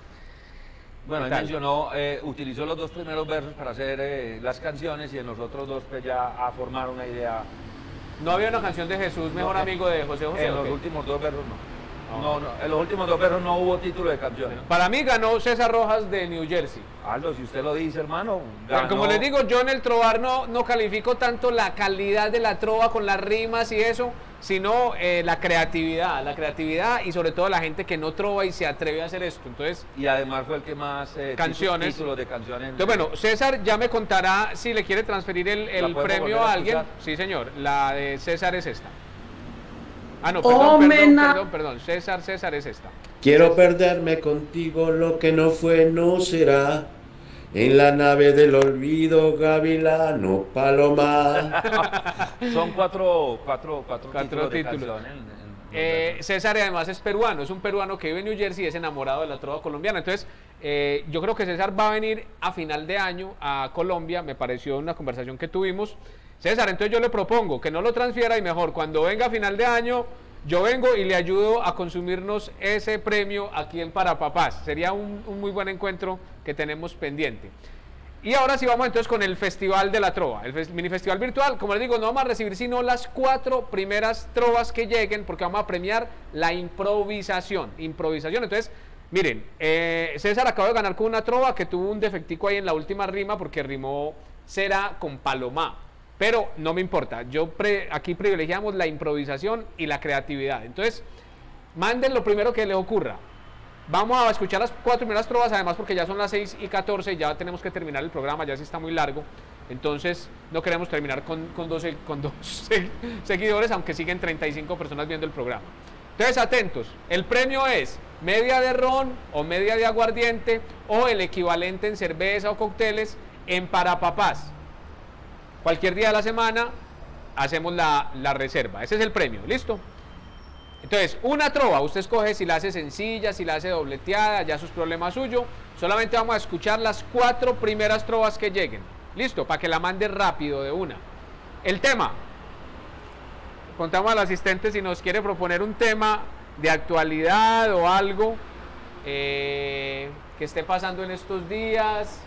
Bueno, él mencionó, utilizó los 2 primeros versos para hacer las canciones y en los otros 2 pues ya a formar una idea. ¿No había una canción de Jesús, mejor amigo de José José? En los últimos 2 versos no. No, en los últimos 2 versos no hubo título de canción. Para mí ganó César Rojas de New Jersey. Aldo, si usted lo dice, hermano. Ganó. Como les digo, yo en el trovar no califico tanto la calidad de la trova con las rimas y eso, sino la creatividad y sobre todo la gente que no trova y se atreve a hacer esto. Entonces, y además fue el que más canciones. títulos de canciones. Entonces, bueno, César ya me contará si le quiere transferir el premio a alguien. Sí, señor. La de César es esta. Ah, no, perdón, César es esta. Quiero perderme contigo, lo que no fue no será. En la nave del olvido, Gavilano Paloma. Son cuatro títulos. De canciones. César además es peruano, es un peruano que vive en New Jersey y es enamorado de la trova colombiana. Entonces, yo creo que César va a venir a final de año a Colombia, me pareció una conversación que tuvimos. César, entonces yo le propongo que no lo transfiera y mejor cuando venga a final de año, yo vengo y le ayudo a consumirnos ese premio aquí en Para Papás. Sería un muy buen encuentro que tenemos pendiente. Y ahora sí vamos entonces con el Festival de la Trova, el mini festival virtual. Como les digo, no vamos a recibir sino las 4 primeras trovas que lleguen porque vamos a premiar la improvisación. Entonces, miren, César acaba de ganar con una trova que tuvo un defectico ahí en la última rima porque rimó cera con palomá. Pero no me importa, aquí privilegiamos la improvisación y la creatividad. Entonces, manden lo primero que les ocurra. Vamos a escuchar las 4 primeras trovas, además porque ya son las 6:14, ya tenemos que terminar el programa, ya sí está muy largo. Entonces, no queremos terminar con dos seguidores, aunque siguen 35 personas viendo el programa. Entonces, atentos, el premio es media de ron o media de aguardiente o el equivalente en cerveza o cócteles en Para Papás. Cualquier día de la semana hacemos la reserva. Ese es el premio, ¿listo? Entonces, una trova, usted escoge si la hace sencilla, si la hace dobleteada, ya eso es problema suyo. Solamente vamos a escuchar las 4 primeras trovas que lleguen. ¿Listo? Para que la mande rápido de una. El tema. Contamos al asistente si nos quiere proponer un tema de actualidad o algo que esté pasando en estos días.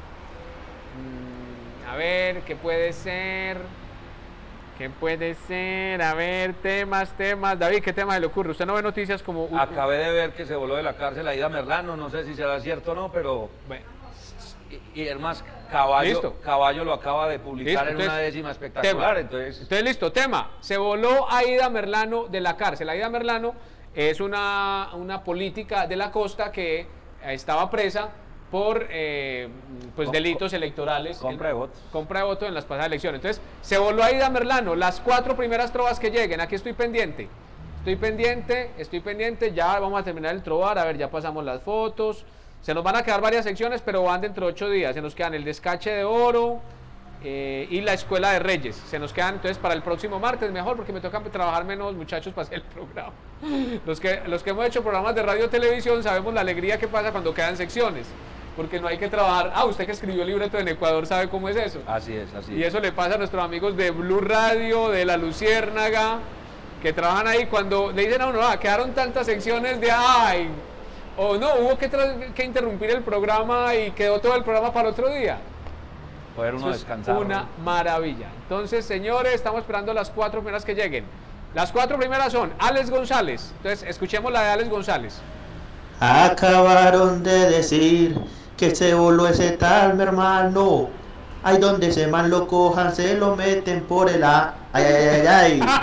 A ver, ¿qué puede ser? ¿Qué puede ser? A ver, temas. David, ¿qué tema se le ocurre? Usted no ve noticias como... Acabé de ver que se voló de la cárcel Aida Merlano, no sé si será cierto o no, pero... Bueno. Y además, Caballo lo acaba de publicar en una décima espectacular, entonces, listo, tema. Se voló Aida Merlano de la cárcel. Aida Merlano es una política de la costa que estaba presa por delitos electorales. Compra de votos. Compra de votos en las pasadas elecciones. Entonces, se voló Aida Merlano. Las 4 primeras trovas que lleguen. Aquí estoy pendiente. Ya vamos a terminar el trovar. A ver, ya pasamos las fotos. Se nos van a quedar varias secciones, pero van dentro de 8 días. Se nos quedan el descache de oro y la escuela de Reyes. Se nos quedan entonces para el próximo martes, mejor, porque me toca trabajar menos, muchachos, para hacer el programa. Los que hemos hecho programas de radio y televisión sabemos la alegría que pasa cuando quedan secciones. Porque no hay que trabajar. Usted que escribió el libreto en Ecuador sabe cómo es eso. Así es. Y eso le pasa a nuestros amigos de Blue Radio, de La Luciérnaga, que trabajan ahí cuando le dicen a uno, quedaron tantas secciones de o no, hubo que interrumpir el programa y quedó todo el programa para otro día. Poder uno descansar. Una maravilla. Entonces, señores, estamos esperando las 4 primeras que lleguen. Las 4 primeras son Alex González. Entonces, escuchemos la de Alex González. Acabaron de decir que se voló ese tal mi hermano. Ay, donde ese man lo cojan, se lo meten por el A. Ay, ay, ay, ay.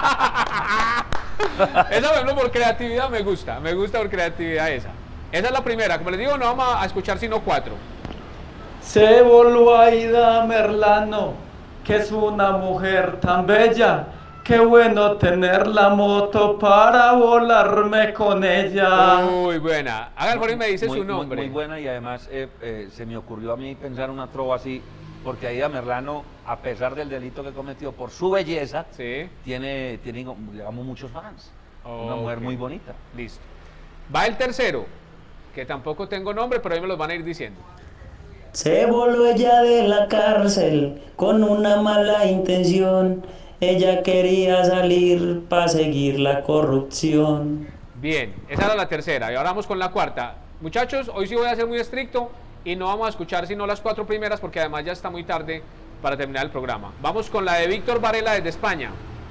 Esa, por ejemplo, por creatividad me gusta por creatividad esa. Esa es la primera, como les digo, no vamos a escuchar sino 4. Se voló Aida Merlano, que es una mujer tan bella. Qué bueno tener la moto para volarme con ella. Muy buena. Haga el favor y me dice su nombre. Muy buena, y además se me ocurrió a mí pensar una trova así, porque Aida Merlano, a pesar del delito que cometió por su belleza, tiene digamos, muchos fans. Una mujer muy bonita. Listo. Va el tercero, que tampoco tengo nombre, pero ahí me los van a ir diciendo. Se voló ella de la cárcel con una mala intención. Ella quería salir para seguir la corrupción. Bien, esa era la tercera y ahora vamos con la cuarta. Muchachos, hoy sí voy a ser muy estricto y no vamos a escuchar sino las 4 primeras porque además ya está muy tarde para terminar el programa. Vamos con la de Víctor Varela desde España.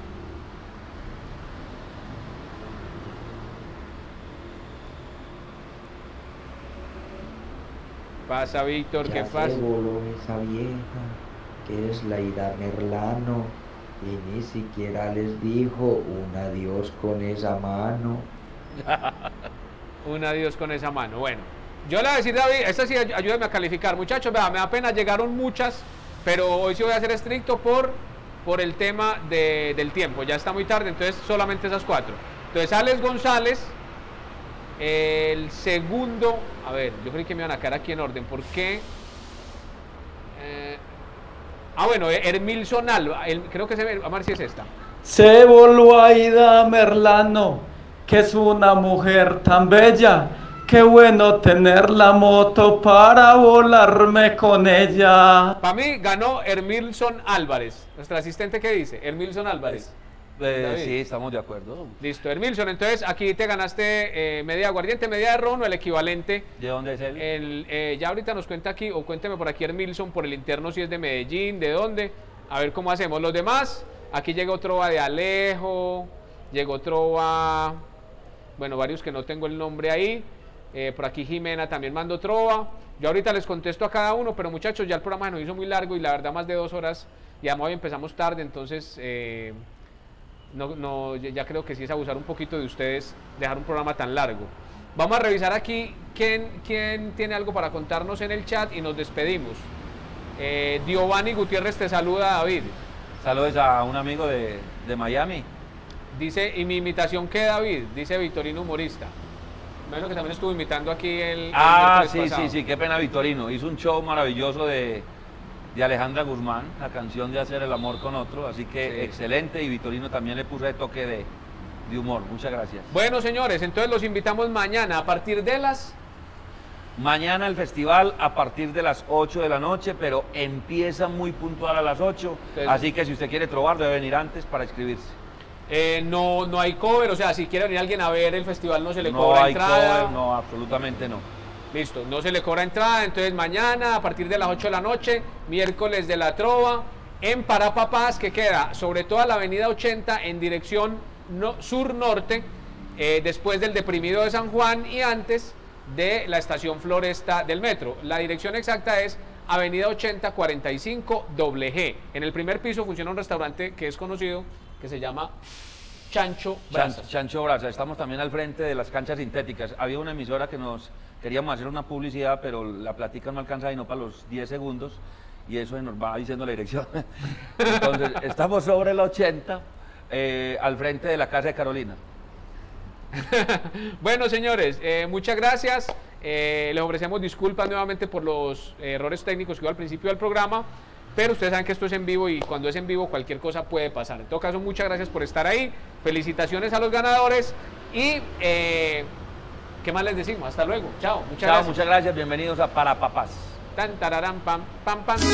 Pasa, Víctor, ¿qué pasa? Se voló esa vieja, que es la Aida Merlano, y ni siquiera les dijo un adiós con esa mano. Un adiós con esa mano. Bueno, yo le voy a decir, David, esta sí, ayúdenme a calificar. Muchachos, vea, me da pena, llegaron muchas, pero hoy sí voy a ser estricto por el tema del tiempo. Ya está muy tarde, entonces solamente esas 4. Entonces, Alex González. El segundo, a ver, yo creí que me iban a quedar aquí en orden. ¿Por qué? Bueno, Hermilson Alba, creo que a ver si es esta. Se voló Aida Merlano, que es una mujer tan bella. Qué bueno tener la moto para volarme con ella. Para mí ganó Hermilson Álvarez. Nuestra asistente, ¿qué dice? Hermilson Álvarez. Sí, estamos de acuerdo. Listo, Hermilson, entonces aquí te ganaste media aguardiente, media de ron o el equivalente. ¿De dónde es él? Ya ahorita nos cuenta aquí, o cuénteme por aquí Hermilson, por el interno, si es de Medellín, de dónde. A ver cómo hacemos. Los demás, aquí llegó trova de Alejo, llegó trova, bueno, varios que no tengo el nombre ahí. Por aquí Jimena también mandó trova. Yo ahorita les contesto a cada uno, pero muchachos, ya el programa se nos hizo muy largo y la verdad más de 2 horas. Y además hoy empezamos tarde, entonces... ya creo que sí es abusar un poquito de ustedes dejar un programa tan largo. Vamos a revisar aquí quién tiene algo para contarnos en el chat y nos despedimos. Giovanni Gutiérrez te saluda, David. Saludos a un amigo de Miami. Dice, ¿y mi imitación qué, David? Dice Victorino Humorista. Menos que también estuvo imitando aquí el sí, qué pena Victorino. Hizo un show maravilloso de Alejandra Guzmán, la canción de Hacer el amor con otro, así que excelente, y Victorino también le puso de toque de humor. Muchas gracias. Bueno, señores, entonces los invitamos mañana a partir de las... Mañana el festival a partir de las 8 de la noche, pero empieza muy puntual a las 8, así que si usted quiere trovar debe venir antes para inscribirse. No hay cover, o sea, si quiere venir alguien a ver el festival no se le cobra entrada. No hay cover, no, absolutamente no. Listo, no se le cobra entrada, entonces mañana a partir de las 8 de la noche, miércoles de la trova, en Parapapás, que queda sobre toda la avenida 80 en dirección sur-norte, después del deprimido de San Juan y antes de la estación Floresta del metro. La dirección exacta es avenida 80 45 G. En el primer piso funciona un restaurante que es conocido, que se llama Chancho Brasa. Chancho Brasa, estamos también al frente de las canchas sintéticas. Había una emisora que queríamos hacer una publicidad, pero la plática no alcanza y no para los 10 segundos, y eso nos va diciendo la dirección. Entonces, estamos sobre la 80, al frente de la casa de Carolina. Bueno, señores, muchas gracias. Les ofrecemos disculpas nuevamente por los errores técnicos que hubo al principio del programa, pero ustedes saben que esto es en vivo y cuando es en vivo cualquier cosa puede pasar. En todo caso, muchas gracias por estar ahí. Felicitaciones a los ganadores y... ¿qué más les decimos? Hasta luego. Chao. Muchas gracias. Bienvenidos a Parapapás. Tan, tararán, pam, pam, pam.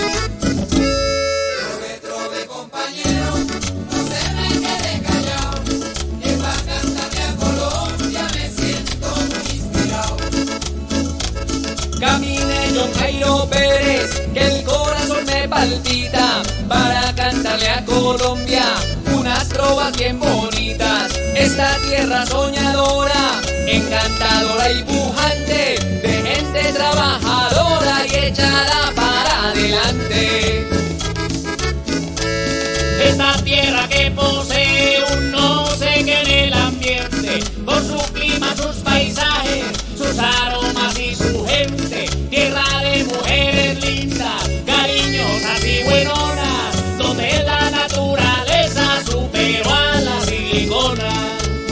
Compañero, no se me quede callado, que pa' cantarle a Colombia me siento muy inspirado. Camine John Jairo Pérez, que el corazón me palpita, para cantarle a Colombia unas trovas bien bonitas. Esta tierra soñadora, encantadora y pujante, de gente trabajadora y echada para adelante. Esta tierra que posee un no sé qué en el ambiente, por su clima, sus paisajes, sus aromas y su gente, tierra de mujeres lindas, cariñosas y buenonas, donde la naturaleza superó a las siliconas.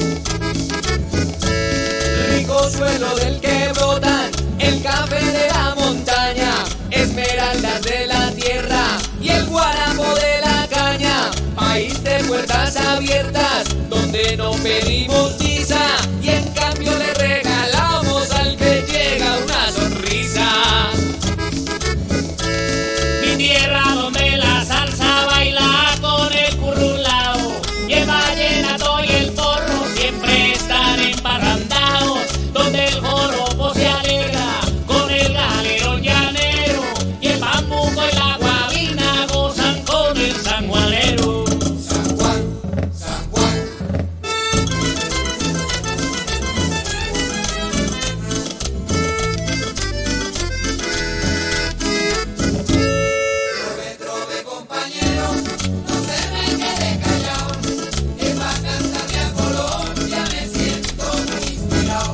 Rico suelo del que brotan el café de la montaña, esmeraldas de la tierra y el guarapo de la caña. País de puertas abiertas, donde no pedimos visa y en cambio le regalamos al que llega una sonrisa. Mi tierra donde la salsa baila con el currulao y el vallenato y el porro siempre están emparrandados, donde el joropo se alegra con el galerón llanero y el bambuco y la guabina gozan con el sanjuanero. San Juan, San Juan. Trove, compañero, no se me quede callado, que va a cantarle a Colombia me siento muy inspirado.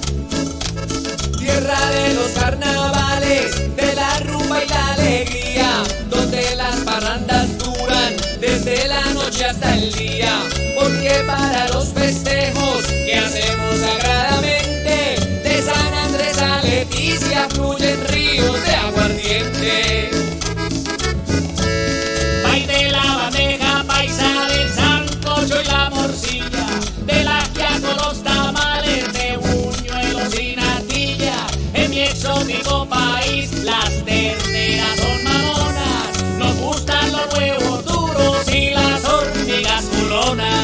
Tierra de los carnavales, de la rumba y la alegría, donde las parrandas duran desde la noche hasta el día, porque para los festejos que hacemos sagradamente, de San Andrés a Leticia fluyen ríos de aguardiente. Baile la bandeja paisa del sancocho y la morcilla, de la quiaco los tamales de buñuelos y natilla. En mi exótico país las terneras son mamonas, nos gustan los huevos duros y las hormigas culonas.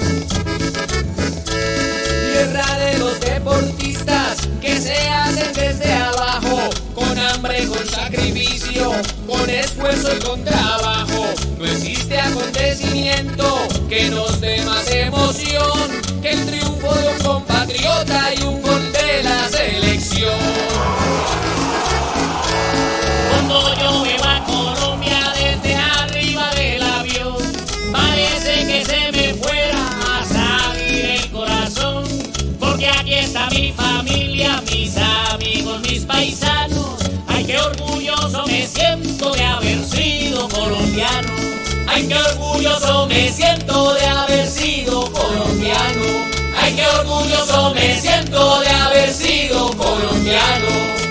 Tierra de los deportistas que se hacen desde abajo, con hambre, con sacrificio, con esfuerzo y con trabajo. No existe acontecimiento que nos dé más emoción que el triunfo de un compatriota y un gol de la selección. Cuando yo veo a Colombia desde arriba del avión, parece que se me fuera a salir el corazón, porque aquí está mi familia, mis amigos, mis paisanos. Ay, qué orgulloso me siento de haber sido colombiano. Ay, qué orgulloso me siento de haber sido colombiano. Ay, qué orgulloso me siento de haber sido colombiano.